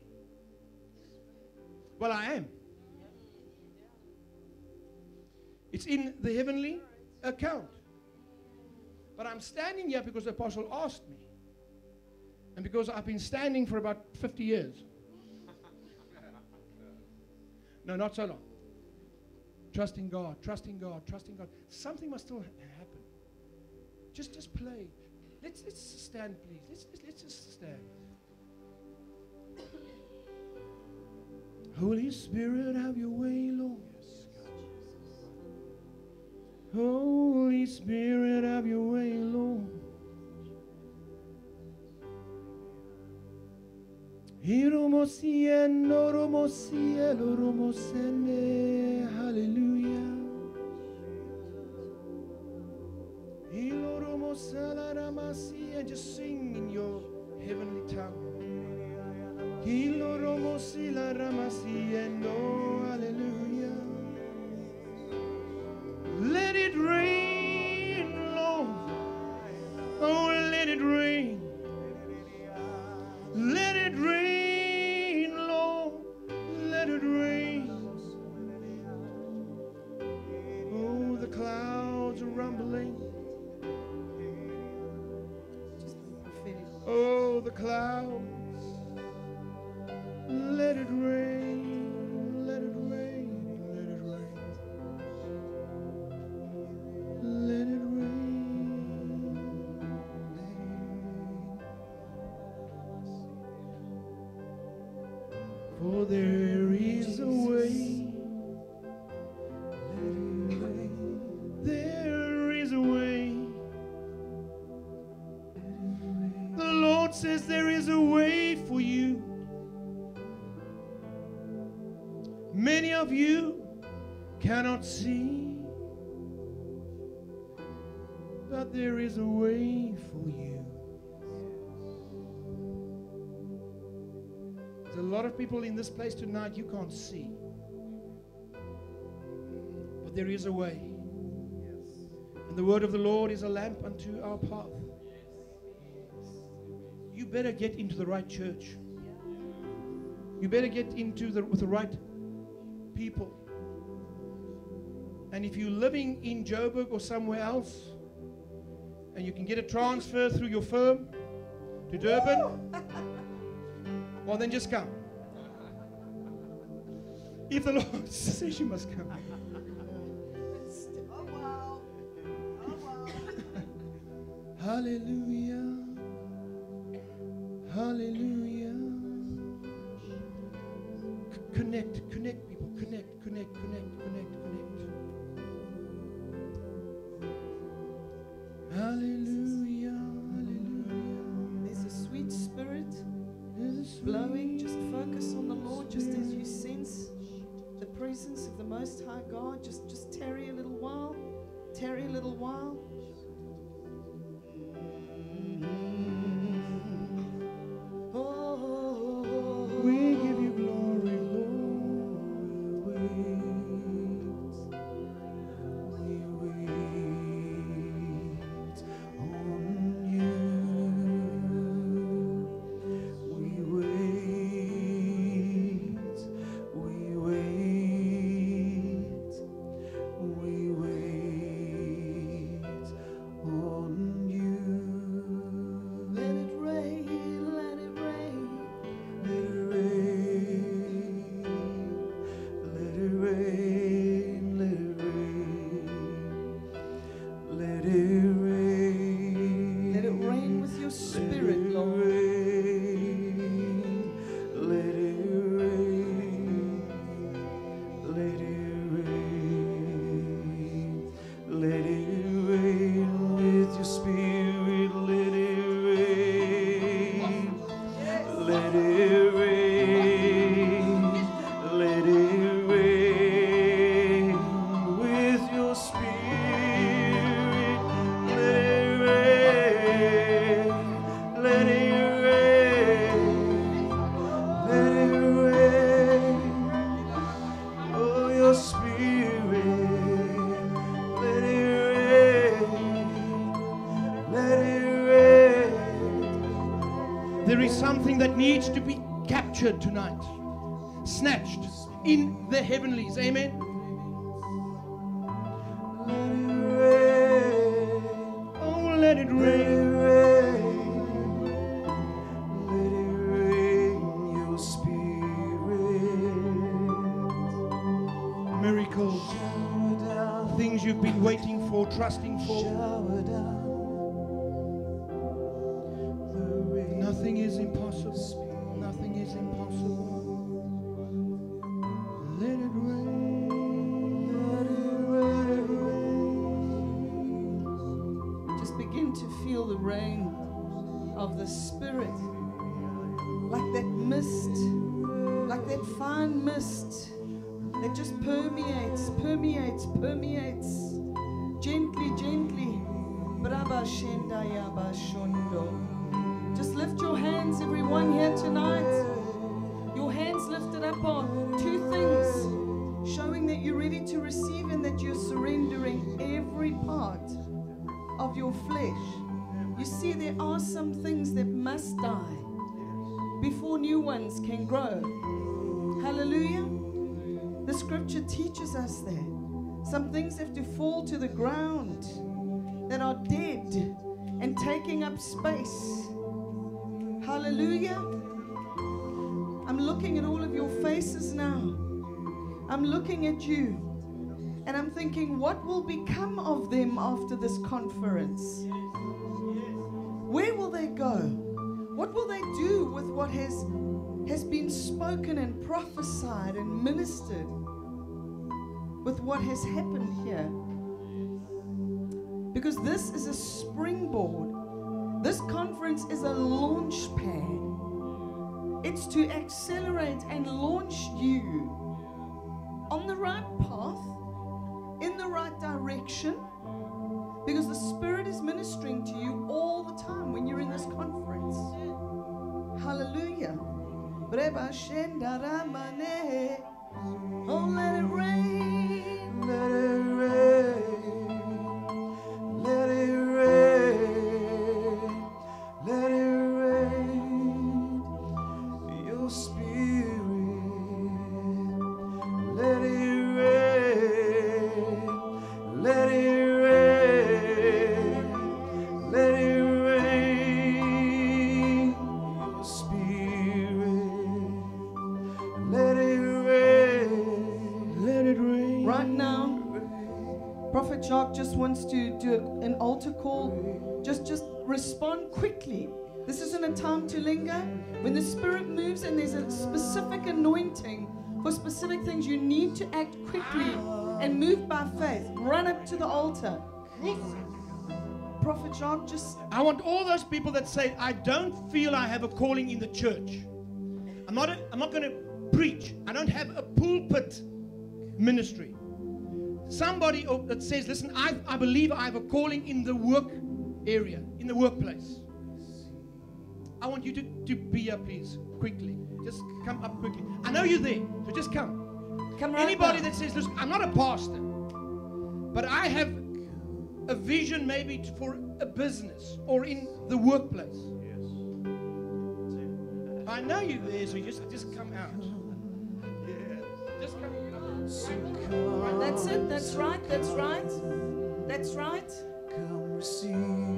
Well, I am. It's in the heavenly account. But I'm standing here because the apostle asked me. And because I've been standing for about fifty years. No, not so long. Trusting God, trusting God, trusting God. Something must still ha- happen. Just, just play. Let's, let's stand, please. Let's, let's, let's just stand. Holy Spirit, have your way, Lord. Holy Spirit, have your way, Lord. Hallelujah. And just sing in your heavenly tongue. Hallelujah. Let it rain, Lord. Oh, let it rain. Let it rain, Lord. Let it rain. Oh, the clouds are rumbling. Oh, the clouds. Let it rain. Let it rain. Let it rain. Let it rain. For there is a way. There is a way. The Lord says there is a way for you. Many of you cannot see, but there is a way for you. There's a lot of people in this place tonight you can't see, but there is a way. And the word of the Lord is a lamp unto our path. You better get into the right church. You better get into the with the right people. And if you're living in Joburg or somewhere else, and you can get a transfer through your firm to Durban, well then just come. If the Lord says you must come. Oh, wow. Oh, wow. Hallelujah. Hallelujah. C- connect, connect people, connect, connect, connect, connect, connect. Hallelujah, hallelujah. There's a sweet spirit There's a sweet blowing. Just focus on the Lord, just as you sense the presence of the Most High God. Just, just tarry a little while. Tarry a little while. Oh, We give you glory, Lord. We wait. We wait on you. We wait. We wait. We wait on you. let it rain, let it rain. Let it rain, let it rain, let it rain, let it rain. Let it rain with your spirit, Lord. Let it rain, let it rain, let it rain with your spirit. Let it rain, let it rain, let it rain with your spirit. Let it rain, let it rain, let it rain. Oh, your spirit. Let it rain, let it rain. There is something that needs to be captured tonight, snatched in the heavenlies. Amen. Let it rain. you've been waiting for, trusting for. Nothing is impossible. Nothing is impossible. Let it rain. Let it rain. Just begin to feel the rain of the Spirit. Like that mist, like that fine mist that just permeates, permeates, permeates. Gently, gently. Braba shendaya ba shondo. Just lift your hands, everyone here tonight. Your hands lifted up on two things, showing that you're ready to receive and that you're surrendering every part of your flesh. You see, there are some things that must die before new ones can grow. Hallelujah. The scripture teaches us that. Some things have to fall to the ground that are dead and taking up space. Hallelujah. I'm looking at all of your faces now. I'm looking at you and I'm thinking, what will become of them after this conference? Where will they go? What will they do with what has, has been spoken and prophesied and ministered? With what has happened here? Because this is a springboard. This conference is a launch pad. It's to accelerate and launch you on the right path, in the right direction, because the Spirit is ministering to you all the time when you're in this conference. Hallelujah. Oh, let it rain, let it rain, let it rain, let it rain, your Spirit, let it rain, let it rain, let it rain, your Spirit, let it right now. Prophet Jacques just wants to do an altar call. Just, just respond quickly. This isn't a time to linger. When the Spirit moves and there's a specific anointing for specific things, you need to act quickly and move by faith. Run up to the altar. Prophet Jacques, just... I want all those people that say, I don't feel I have a calling in the church. I'm not, a, I'm not going to preach. I don't have a pulpit ministry. Somebody that says, listen, I, I believe I have a calling in the work area, in the workplace. I want you to, to be up, please, quickly. Just come up quickly. I know you're there, so just come. Come right Anybody now. that says, listen, I'm not a pastor, but I have a vision maybe to, for a business or in the workplace. Yes. I know you're there, so just, just come out. Yes. Just come out. That's it. That's right. That's right. That's right. Come receive.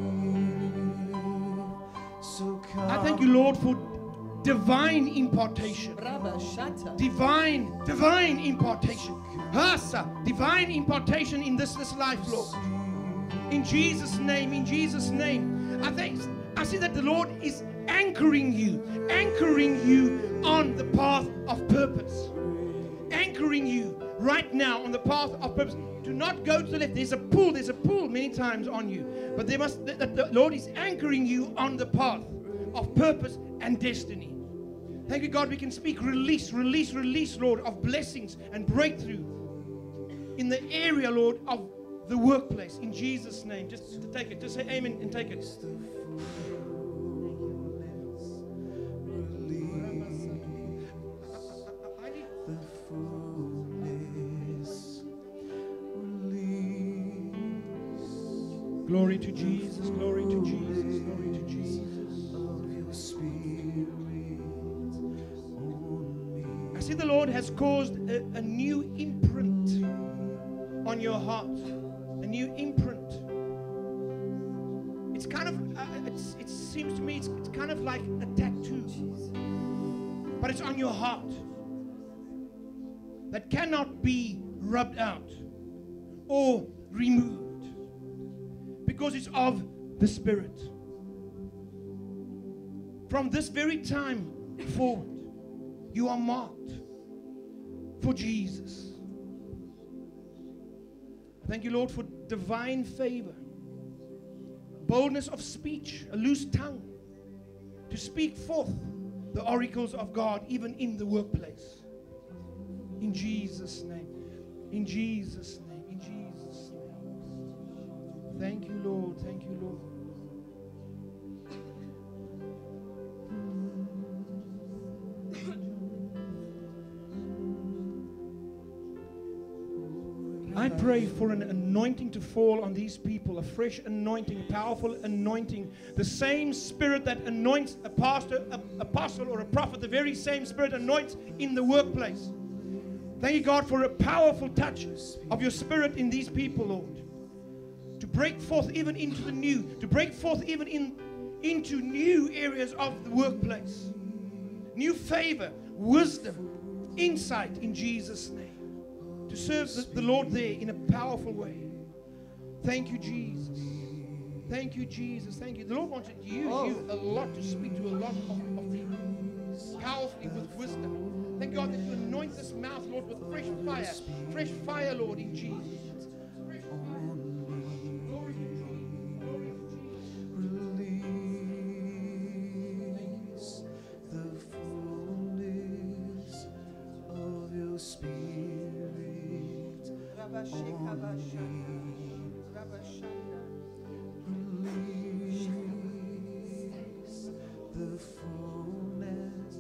So come. I thank you, Lord, for divine impartation. Divine, divine impartation. Hasa, divine impartation in this, this life, Lord. In Jesus' name, in Jesus' name. I think I see that the Lord is anchoring you, anchoring you on the path of purpose. Anchoring you right now on the path of purpose. Do not go to the left. There's a pull. There's a pull many times on you. But there must. The, the Lord is anchoring you on the path of purpose and destiny. Thank you, God. We can speak release, release, release, Lord, of blessings and breakthrough in the area, Lord, of the workplace. In Jesus' name. Just to take it. Just say amen and take it. Glory to Jesus, glory to Jesus, glory to Jesus. I see the Lord has caused a, a new imprint on your heart. A new imprint. It's kind of, uh, it's, it seems to me, it's, it's kind of like a tattoo. But it's on your heart. That cannot be rubbed out or removed. Because it's of the Spirit. From this very time forward, you are marked for Jesus. Thank you, Lord, for divine favor, boldness of speech, a loose tongue, to speak forth the oracles of God even in the workplace. In Jesus' name. In Jesus' name. In Jesus' name. Thank you, Lord. Thank you, Lord. I pray for an anointing to fall on these people, a fresh anointing, a powerful anointing. The same Spirit that anoints a pastor, a apostle, or a prophet, the very same Spirit anoints in the workplace. Thank you, God, for a powerful touch of your Spirit in these people, Lord. To break forth even into the new, to break forth even in, into new areas of the workplace. New favor, wisdom, insight in Jesus' name. To serve the, the Lord there in a powerful way. Thank you, Jesus. Thank you, Jesus. Thank you. The Lord wants to use oh. you a lot to speak to a lot of, of people. Powerfully with wisdom. Thank God that you anoint this mouth, Lord, with fresh fire. Fresh fire, Lord, in Jesus. Fresh fire. Glory to Jesus. Glory to Release the fullness of your Spirit. Release the fullness.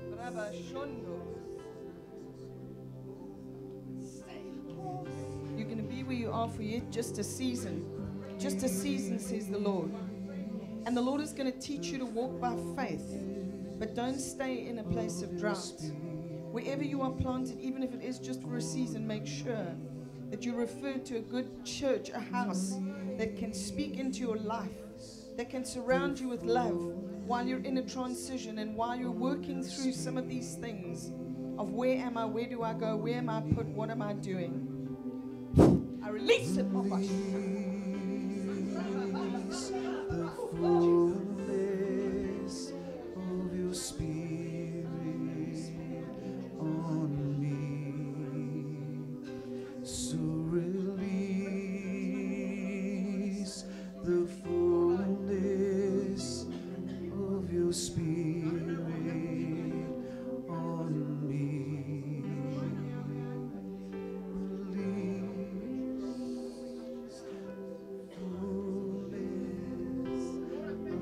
You're going to be where you are for yet just a season. Just a season, says the Lord. And the Lord is going to teach you to walk by faith. But don't stay in a place of drought. Wherever you are planted, even if it is just for a season, make sure that you refer to a good church, a house that can speak into your life, that can surround you with love while you're in a transition and while you're working through some of these things of where am I, where do I go, where am I put, what am I doing. I release it, Papa. Release the fullness of your Spirit on me. So release the fullness of your Spirit on me. Release fullness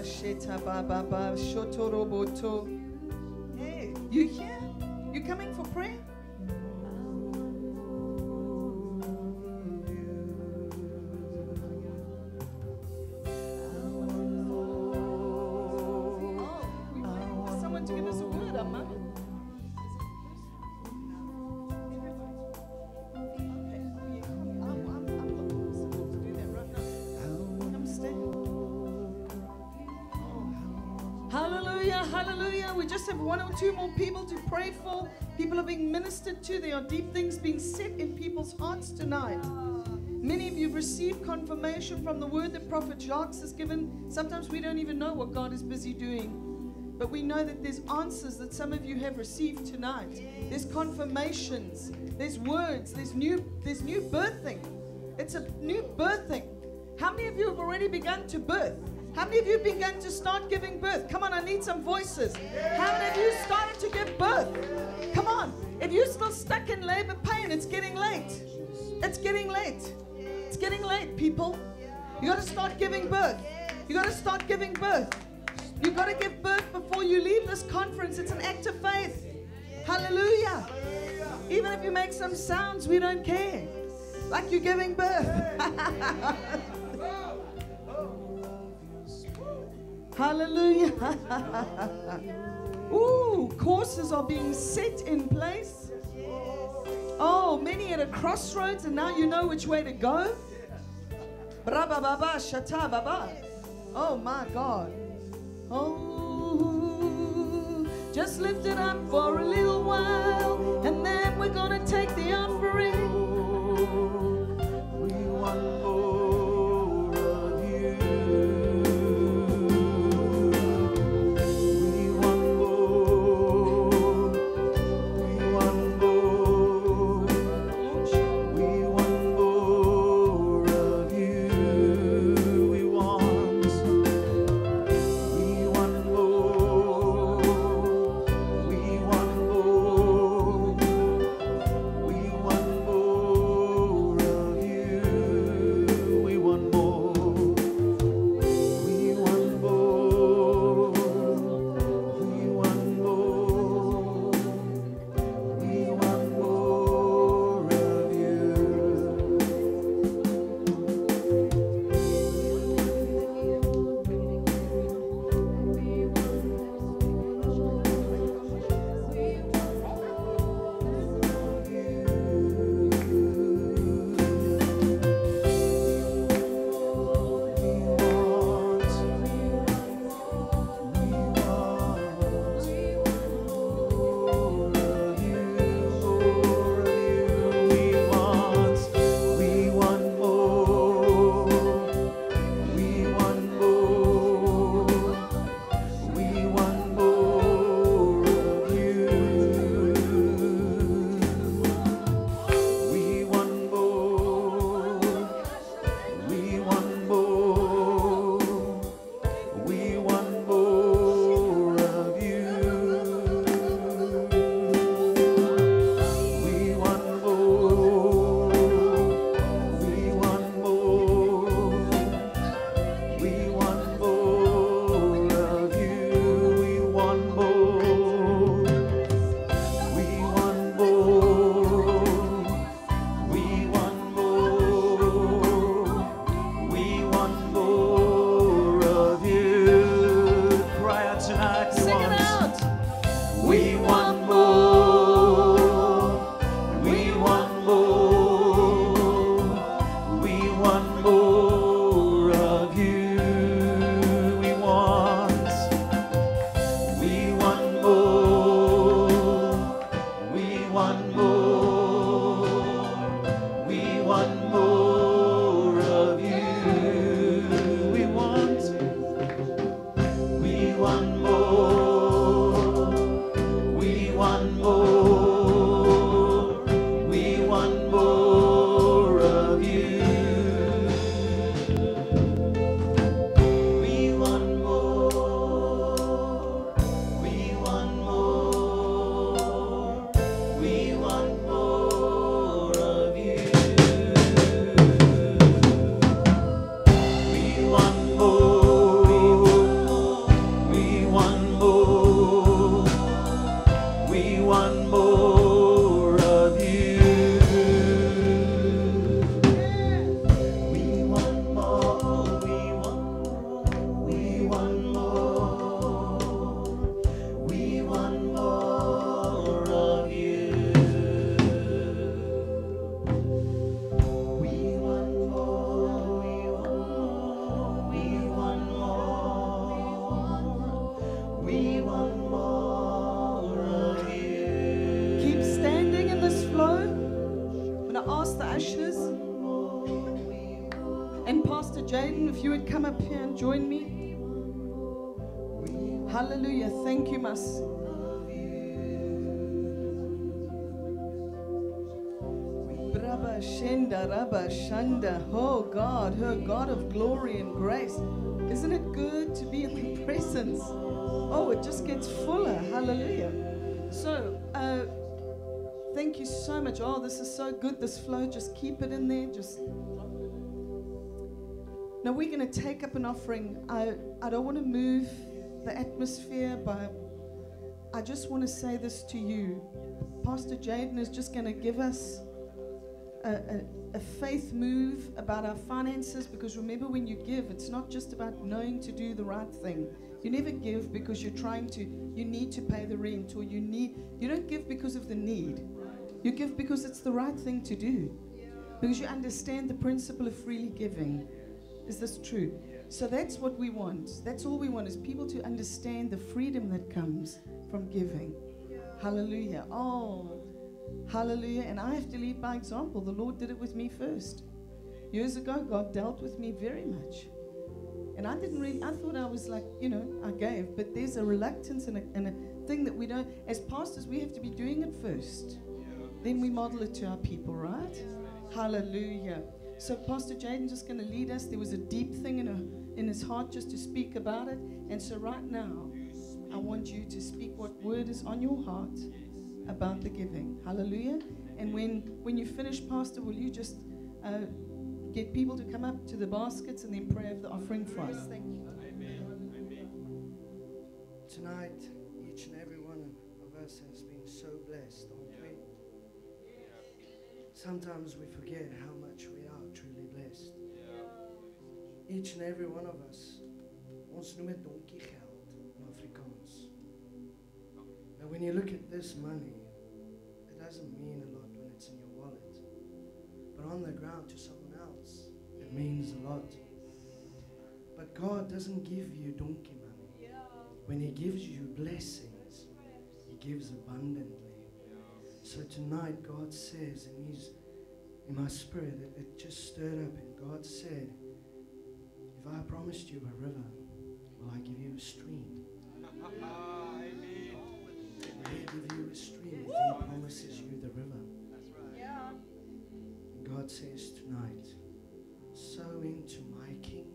sheta ba ba ba shotoroboto. Hey, you here? You coming for prayer? Oh, someone to give us a word, Amma. Hallelujah, hallelujah. We just have one or two more people to pray for. People are being ministered to. There are deep things being set in people's hearts tonight. Many of you have received confirmation from the word that Prophet Jacques has given. Sometimes we don't even know what God is busy doing. But we know that there's answers that some of you have received tonight. There's confirmations. There's words. There's new, there's new birthing. It's a new birthing. How many of you have already begun to birth? How many of you began to start giving birth? Come on, I need some voices. How many of you started to give birth? Come on. If you're still stuck in labor pain, it's getting late. It's getting late. It's getting late, people. You got to start giving birth. You got to start giving birth. You got to give birth before you leave this conference. It's an act of faith. Hallelujah. Even if you make some sounds, we don't care. Like you're giving birth. Hallelujah. Ooh, courses are being set in place. Oh, many at a crossroads, and now you know which way to go. Brabababa, shata baba. Oh my God. Oh, just lift it up for a little while, and then we're gonna take the offering. We want more of you. We want more. We want more. We want more of you. We want. We want more. We want more. We want more of you. We want more. We want more. We want more. We want more of you. want more of you. We want more, we want more, we want more. We want more of you. We want more, we want more, we want more. We want more of you. Keep standing in this flow. I'm going to ask the ushers and Pastor Jaden if you would come up here and join me. Hallelujah. Thank you, Mas. Braba Shenda Rabba Shanda. Oh God, her God of glory and grace. Isn't it good to be in the presence? Oh, it just gets fuller. Hallelujah. So, uh, thank you so much. Oh, this is so good, this flow. Just keep it in there. Just. Now, we're going to take up an offering. I, I don't want to move the atmosphere, but I just want to say this to you. Pastor Jaden is just going to give us a, a, a faith move about our finances, because remember, when you give, it's not just about knowing to do the right thing. You never give because you're trying to, you need to pay the rent, or you need, you don't give because of the need. You give because it's the right thing to do. Because you understand the principle of freely giving. Is this true? So that's what we want. That's all we want, is people to understand the freedom that comes from giving. Hallelujah. Oh, hallelujah. And I have to lead by example. The Lord did it with me first. Years ago, God dealt with me very much. And I didn't really, I thought I was like, you know, I gave. But there's a reluctance and a, and a thing that we don't, as pastors, we have to be doing it first. Then we model it to our people, right? Hallelujah. So Pastor Jaden's just going to lead us. There was a deep thing in, her, in his heart just to speak about it. And so right now, I want you to speak what word is on your heart about the giving. Hallelujah. And when, when you finish, Pastor, will you just uh, get people to come up to the baskets and then pray over the offering for us? Thank you. Tonight, each and every one of us has been so blessed, aren't we? Sometimes we forget how much we are truly blessed. Each and every one of us, ons noem het donkie geld in Afrikaans. Now when you look at this money, it doesn't mean a lot when it's in your wallet. But on the ground to someone else, it means a lot. But God doesn't give you donkey money. When He gives you blessings, He gives abundantly. So tonight, God says, and He's in my spirit, it, it just stirred up, and God said, if I promised you a river, will I give you a stream? Will He give you a stream if He promises you the river? And God says tonight, sow into my kingdom.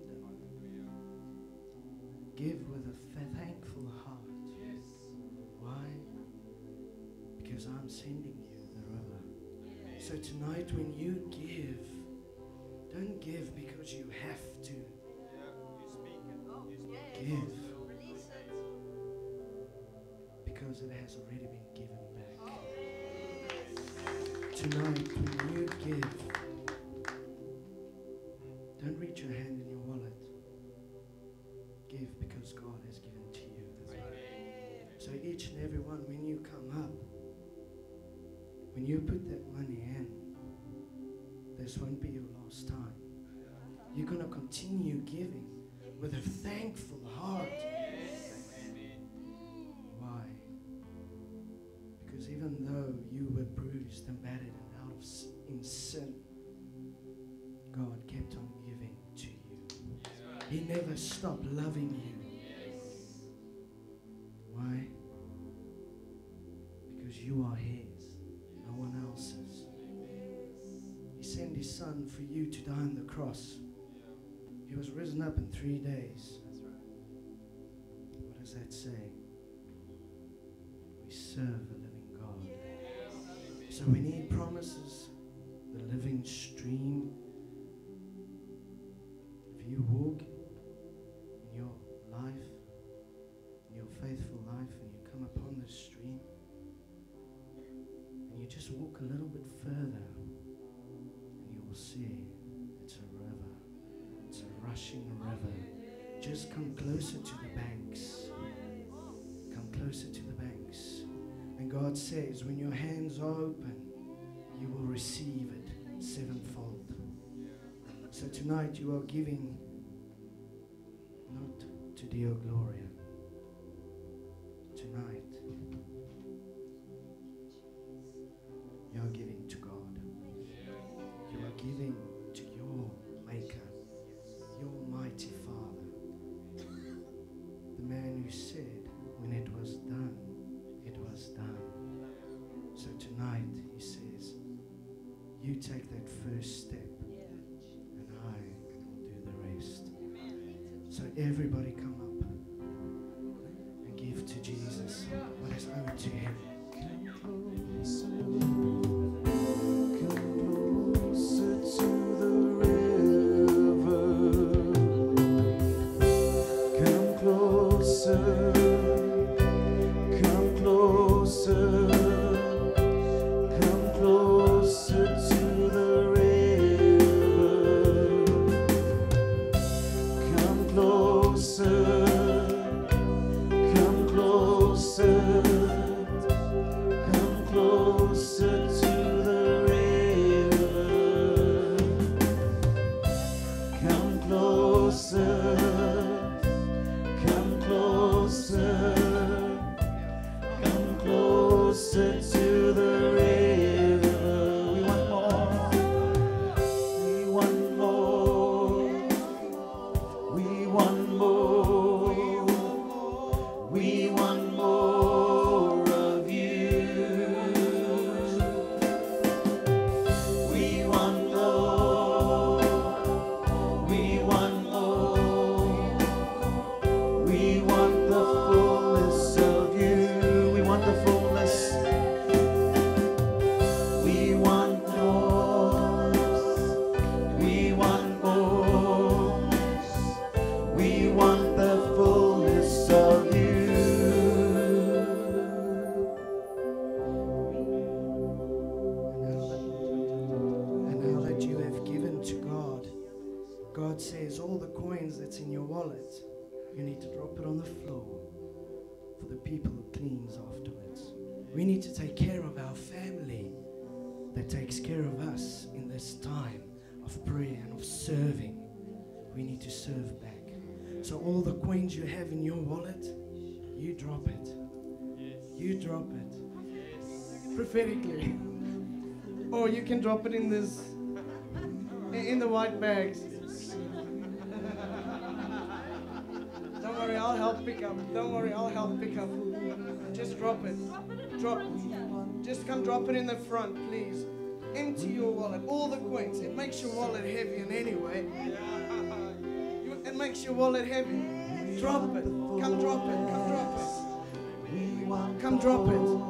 Give with a f- thankful heart. Why? Because I'm sending you the river. So tonight when you give, don't give because you have to. Give because it has already been given back. Tonight when you give, don't reach your hand in your wallet. Give because God has given to you. So each and every one, when you come up, when you put that money in, this won't be your last time. You're going to continue giving with a thankful heart. Why? Because even though you were bruised and battered and out of s- in sin, God kept on giving to you. He never stopped loving you. Why? Because you are His, no one else's. He sent His Son for you to die on the cross. He was risen up in three days. What does that say? We serve a living God. So when He promises the living stream, if you walk in your life, in your faithful life, and you come upon the stream, you just walk a little bit further, and you will see it's a river. It's a rushing river. Just come closer to the banks. Come closer to the banks. And God says, when your hands are open, you will receive it sevenfold. So tonight you are giving not to dear Gloria. Tonight you are giving to God. You are giving to your Maker, your mighty Father. The man who said, when it was done, it was done. So tonight he says, you take that first step, and I will do the rest. So everybody come up and give to Jesus what is owed to him. Come closer, come closer to the river. Come closer, come closer. God says all the coins that's in your wallet, you need to drop it on the floor for the people who cleans afterwards. We need to take care of our family that takes care of us in this time of prayer and of serving. We need to serve back. So all the coins you have in your wallet, you drop it. Yes. You drop it. Yes. Prophetically. Or you can drop it in this, in the white bags. Don't worry, I'll help pick up. Don't worry, I'll help pick up. Just drop it. Drop it. Just come drop it in the front, please. Empty your wallet, all the coins. It makes your wallet heavy in any way. It makes your wallet heavy. Drop it. Come drop it. Come drop it. Come drop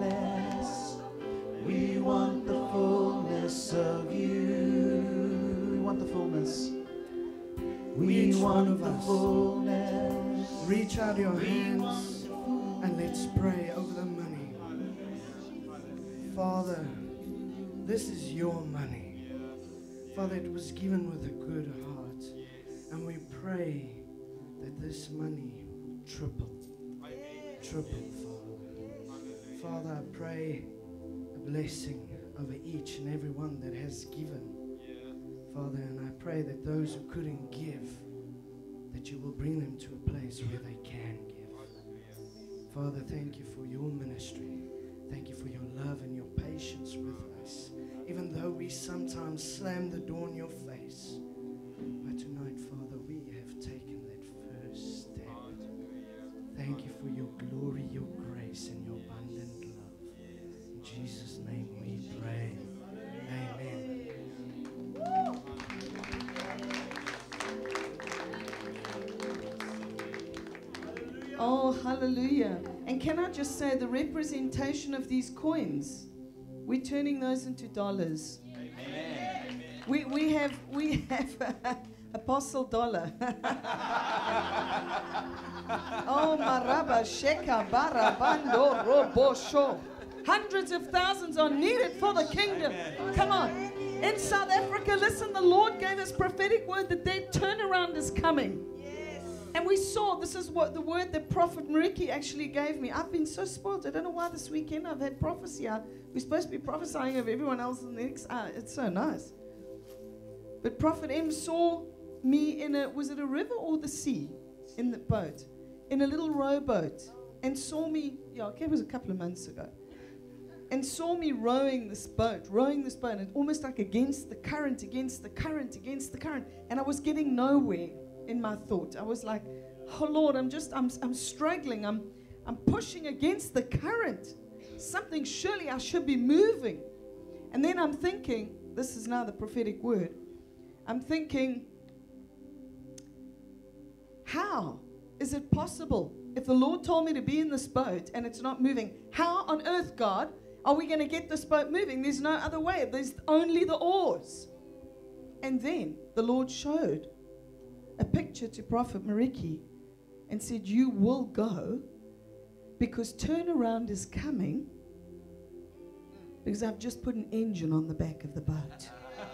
it. We want the fullness of you. We want the fullness. We Each want one of the us. fullness. Reach out your hands and let's pray over the money. Father, this is your money. Father, it was given with a good heart. And we pray that this money will triple. Triple, Father. Father, I pray a blessing over each and every one that has given. Father, and I pray that those who couldn't give, that you will bring them to a place where they can give. Father, thank you for your ministry. Thank you for your love and your patience with us. Even though we sometimes slam the door in your face. But tonight, Father, we have taken that first step. Thank you for your glory, your grace, and your abundant love. In Jesus' name we pray. Amen. Oh, hallelujah. And can I just say the representation of these coins, we're turning those into dollars. Amen. We, we have, we have apostle dollar. Oh, maraba sheka barabando robosho. Hundreds of thousands are needed for the kingdom. Come on. In South Africa, listen, the Lord gave us prophetic word that their turnaround is coming. And we saw, this is what the word that Prophet Mariki actually gave me. I've been so spoiled. I don't know why this weekend I've had prophecy. I, we're supposed to be prophesying of everyone else in the next hour. It's so nice. But Prophet M saw me in a, was it a river or the sea? In the boat. In a little rowboat. And saw me, yeah, okay, it was a couple of months ago. And saw me rowing this boat, rowing this boat, and almost like against the current, against the current, against the current. And I was getting nowhere in my thought. I was like, oh Lord, I'm just, I'm, I'm struggling. I'm, I'm pushing against the current. Something, surely I should be moving. And then I'm thinking, this is now the prophetic word. I'm thinking, how is it possible? If the Lord told me to be in this boat and it's not moving, how on earth, God, are we going to get this boat moving? There's no other way. There's only the oars. And then the Lord showed a picture to Prophet Mariki and said, you will go because turnaround is coming because I've just put an engine on the back of the boat.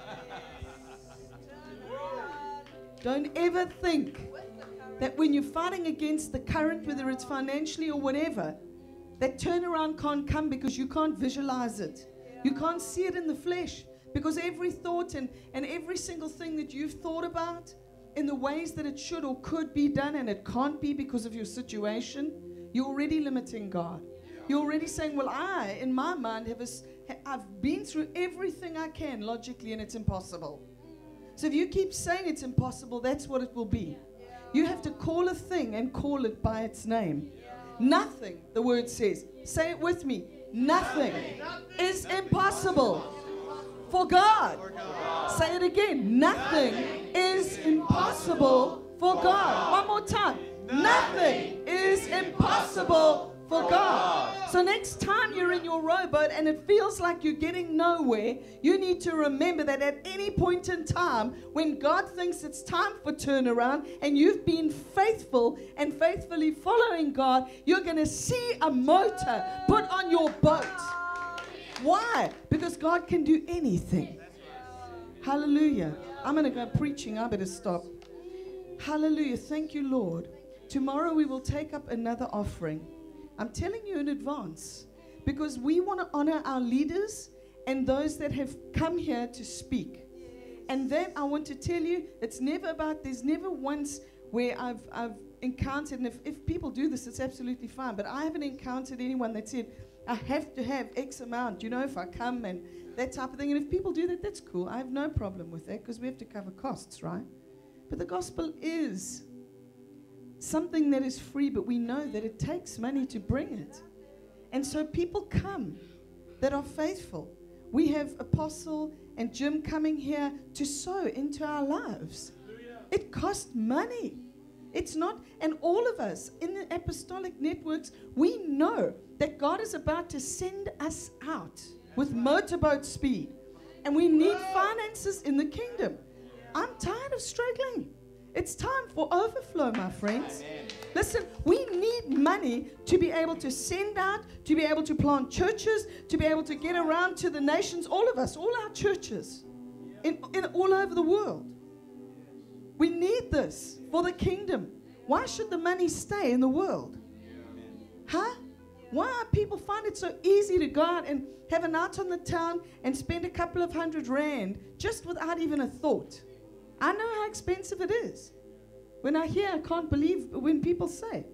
Don't ever think that when you're fighting against the current, whether it's financially or whatever, that turnaround can't come because you can't visualize it. You can't see it in the flesh because every thought and, and every single thing that you've thought about in the ways that it should or could be done and it can't be because of your situation, you're already limiting God. You're already saying, well, I, in my mind, have a, I've been through everything I can logically and it's impossible. So if you keep saying it's impossible, that's what it will be. You have to call a thing and call it by its name. Nothing, the word says. Say it with me. Nothing is impossible for God. Say it again. Nothing is impossible for God. One more time. Nothing is impossible for God. So next time you're in your rowboat and it feels like you're getting nowhere, you need to remember that at any point in time, when God thinks it's time for turnaround and you've been faithful and faithfully following God, you're going to see a motor put on your boat. Why? Because God can do anything. Hallelujah. I'm going to go preaching. I better stop. Hallelujah. Thank you, Lord. Tomorrow we will take up another offering. I'm telling you in advance because we want to honor our leaders and those that have come here to speak. And then I want to tell you, it's never about, there's never once where I've, I've encountered, and if, if people do this, it's absolutely fine, but I haven't encountered anyone that said, I have to have X amount, you know, if I come and that type of thing. And if people do that, that's cool. I have no problem with that because we have to cover costs, right? But the gospel is something that is free, but we know that it takes money to bring it. And so people come that are faithful. We have Apostle and Jim coming here to sow into our lives. It costs money. It's not, and all of us in the apostolic networks, we know that God is about to send us out with motorboat speed. And we need finances in the kingdom. I'm tired of struggling. It's time for overflow, my friends. Amen. Listen, we need money to be able to send out, to be able to plant churches, to be able to get around to the nations, all of us, all our churches, in, in all over the world. We need this for the kingdom. Why should the money stay in the world? Huh? Why are people find it so easy to go out and have a night on the town and spend a couple of hundred rand just without even a thought? I know how expensive it is. When I hear, I can't believe when people say.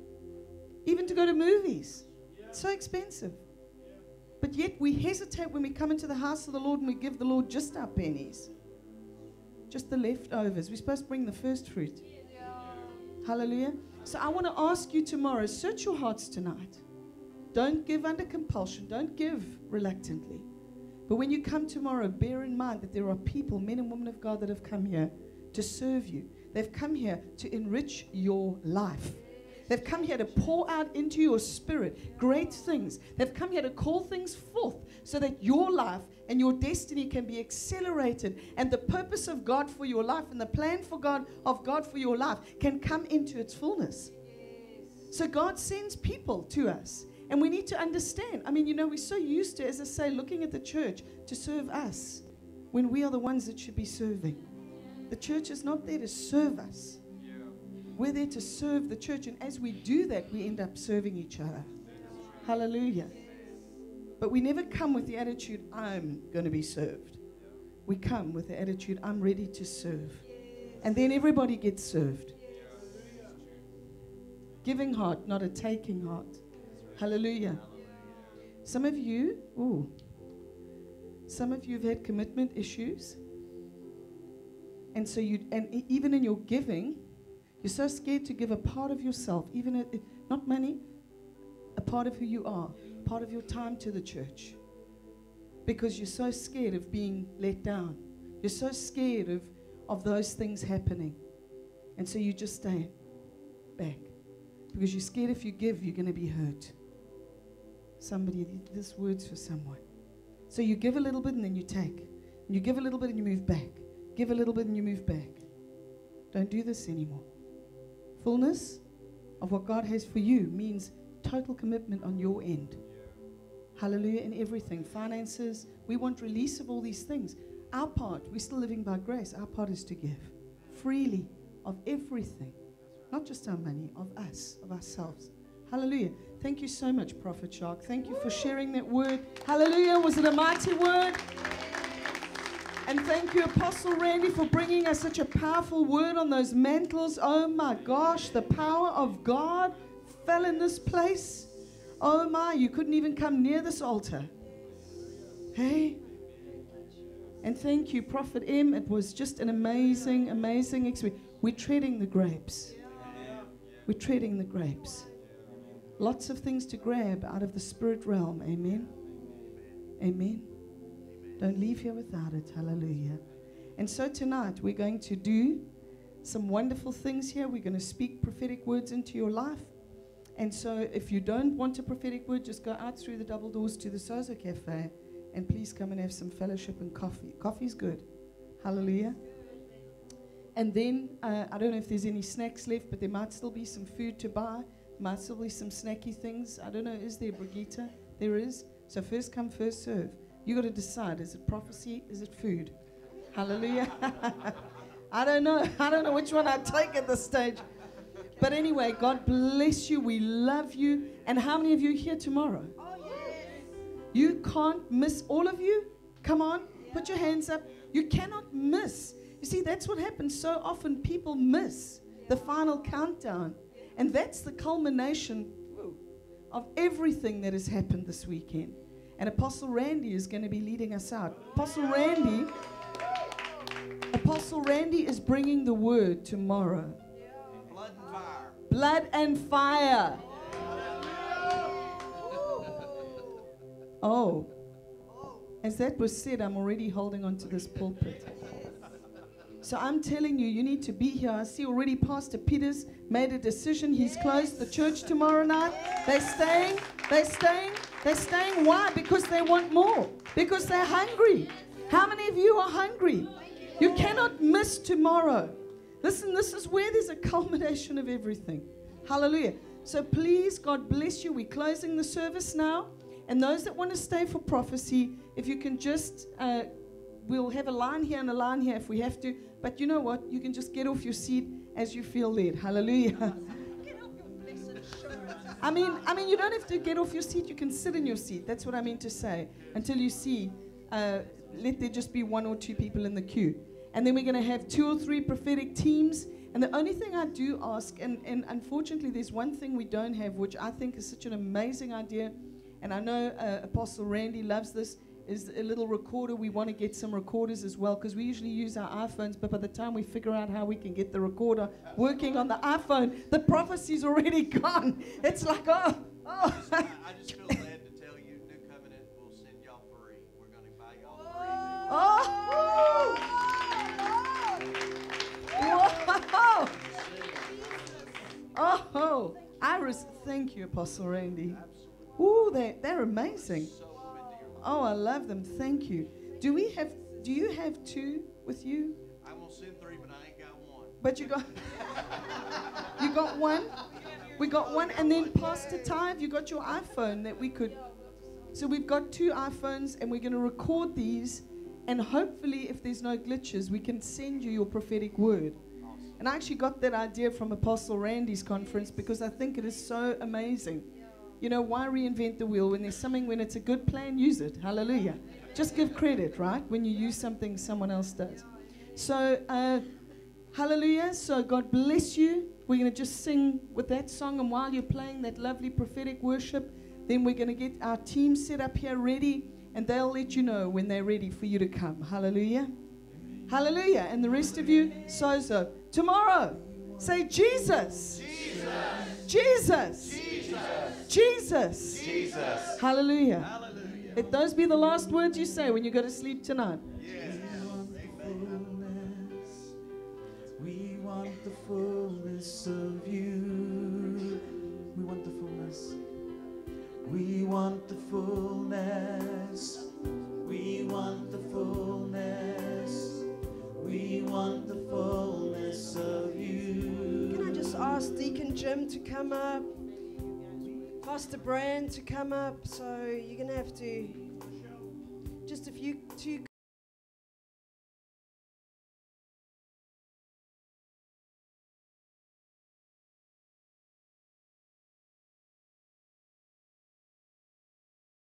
Even to go to movies, it's so expensive. But yet we hesitate when we come into the house of the Lord and we give the Lord just our pennies. Just the leftovers. We're supposed to bring the first fruit. Hallelujah. So I want to ask you tomorrow, search your hearts tonight. Don't give under compulsion. Don't give reluctantly. But when you come tomorrow, bear in mind that there are people, men and women of God, that have come here to serve you. They've come here to enrich your life. They've come here to pour out into your spirit great things. They've come here to call things forth so that your life and your destiny can be accelerated, and the purpose of God for your life and the plan for God of God for your life can come into its fullness. So God sends people to us. And we need to understand. I mean, you know, we're so used to, as I say, looking at the church to serve us when we are the ones that should be serving. The church is not there to serve us. We're there to serve the church. And as we do that, we end up serving each other. Hallelujah. But we never come with the attitude, I'm going to be served. We come with the attitude, I'm ready to serve. And then everybody gets served. Giving heart, not a taking heart. Hallelujah. Some of you, ooh, some of you have had commitment issues. And so you, and e- even in your giving, you're so scared to give a part of yourself, even a, not money, a part of who you are, part of your time to the church. Because you're so scared of being let down. You're so scared of, of those things happening. And so you just stay back. Because you're scared if you give, you're going to be hurt. Somebody, this word's for someone. So you give a little bit and then you take. And you give a little bit and you move back. Give a little bit and you move back. Don't do this anymore. Fullness of what God has for you means total commitment on your end. Hallelujah, in everything. Finances, we want release of all these things. Our part, we're still living by grace. Our part is to give freely of everything. Not just our money, of us, of ourselves. Hallelujah. Thank you so much, Prophet Jacques. Thank you for sharing that word. Hallelujah. Was it a mighty word? And thank you, Apostle Randy, for bringing us such a powerful word on those mantles. Oh my gosh, the power of God fell in this place. Oh my, you couldn't even come near this altar. Hey? And thank you, Prophet M. It was just an amazing, amazing experience. We're treading the grapes. We're treading the grapes. Lots of things to grab out of the spirit realm. Amen. Amen. Don't leave here without it. Hallelujah. And so tonight we're going to do some wonderful things here. We're going to speak prophetic words into your life. And so if you don't want a prophetic word, just go out through the double doors to the SOZO Cafe and please come and have some fellowship and coffee. Coffee's good. Hallelujah. And then, uh, I don't know if there's any snacks left, but there might still be some food to buy. Might still be some snacky things. I don't know, is there, Brigitte? There is. So first come, first serve. You got to decide, is it prophecy, is it food? Hallelujah. I don't know. I don't know which one I take at this stage. But anyway, God bless you. We love you. And how many of you are here tomorrow? Oh, yes. You can't miss. All of you, come on, yeah. Put your hands up. You cannot miss. You see, that's what happens so often. People miss yeah. the final countdown. Yeah. And that's the culmination of everything that has happened this weekend. And Apostle Randy is going to be leading us out. Apostle Randy, Apostle Randy is bringing the word tomorrow. Blood and fire. Blood and fire. Oh, as that was said, I'm already holding on to this pulpit. So I'm telling you, you need to be here. I see already Pastor Peters made a decision. He's closed the church tomorrow night. They're staying. They're staying. They're staying. Why? Because they want more. Because they're hungry. How many of you are hungry? You cannot miss tomorrow. Listen, this is where there's a culmination of everything. Hallelujah. So please, God bless you. We're closing the service now. And those that want to stay for prophecy, if you can just, uh, we'll have a line here and a line here if we have to. But you know what? You can just get off your seat as you feel led. Hallelujah. I mean, I mean, you don't have to get off your seat. You can sit in your seat. That's what I mean to say. Until you see, uh, let there just be one or two people in the queue. And then we're going to have two or three prophetic teams. And the only thing I do ask, and, and unfortunately there's one thing we don't have, which I think is such an amazing idea, and I know uh, Apostle Randy loves this, is a little recorder. We want to get some recorders as well, because we usually use our iPhones, but by the time we figure out how we can get the recorder working on the iPhone, the prophecy's already gone. It's like, oh, oh. I just, I just feel glad to tell you, New Covenant will send y'all free. We're going to buy y'all oh. Whoa. Oh, Iris, thank you, Apostle Randy. Ooh, they, they're amazing. Oh, I love them. Thank you. Do we have, do you have two with you? I'm going to send three, but I ain't got one. But you got, you got one? We got one, and then Pastor Ty, have you got your iPhone that we could? So we've got two iPhones, and we're going to record these, and hopefully, if there's no glitches, we can send you your prophetic word. And I actually got that idea from Apostle Randy's conference because I think it is so amazing. You know, why reinvent the wheel when there's something, when it's a good plan, use it. Hallelujah. Just give credit, right? When you use something someone else does. So, uh, hallelujah. So God bless you. We're going to just sing with that song, and while you're playing that lovely prophetic worship, then we're going to get our team set up here ready, and they'll let you know when they're ready for you to come. Hallelujah. Hallelujah. And the rest of you, SOZO. Tomorrow, say Jesus. Jesus. Jesus. Jesus. Jesus. Jesus. Hallelujah. Hallelujah. Let those be the last words you say when you go to sleep tonight. Yes. We want the fullness of you. We want the fullness. We want the fullness. We want the fullness. We want the fullness of you. Can I just ask Deacon Jim to come up? Pastor Brand to come up? So you're going to have to, just a few, two